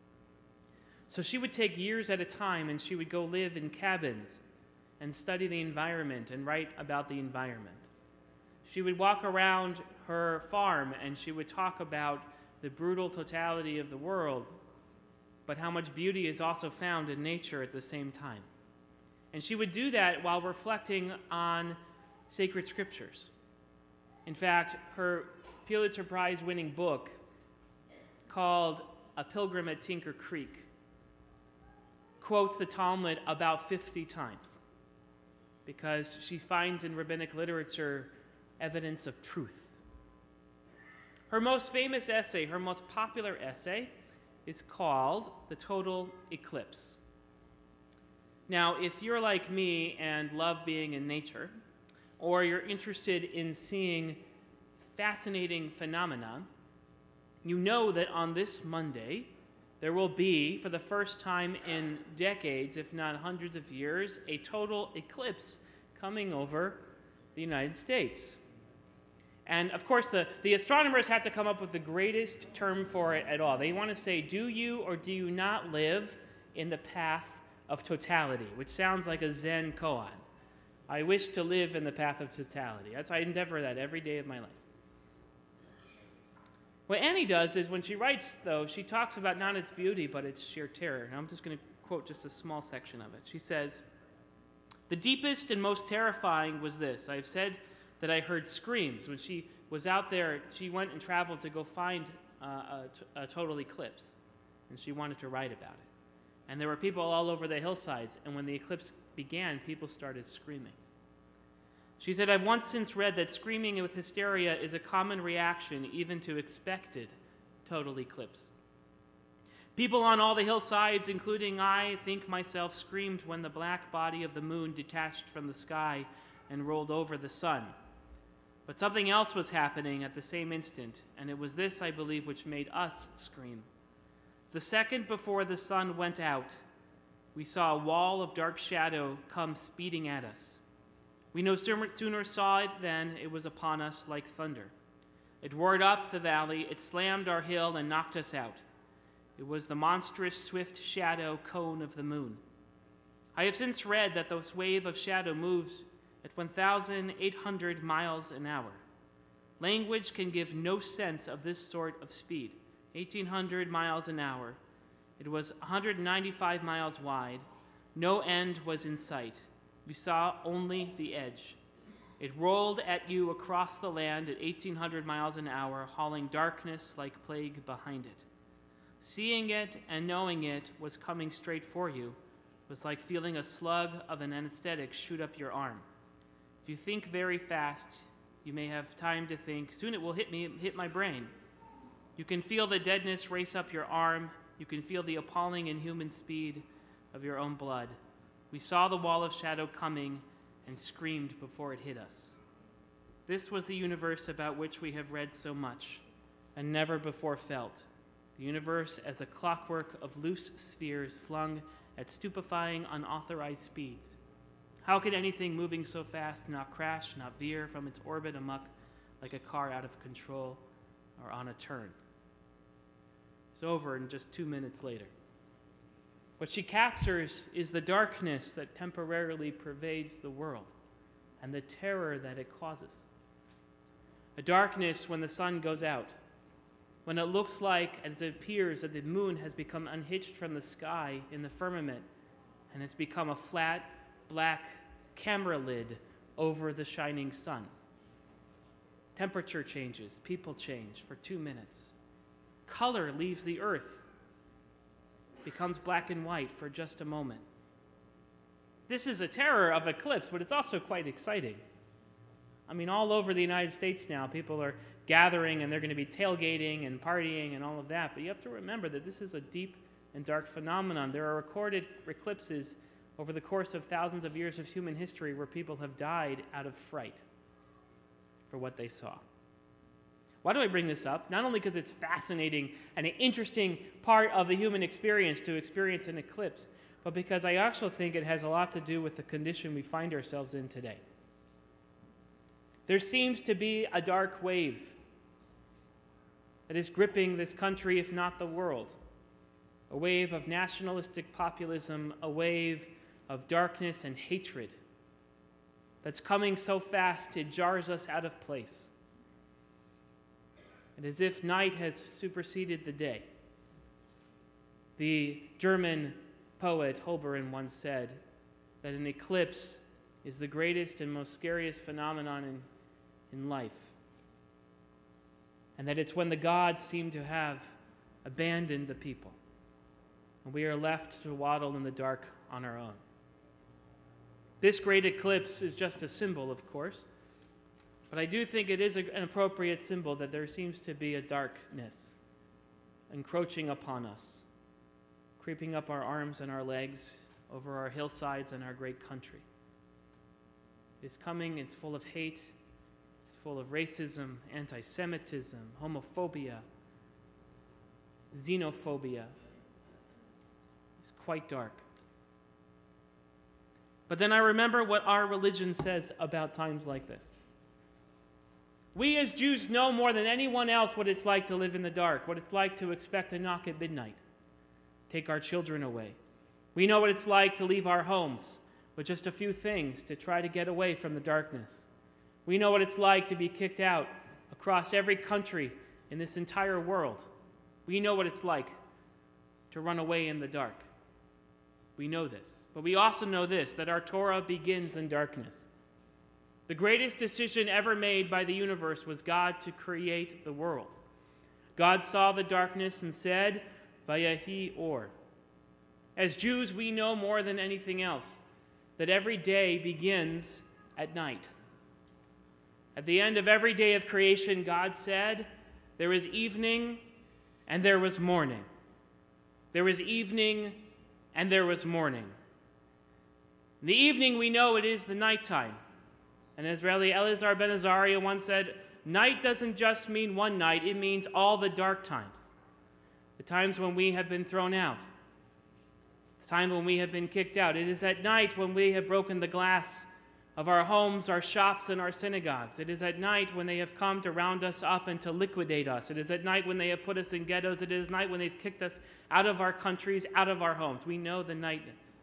So she would take years at a time and she would go live in cabins and study the environment and write about the environment. She would walk around her farm and she would talk about the brutal totality of the world, but how much beauty is also found in nature at the same time. And she would do that while reflecting on sacred scriptures. In fact, her Pulitzer Prize-winning book called A Pilgrim at Tinker Creek quotes the Talmud about fifty times because she finds in rabbinic literature evidence of truth. Her most famous essay, her most popular essay, is called The Total Eclipse. Now, if you're like me and love being in nature, or you're interested in seeing fascinating phenomena, you know that on this Monday, there will be, for the first time in decades, if not hundreds of years, a total eclipse coming over the United States. And of course, the, the astronomers have to come up with the greatest term for it at all. They want to say, do you or do you not live in the path of totality, which sounds like a Zen koan. I wish to live in the path of totality. That's, I endeavor that every day of my life. What Annie does is when she writes, though, she talks about not its beauty, but its sheer terror. And I'm just going to quote just a small section of it. She says, "The deepest and most terrifying was this. I have said that I heard screams. When she was out there, she went and traveled to go find uh, a, a total eclipse. And she wanted to write about it. And there were people all over the hillsides, and when the eclipse began, people started screaming. She said, I've once since read that screaming with hysteria is a common reaction even to expected total eclipse. People on all the hillsides, including I, think myself, screamed when the black body of the moon detached from the sky and rolled over the sun. But something else was happening at the same instant, and it was this, I believe, which made us scream. The second before the sun went out, we saw a wall of dark shadow come speeding at us. We no sooner saw it than it was upon us like thunder. It roared up the valley, it slammed our hill and knocked us out. It was the monstrous, swift shadow cone of the moon. I have since read that this wave of shadow moves at one thousand eight hundred miles an hour. Language can give no sense of this sort of speed. eighteen hundred miles an hour. It was one hundred ninety-five miles wide. No end was in sight. You saw only the edge. It rolled at you across the land at eighteen hundred miles an hour, hauling darkness like plague behind it. Seeing it and knowing it was coming straight for you was like feeling a slug of an anesthetic shoot up your arm. If you think very fast, you may have time to think, soon it will hit me, hit my brain. You can feel the deadness race up your arm. You can feel the appalling inhuman speed of your own blood. We saw the wall of shadow coming and screamed before it hit us. This was the universe about which we have read so much and never before felt. The universe as a clockwork of loose spheres flung at stupefying, unauthorized speeds. How could anything moving so fast not crash, not veer from its orbit amuck like a car out of control or on a turn? It's over in just two minutes later. What she captures is the darkness that temporarily pervades the world and the terror that it causes. A darkness when the sun goes out, when it looks like, as it appears, that the moon has become unhitched from the sky in the firmament and has become a flat, black camera lid over the shining sun. Temperature changes, people change for two minutes. Color leaves the earth, becomes black and white for just a moment. This is a terror of eclipse, but it's also quite exciting. I mean, all over the United States now, people are gathering and they're going to be tailgating and partying and all of that, but you have to remember that this is a deep and dark phenomenon. There are recorded eclipses over the course of thousands of years of human history where people have died out of fright for what they saw. Why do I bring this up? Not only because it's fascinating and an interesting part of the human experience to experience an eclipse, but because I also think it has a lot to do with the condition we find ourselves in today. There seems to be a dark wave that is gripping this country, if not the world. A wave of nationalistic populism, a wave of darkness and hatred that's coming so fast it jars us out of place. And as if night has superseded the day. The German poet Holbein once said that an eclipse is the greatest and most scariest phenomenon in, in life. And that it's when the gods seem to have abandoned the people. And we are left to waddle in the dark on our own. This great eclipse is just a symbol, of course. But I do think it is a, an appropriate symbol that there seems to be a darkness encroaching upon us, creeping up our arms and our legs, over our hillsides and our great country. It's coming, it's full of hate, it's full of racism, anti-Semitism, homophobia, xenophobia. It's quite dark. But then I remember what our religion says about times like this. We as Jews know more than anyone else what it's like to live in the dark, what it's like to expect a knock at midnight, take our children away. We know what it's like to leave our homes with just a few things to try to get away from the darkness. We know what it's like to be kicked out across every country in this entire world. We know what it's like to run away in the dark. We know this. But we also know this, that our Torah begins in darkness. The greatest decision ever made by the universe was God to create the world. God saw the darkness and said, Vayahi or. As Jews, we know more than anything else that every day begins at night. At the end of every day of creation, God said, there was evening and there was morning. There was evening and there was morning. In the evening, we know it is the nighttime. And as Rabbi Elazar ben Azariah once said, night doesn't just mean one night, it means all the dark times. The times when we have been thrown out. The time when we have been kicked out. It is at night when we have broken the glass of our homes, our shops, and our synagogues. It is at night when they have come to round us up and to liquidate us. It is at night when they have put us in ghettos. It is night when they've kicked us out of our countries, out of our homes. We know the night.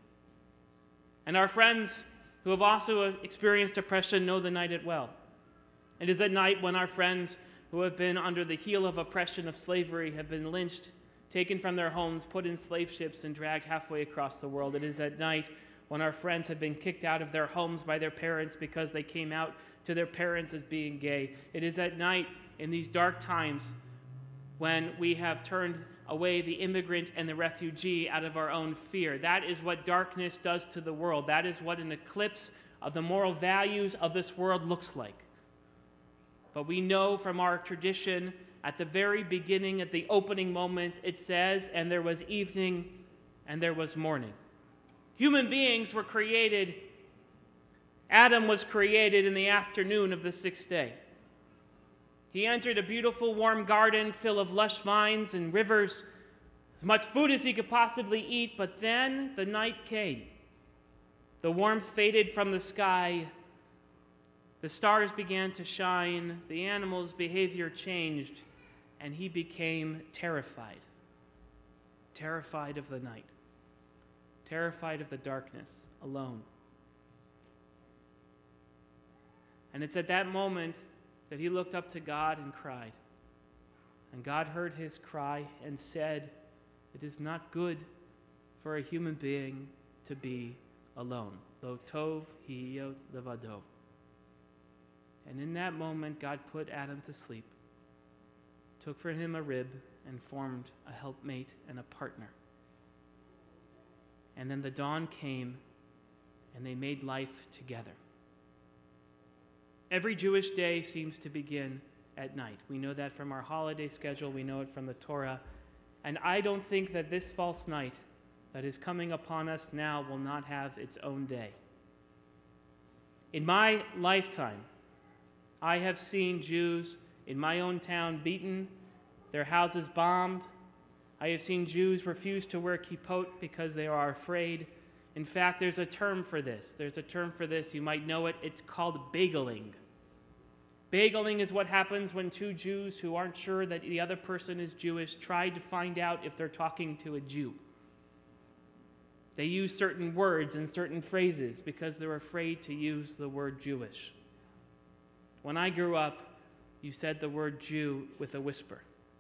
And our friends who have also experienced oppression know the night as well. It is at night when our friends who have been under the heel of oppression of slavery have been lynched, taken from their homes, put in slave ships, and dragged halfway across the world. It is at night when our friends have been kicked out of their homes by their parents because they came out to their parents as being gay. It is at night in these dark times when we have turned away the immigrant and the refugee out of our own fear. That is what darkness does to the world. That is what an eclipse of the moral values of this world looks like. But we know from our tradition, at the very beginning, at the opening moment, it says, and there was evening and there was morning. Human beings were created, Adam was created in the afternoon of the sixth day. He entered a beautiful warm garden full of lush vines and rivers, as much food as he could possibly eat, but then the night came. The warmth faded from the sky. The stars began to shine. The animal's behavior changed, and he became terrified. Terrified of the night. Terrified of the darkness, alone. And it's at that moment that he looked up to God and cried. And God heard his cry and said, it is not good for a human being to be alone. Lo tov hiyot levado. And in that moment, God put Adam to sleep, took for him a rib, and formed a helpmate and a partner. And then the dawn came, and they made life together. Every Jewish day seems to begin at night. We know that from our holiday schedule. We know it from the Torah. And I don't think that this false night that is coming upon us now will not have its own day. In my lifetime, I have seen Jews in my own town beaten, their houses bombed. I have seen Jews refuse to wear kippot because they are afraid. In fact, there's a term for this. There's a term for this. You might know it. It's called bageling. Bageling is what happens when two Jews who aren't sure that the other person is Jewish try to find out if they're talking to a Jew. They use certain words and certain phrases because they're afraid to use the word Jewish. When I grew up, you said the word Jew with a whisper.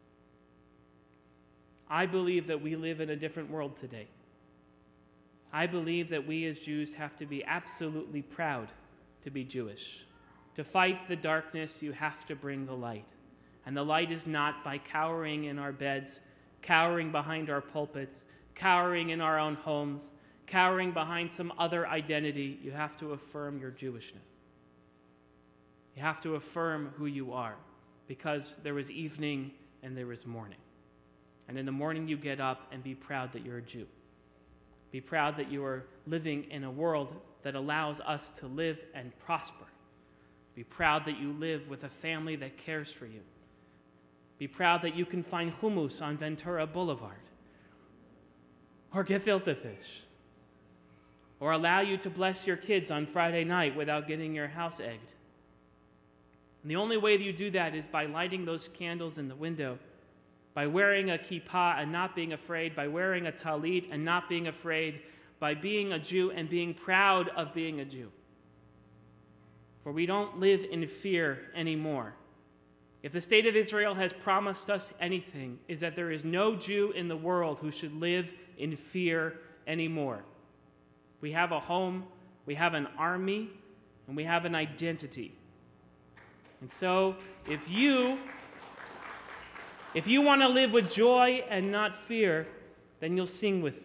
I believe that we live in a different world today. I believe that we as Jews have to be absolutely proud to be Jewish. To fight the darkness, you have to bring the light. And the light is not by cowering in our beds, cowering behind our pulpits, cowering in our own homes, cowering behind some other identity. You have to affirm your Jewishness. You have to affirm who you are, because there was evening and there was morning. And in the morning you get up and be proud that you're a Jew. Be proud that you are living in a world that allows us to live and prosper. Be proud that you live with a family that cares for you. Be proud that you can find hummus on Ventura Boulevard, or gefilte fish, or allow you to bless your kids on Friday night without getting your house egged. And the only way that you do that is by lighting those candles in the window, by wearing a kippah and not being afraid, by wearing a talit and not being afraid, by being a Jew and being proud of being a Jew. For we don't live in fear anymore. If the state of Israel has promised us anything, is that there is no Jew in the world who should live in fear anymore. We have a home, we have an army, and we have an identity. And so, if you, if you want to live with joy and not fear, then you'll sing with me.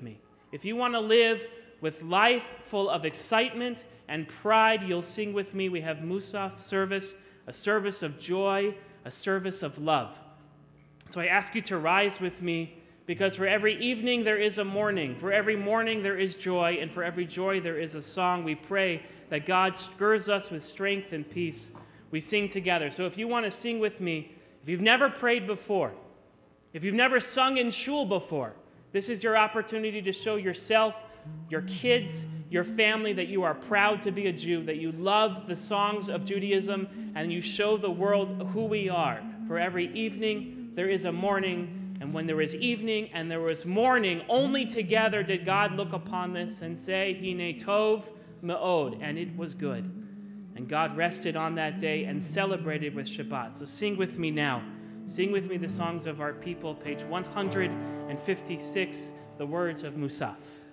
If you want to live with life full of excitement and pride, you'll sing with me. We have Musaf service, a service of joy, a service of love. So I ask you to rise with me, because for every evening there is a morning, for every morning there is joy, and for every joy there is a song. We pray that God stirs us with strength and peace. We sing together. So if you want to sing with me, if you've never prayed before, if you've never sung in shul before, this is your opportunity to show yourself, your kids, your family that you are proud to be a Jew, that you love the songs of Judaism, and you show the world who we are. For every evening there is a morning, and when there was evening and there was morning, only together did God look upon this and say, Hine tov me'od, and it was good. And God rested on that day and celebrated with Shabbat. So sing with me now. Sing with me the songs of our people, page one hundred fifty-six, the words of Musaf.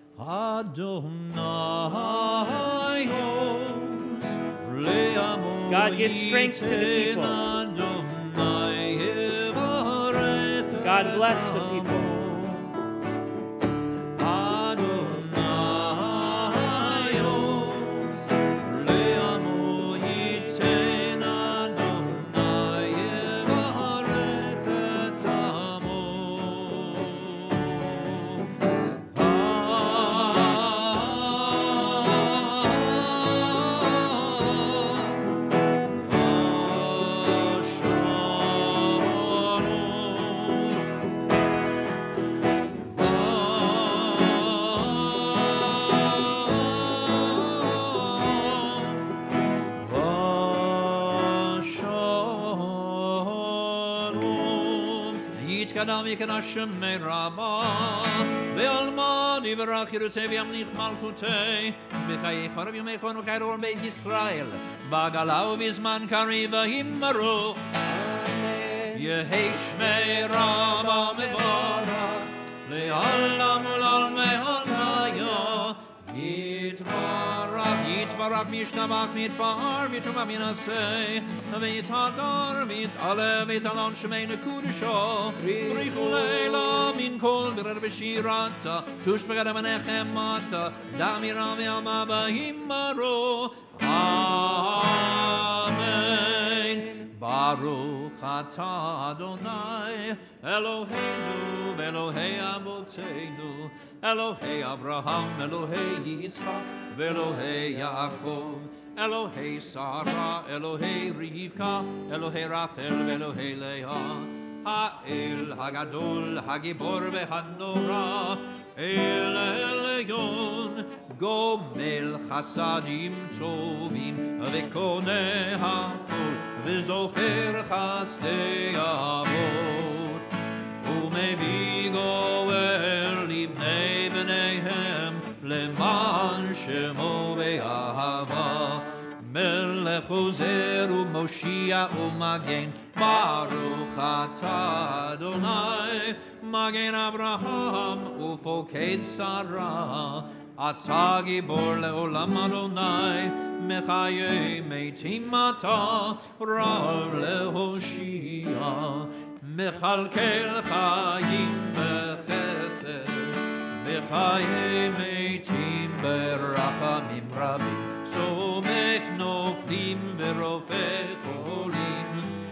God gives strength to the people. God bless the people. Kadam yikan Hashem merama ve'alma divrach yirutei v'yamlich malchutei v'chayei chorav yomeichon v'chayror beit Yisrael b'gala u'vizman kariv v'himmaru Yehei shmei rama mevarach le'alam u'lalmei almaya yitvarach yitvarach mishtabach mitbar v'tumah minasei v'yitadar v'yitale v'yitalon shemei nekudesho b'richu leila min kol b'rer b'shirata tush b'gada menechem mata damira v'yama b'himmaru Amen Baruch atah Adonai Eloheinu v'Elohei avoteinu Elohei Avraham Elohei Yitzchak v'Elohei Yaakov Elohei Sarah, Elohei Rivka, Elohei Rachel, Elohei Leah, Ha'el Hagadol, Hagibor ve'Hanora, El Elyon, Gomel Chasadim Tovim, Ve'koneh Hakol, Ve'zocher Chasdei Avot, U'mevi Goel Libnei B'neihem, Leman Shemo Ve'ahava, Melech Ozer u'Moshiach u'Magen Baruch atah Adonai Magen Avraham u'Foked Sarah Atah Gibor le'olam Adonai Mechayei meitim atah Rav le'Hoshia Mechalkel chayim b'chesed Mechayei meitim b'rachamim rabim סומך נופלים ורופא חולים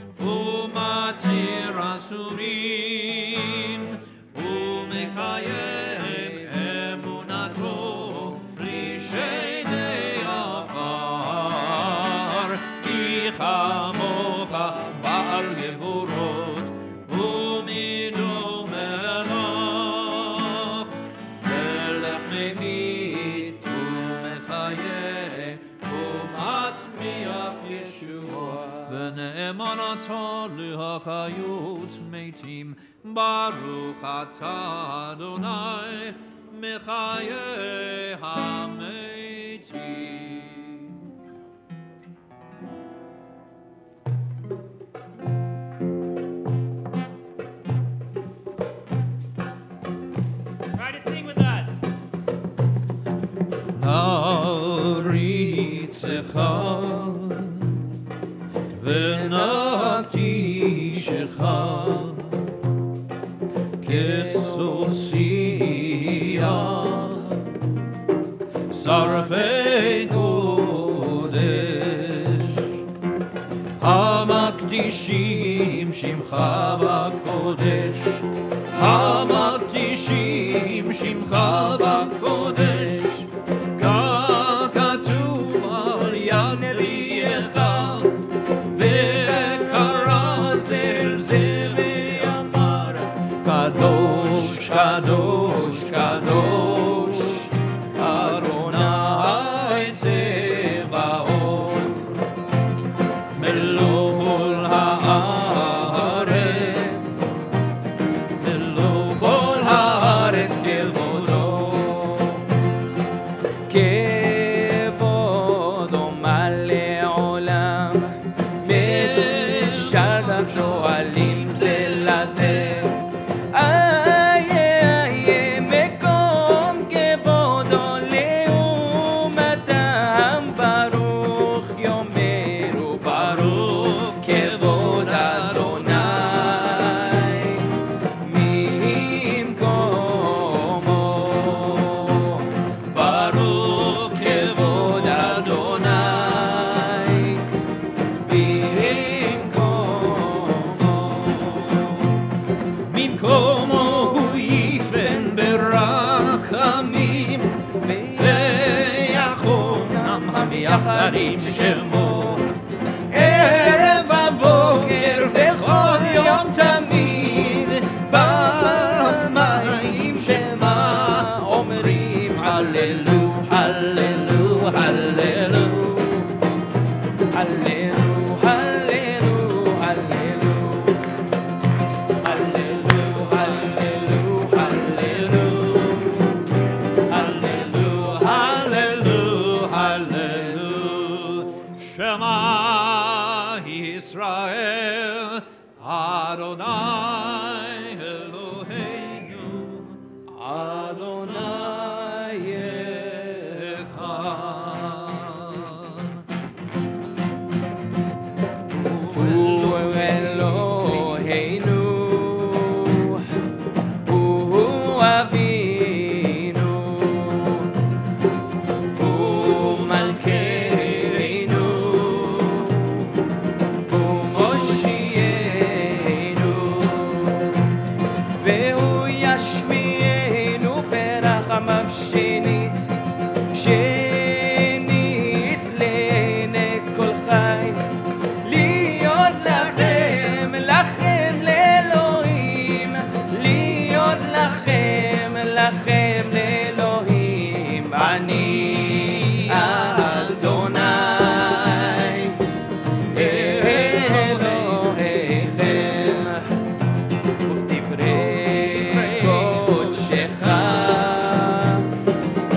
ומתיר אסורים ומקיים אמונתו פרישי עפר כי כמוך בעל גבורות ומידו מלך מלך ממית ומחיה ונאמנתה להחיות מתים ברוך אתה אדוני מחיי המתים Try to sing with us. נריצך ונקדישך כסוסיח שרפי קודש, המקדישים שמך בקודש, המקדישים שמך בקודש, ככתוב על יד נביאך, וקרא זה זה ואמר, קדוש, קדוש, קדוש, אדוני צבאות, מלוא כל הארץ, מלוא כל הארץ כבודו, כבודו מלא עולם, משלב שואלים זה לזה, איי איי מקום כבודו לעומתם, ברוך יאמרו ברוך כבוד אדוני ממקומו, ברוך כבוד אדוני במקומו, הוא יפן ברחמים ויחונם המייחרים שמו, ערב ובוקר בכל יום תמיד, במים שמה אומרים הללו, הללו, הללו, הללו, הללו, הללו, Shema Yisrael, Adonai Eloheinu, Adonai Echad. Hu Eloheinu, Hu Avinu, Hu Malkeinu, Hu Moshienu, Vehu Yashmienu ברחמיו שנית, שנית לעיני כל חי, להיות לכם, לכם לאלוהים, להיות לכם, לכם לאלוהים, אני אדוני אלוהיכם, ובדברי קודשך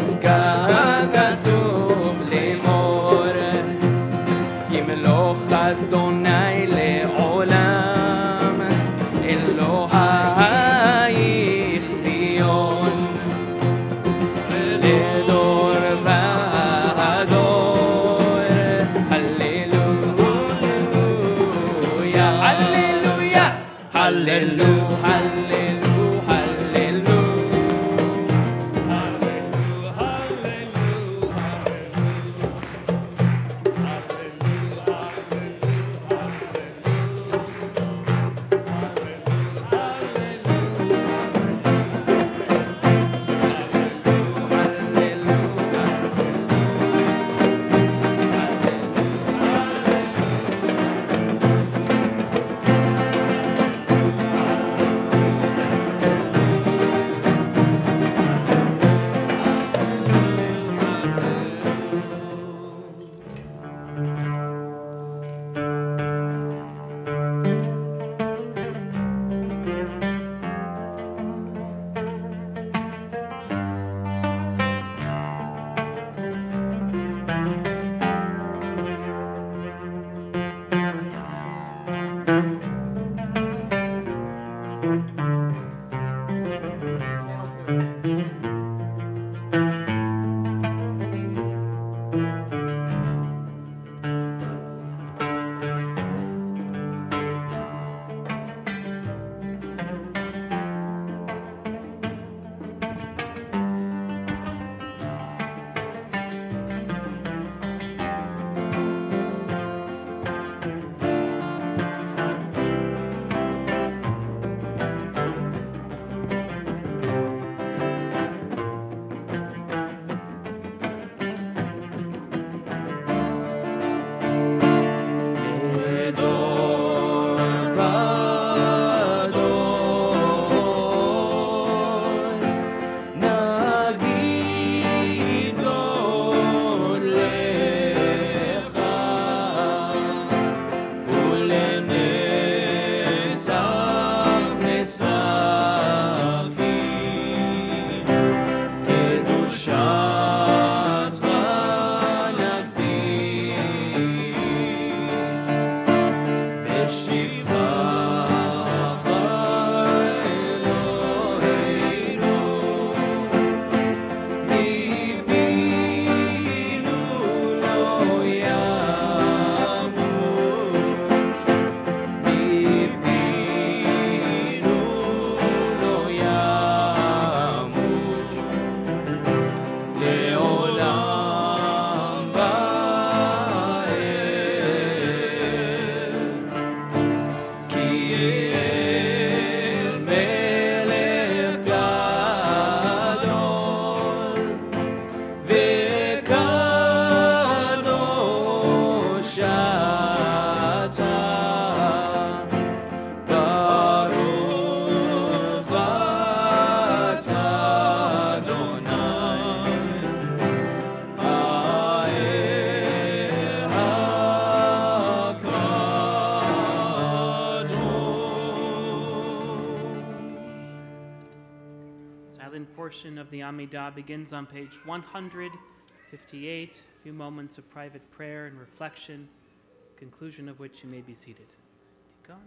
Silent portion of the Amidah begins on page one hundred fifty-eight. A few moments of private prayer and reflection, conclusion of which you may be seated. Tikon.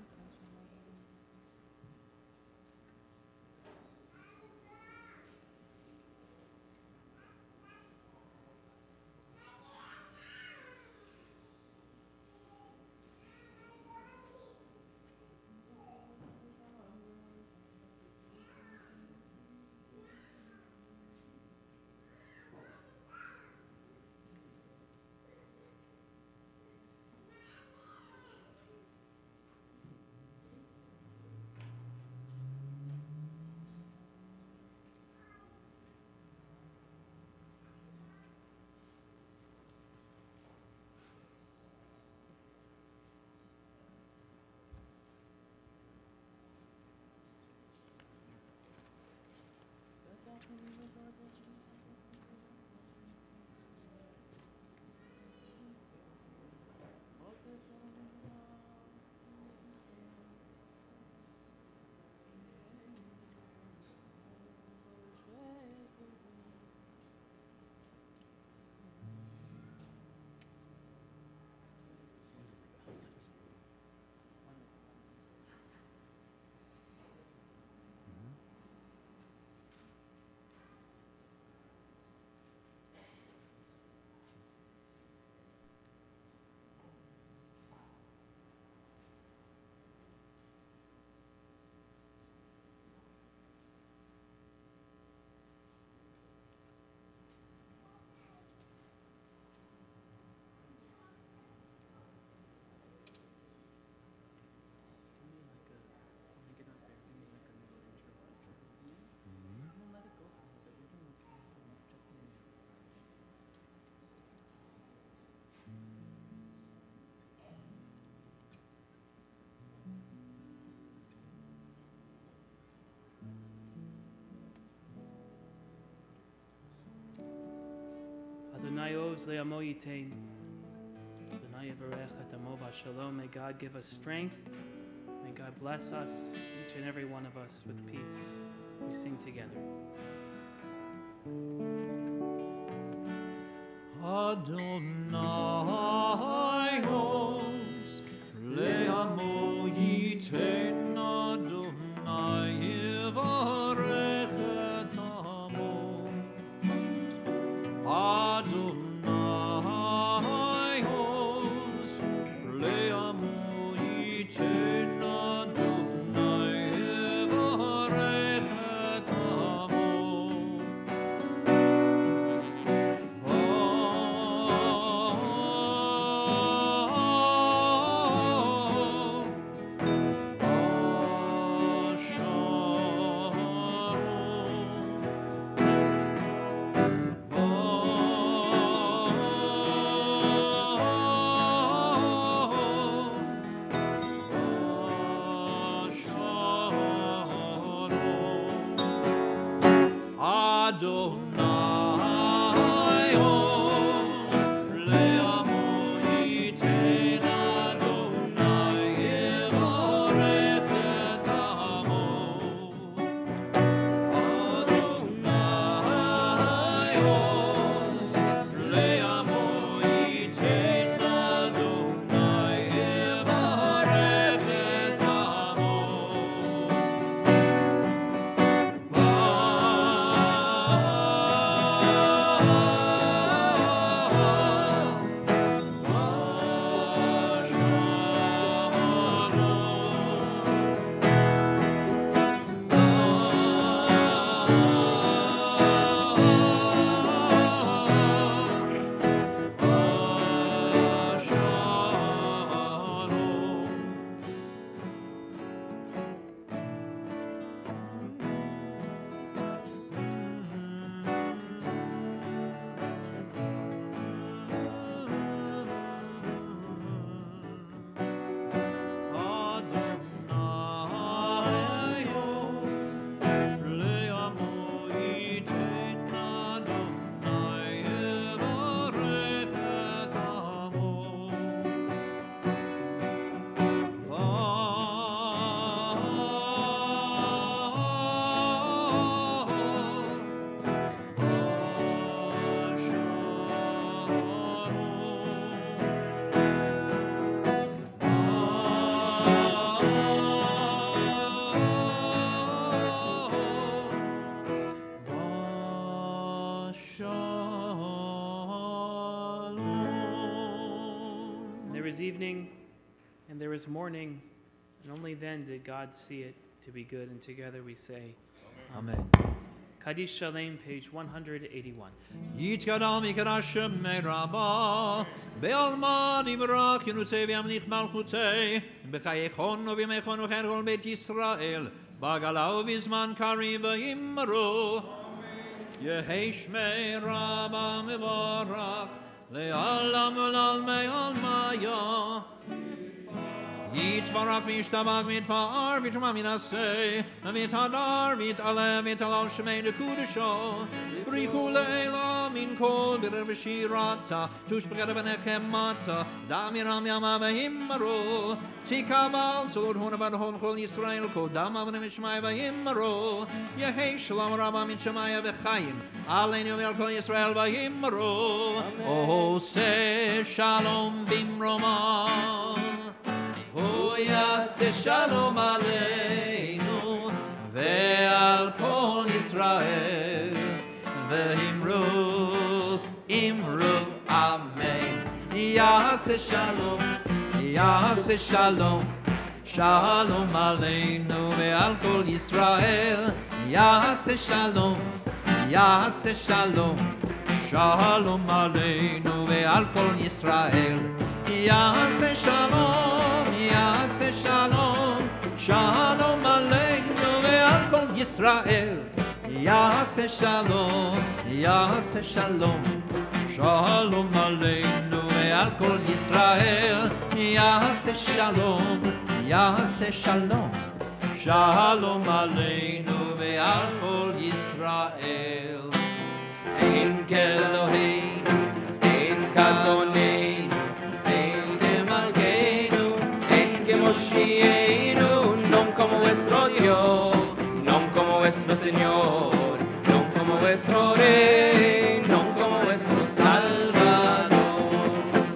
Adonai oz le'amo yitain. Adonai yavarech et amo b'shalom. May God give us strength. May God bless us, each and every one of us, with peace. We sing together. Adonai oz le'amo yitain. Adonai yavarech et amo. Adonai oz le'amo yitain. Adonai yavarech et amo. Adonai oz le'amo yitain. Adonai yavarech et amo. Adonai oz le'amo yitain. Adonai yavarech et amo. is evening, and there is morning, and only then did God see it to be good. And together we say, Amen. Kaddish Shalem, page one hundred eighty-one. יתקדם יקרא שמי רבה, בעלמא יברח ינוצא וימליך מלכותי, בחייכון ובימיכון וכן כל בית ישראל, בגלה ובזמן קריב וימרו. יהי שמי רבה מברך, לעלם ולעלמי עלמיה. יתברך וישתבח ויתפאר ויתרומם ינסה ויתהדר ויתעלה ויתהלל שמי לקודשו בריחו לעילה מן כל בירר ושירתה תושבחה לבניכם מטה דם ירם ימה וימרו תקבל צלוד הון ובדהון כל ישראל קודם אבנים ושמי וימרו יהי שלום רבה מן שמי וחיים עלינו ועל כל ישראל וימרו עושה שלום במרומה הוא יעשה שלום עלינו ועל כל ישראל ואמרו, אמרו אמן יעשה שלום, יעשה שלום שלום עלינו ועל כל ישראל יעשה שלום, יעשה שלום שלום עלינו ועל כל ישראל יעשה שלום, יעשה שלום, שלום עלינו ועל כל ישראל. יעשה שלום, יעשה שלום, שלום עלינו ועל כל ישראל. יעשה שלום, יעשה שלום, שלום עלינו ועל כל ישראל. אין כאלוהינו, אין כאדוננו, Moshienu, non como vuestro Dios, non como vuestro Señor, non como vuestro Rey, non como vuestro Salvador.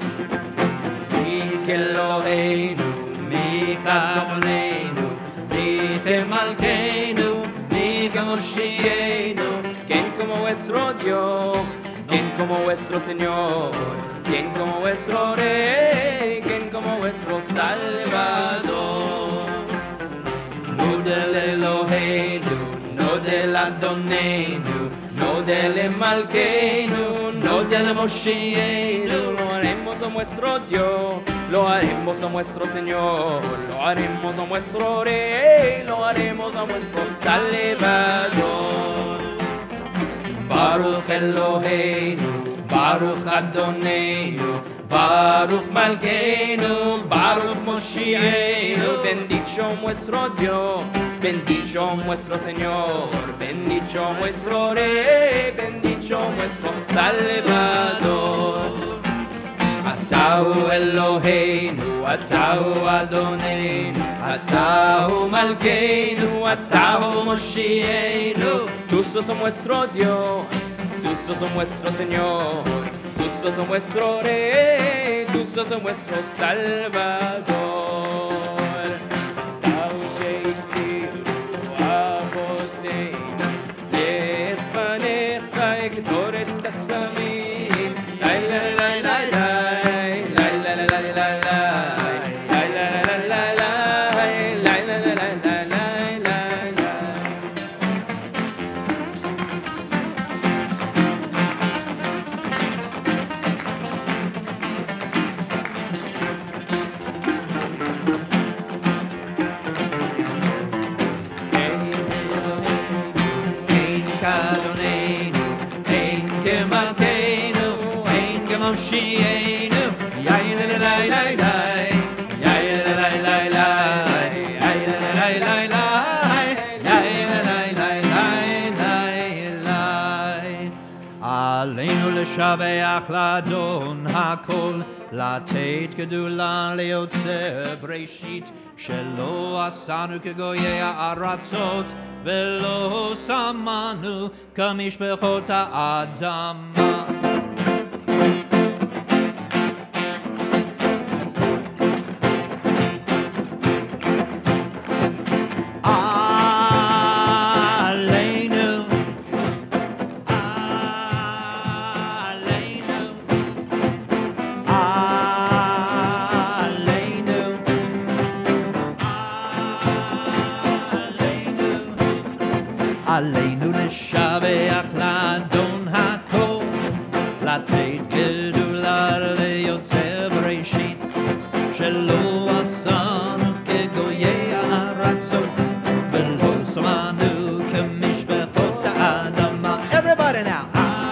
Mi que lo deinu, mi cadonenu, mi que malquenu, mi que Moshienu, quien como vuestro Dios, quien como vuestro Señor, quien como vuestro Rey, quien como vuestro Salvador. No del Eloheinu, no del Adonenu, no del Malkeinu, no del Moshienu. Lo haremos a nuestro Dios, lo haremos a nuestro Señor, lo haremos a nuestro Rey, lo haremos a nuestro Salvador. Baruch Eloheinu, Baruch Adonenu, Baruch Malkeinu, Baruch Moshienu. Bendicho nuestro Dios, bendicho nuestro Señor, bendicho nuestro Rey, bendicho nuestro Salvador. Atahu Eloheinu, Atahu Adonenu, Atahu Malkeinu, Atahu Moshienu. Tú sos nuestro Dios, tú sos nuestro Señor, tú sos nuestro Rey, tú sos nuestro Salvador. Thou sheitiru avoteinu, lefanecha ektoret hasamim. Lai lai lai lai lai, lai lai lai lai lai, lai lai lai lai lai, lai lai lai lai lai. Moshienu, yai la la la la la, yai la la la la, yai la la la la, yai la la la la. Aleinu לשבח לאדון הכל, לתת גדולה ליוצר בראשית, שלא עשנו כגויי הארצות, ולא שמנו כמשפחות האדמה. לשבח לאדון הכל, לתת גדולה ליוצר בראשית, שלא עשנו כגויי הארצות, ולא שמנו כמשפחות האדמה. Everybody now.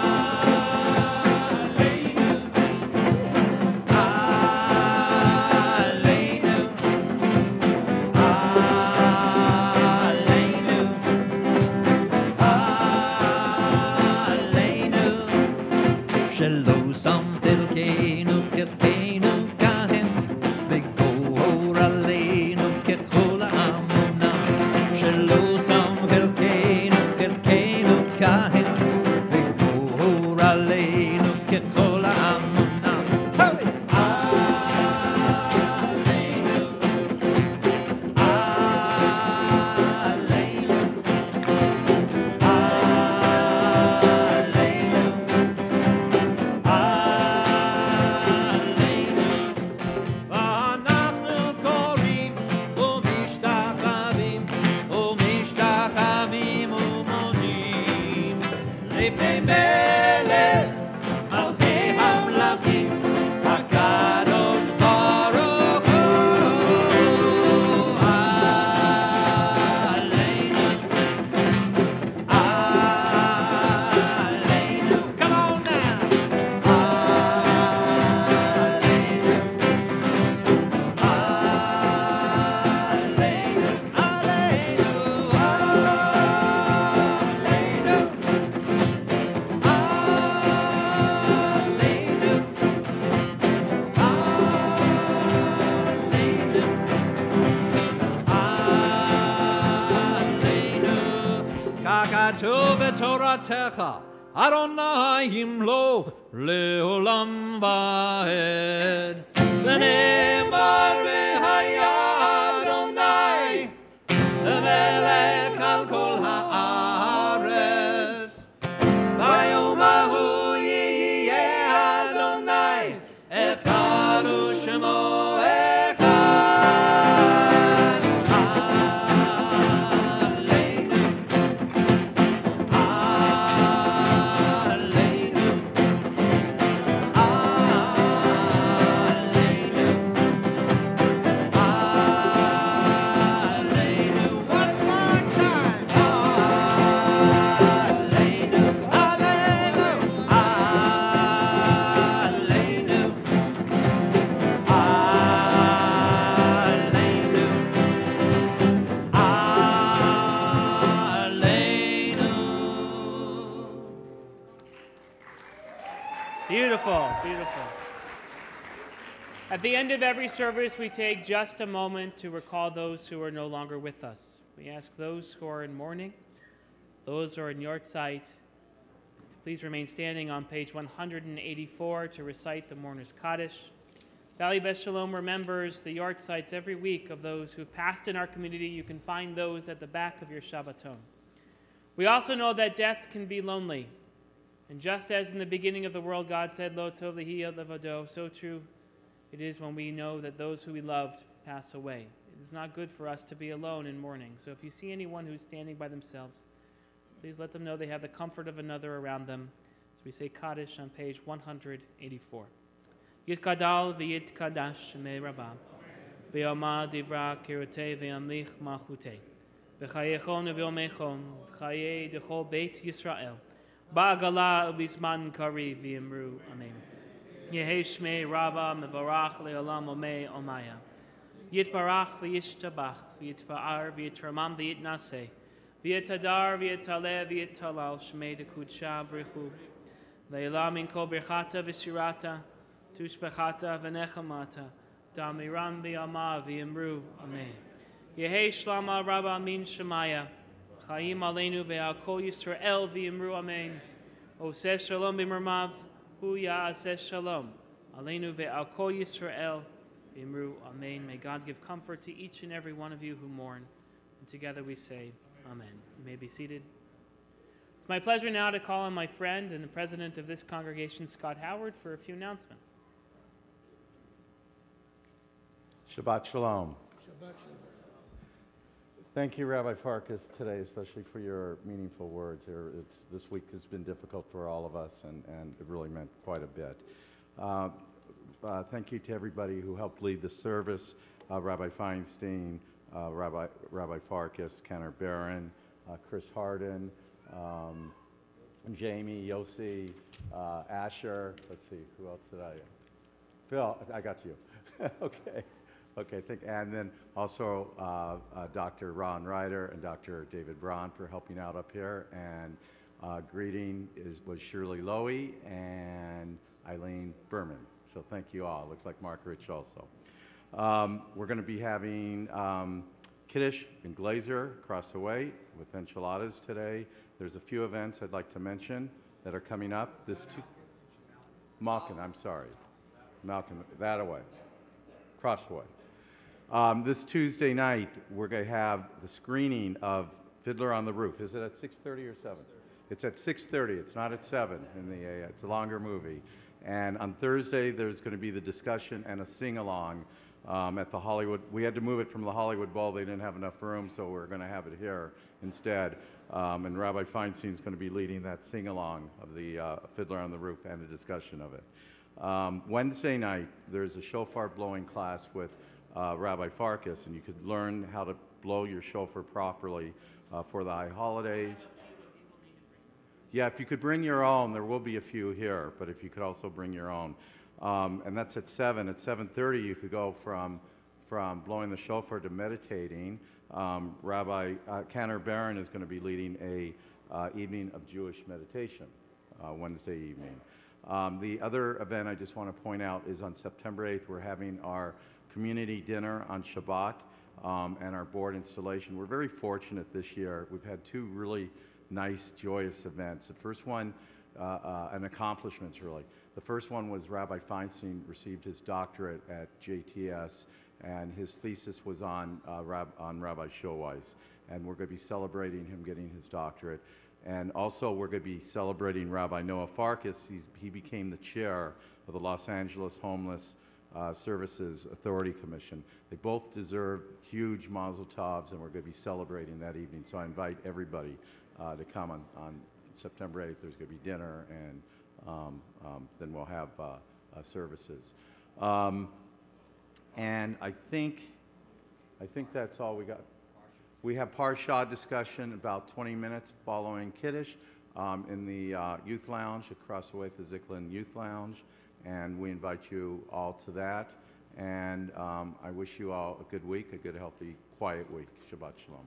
תורתך, אדוני ימלוך לעולם ועד. ונאמר והיה אדוני למלך על כל הארץ. ביום ההוא יהיה אדוני אחד ושמו אחד. Beautiful, beautiful. At the end of every service, we take just a moment to recall those who are no longer with us. We ask those who are in mourning, those who are in Yortzeit, to please remain standing on page one hundred eighty-four to recite the Mourner's Kaddish. Valley Beth Shalom remembers the Yortzeits every week of those who've passed in our community. You can find those at the back of your Shabbaton. We also know that death can be lonely. And just as in the beginning of the world God said, Lo tov lihi levado, so true it is when we know that those who we loved pass away. It is not good for us to be alone in mourning. So if you see anyone who's standing by themselves, please let them know they have the comfort of another around them. As we say Kaddish on page one hundred eighty-four. Yitkadal v'yitkadash me rabba, v'yoma divra kirotei v'yamlich malchutei, v'chayechon v'yomechon, v'chayei dechol beit Yisrael, Ba'agala u'bizman kari v'yimru, amen. Yehi shmei rabba mevarach le'olam omei omaya. Yitbarach v'yishtabach, v'yitpa'ar v'yitramam v'yitnaseh, v'yitadar v'yitaleh v'yitalal shmei dekudsha brichu. Le'elam min kol birchata v'shirata, tushbechata v'nechamata, damiram v'yama v'yimru, amen. Yehi shlama rabba min shemaya, Chaim aleinu ve'al kol Yisrael v'yimru amen. Oseh shalom b'mermav, hu ya'aseh shalom. Aleinu ve'al kol Yisrael v'yimru amen. May God give comfort to each and every one of you who mourn. And together we say, amen. You may be seated. It's my pleasure now to call on my friend and the president of this congregation, Scott Howard, for a few announcements. Shabbat Shalom. Shabbat Shalom. Thank you, Rabbi Farkas, today, especially for your meaningful words here. It's, this week has been difficult for all of us, and, and it really meant quite a bit. Uh, uh, thank you to everybody who helped lead the service, uh, Rabbi Feinstein, uh, Rabbi, Rabbi Farkas, Kenner Barron, uh, Chris Harden, um, Jamie, Yossi, uh, Asher. Let's see, who else did I? Phil, I got you. Okay. Okay, thank, and then also uh, uh, Doctor Ron Ryder and Doctor David Braun for helping out up here. And uh, greeting is, was Shirley Lowy and Eileen Berman. So thank you all. Looks like Mark Rich also. Um, we're going to be having um, Kiddush in Glazer across the way with enchiladas today. There's a few events I'd like to mention that are coming up. This two, Malkin, I'm sorry. Malkin, that away. Across the way. Um, this Tuesday night, we're going to have the screening of Fiddler on the Roof. Is it at six thirty or seven? It's at six thirty. It's not at seven in the A. It's a longer movie. And on Thursday, there's going to be the discussion and a sing-along um, at the Hollywood. We had to move it from the Hollywood Bowl. They didn't have enough room, so we're going to have it here instead. Um, and Rabbi Feinstein is going to be leading that sing-along of the uh, Fiddler on the Roof and a discussion of it. Um, Wednesday night, there's a shofar blowing class with uh, Rabbi Farkas, and you could learn how to blow your shofar properly uh, for the high holidays. Yeah, if you could bring your own, there will be a few here, but if you could also bring your own. Um, and that's at seven. At seven thirty, you could go from, from blowing the shofar to meditating. Um, Rabbi uh, Canner Barron is going to be leading a uh, evening of Jewish meditation uh, Wednesday evening. Um, the other event I just want to point out is on September eighth, we're having our community dinner on Shabbat um, and our board installation. We're very fortunate this year. We've had two really nice, joyous events. The first one, uh, uh, and accomplishments really. The first one was Rabbi Feinstein received his doctorate at J T S, and his thesis was on, uh, Rab on Rabbi Showeiss, and we're going to be celebrating him getting his doctorate. And also, we're going to be celebrating Rabbi Noah Farkas. He's, he became the chair of the Los Angeles Homeless uh, Services Authority Commission. They both deserve huge mazel tovs, and we're going to be celebrating that evening. So I invite everybody uh, to come on, on September eighth. There's going to be dinner, and um, um, then we'll have uh, uh, services. Um, and I think, I think that's all we got. We have Parsha discussion about twenty minutes following Kiddush um, in the uh, youth lounge across the way at the Zicklin Youth Lounge, and we invite you all to that. And um, I wish you all a good week, a good, healthy, quiet week. Shabbat Shalom.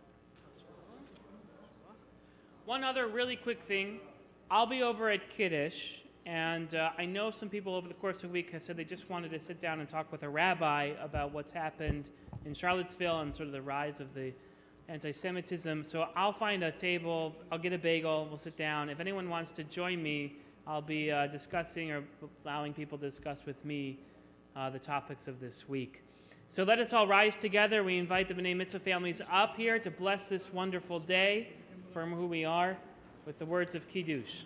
One other really quick thing. I'll be over at Kiddush, and uh, I know some people over the course of the week have said they just wanted to sit down and talk with a rabbi about what's happened in Charlottesville and sort of the rise of the anti-Semitism. So I'll find a table, I'll get a bagel, we'll sit down. If anyone wants to join me, I'll be uh, discussing or allowing people to discuss with me uh, the topics of this week. So let us all rise together. We invite the B'nai Mitzvah families up here to bless this wonderful day, affirm who we are, with the words of Kiddush.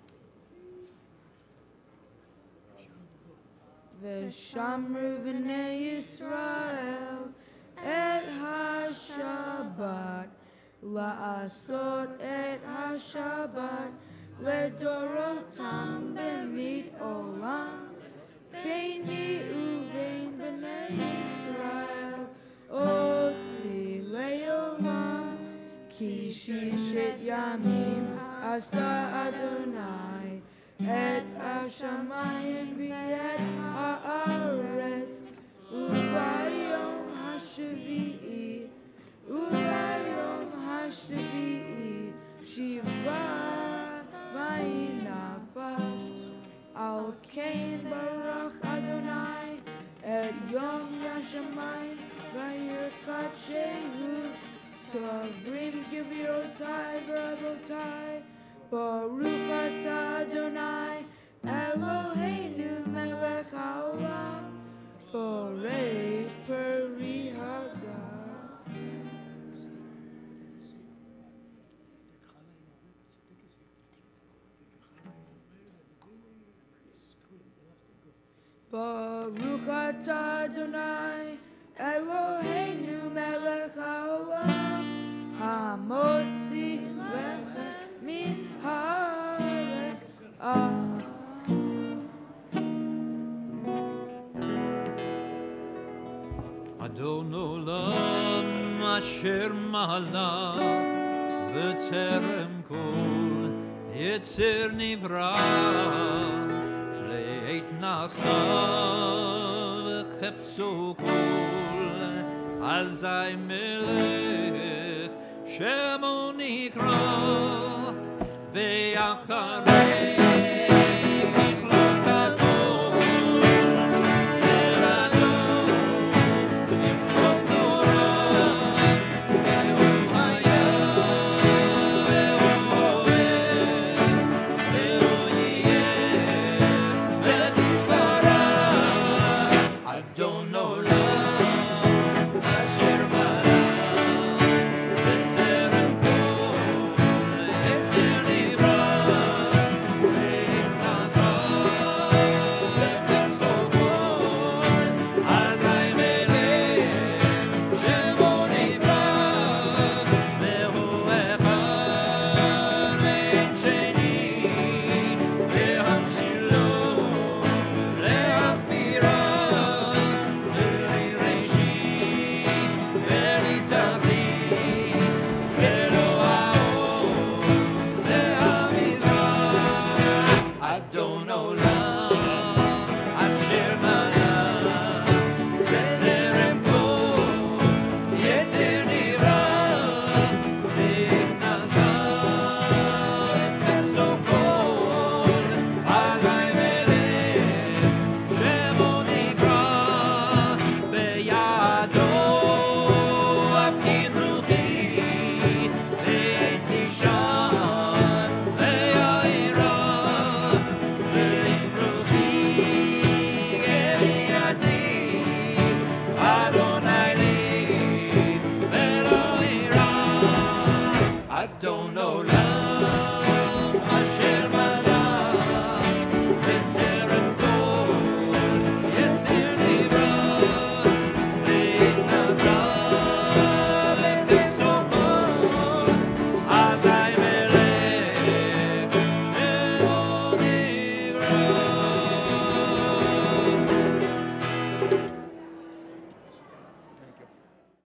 V'shamru b'nei Yisrael et ha-Shabbat, la'asot et ha-Shabbat, ledorotam b'mid olam, beini uvein b'nei Yisrael, otzi le'olam, ki shishet yamim asa Adonai, et ha-shamayim v'et ha'aretz, u'bayom Shvi'i, u'ayom ha'shvi'i, shiva v'inafash, al kein barach Adonai, et yom yashamayim v'yirkat shehu, tovrim geviotai v'ravotai, baruch atah Adonai, Eloheinu melech haolam, Borei Peri Haga. Baruch atah Adonai, Eloheinu melech haolam, אשר מלך בטרם כל יצר נברא לעת נעשה וחפצו כל אזי מלך שמו נקרא ואחרי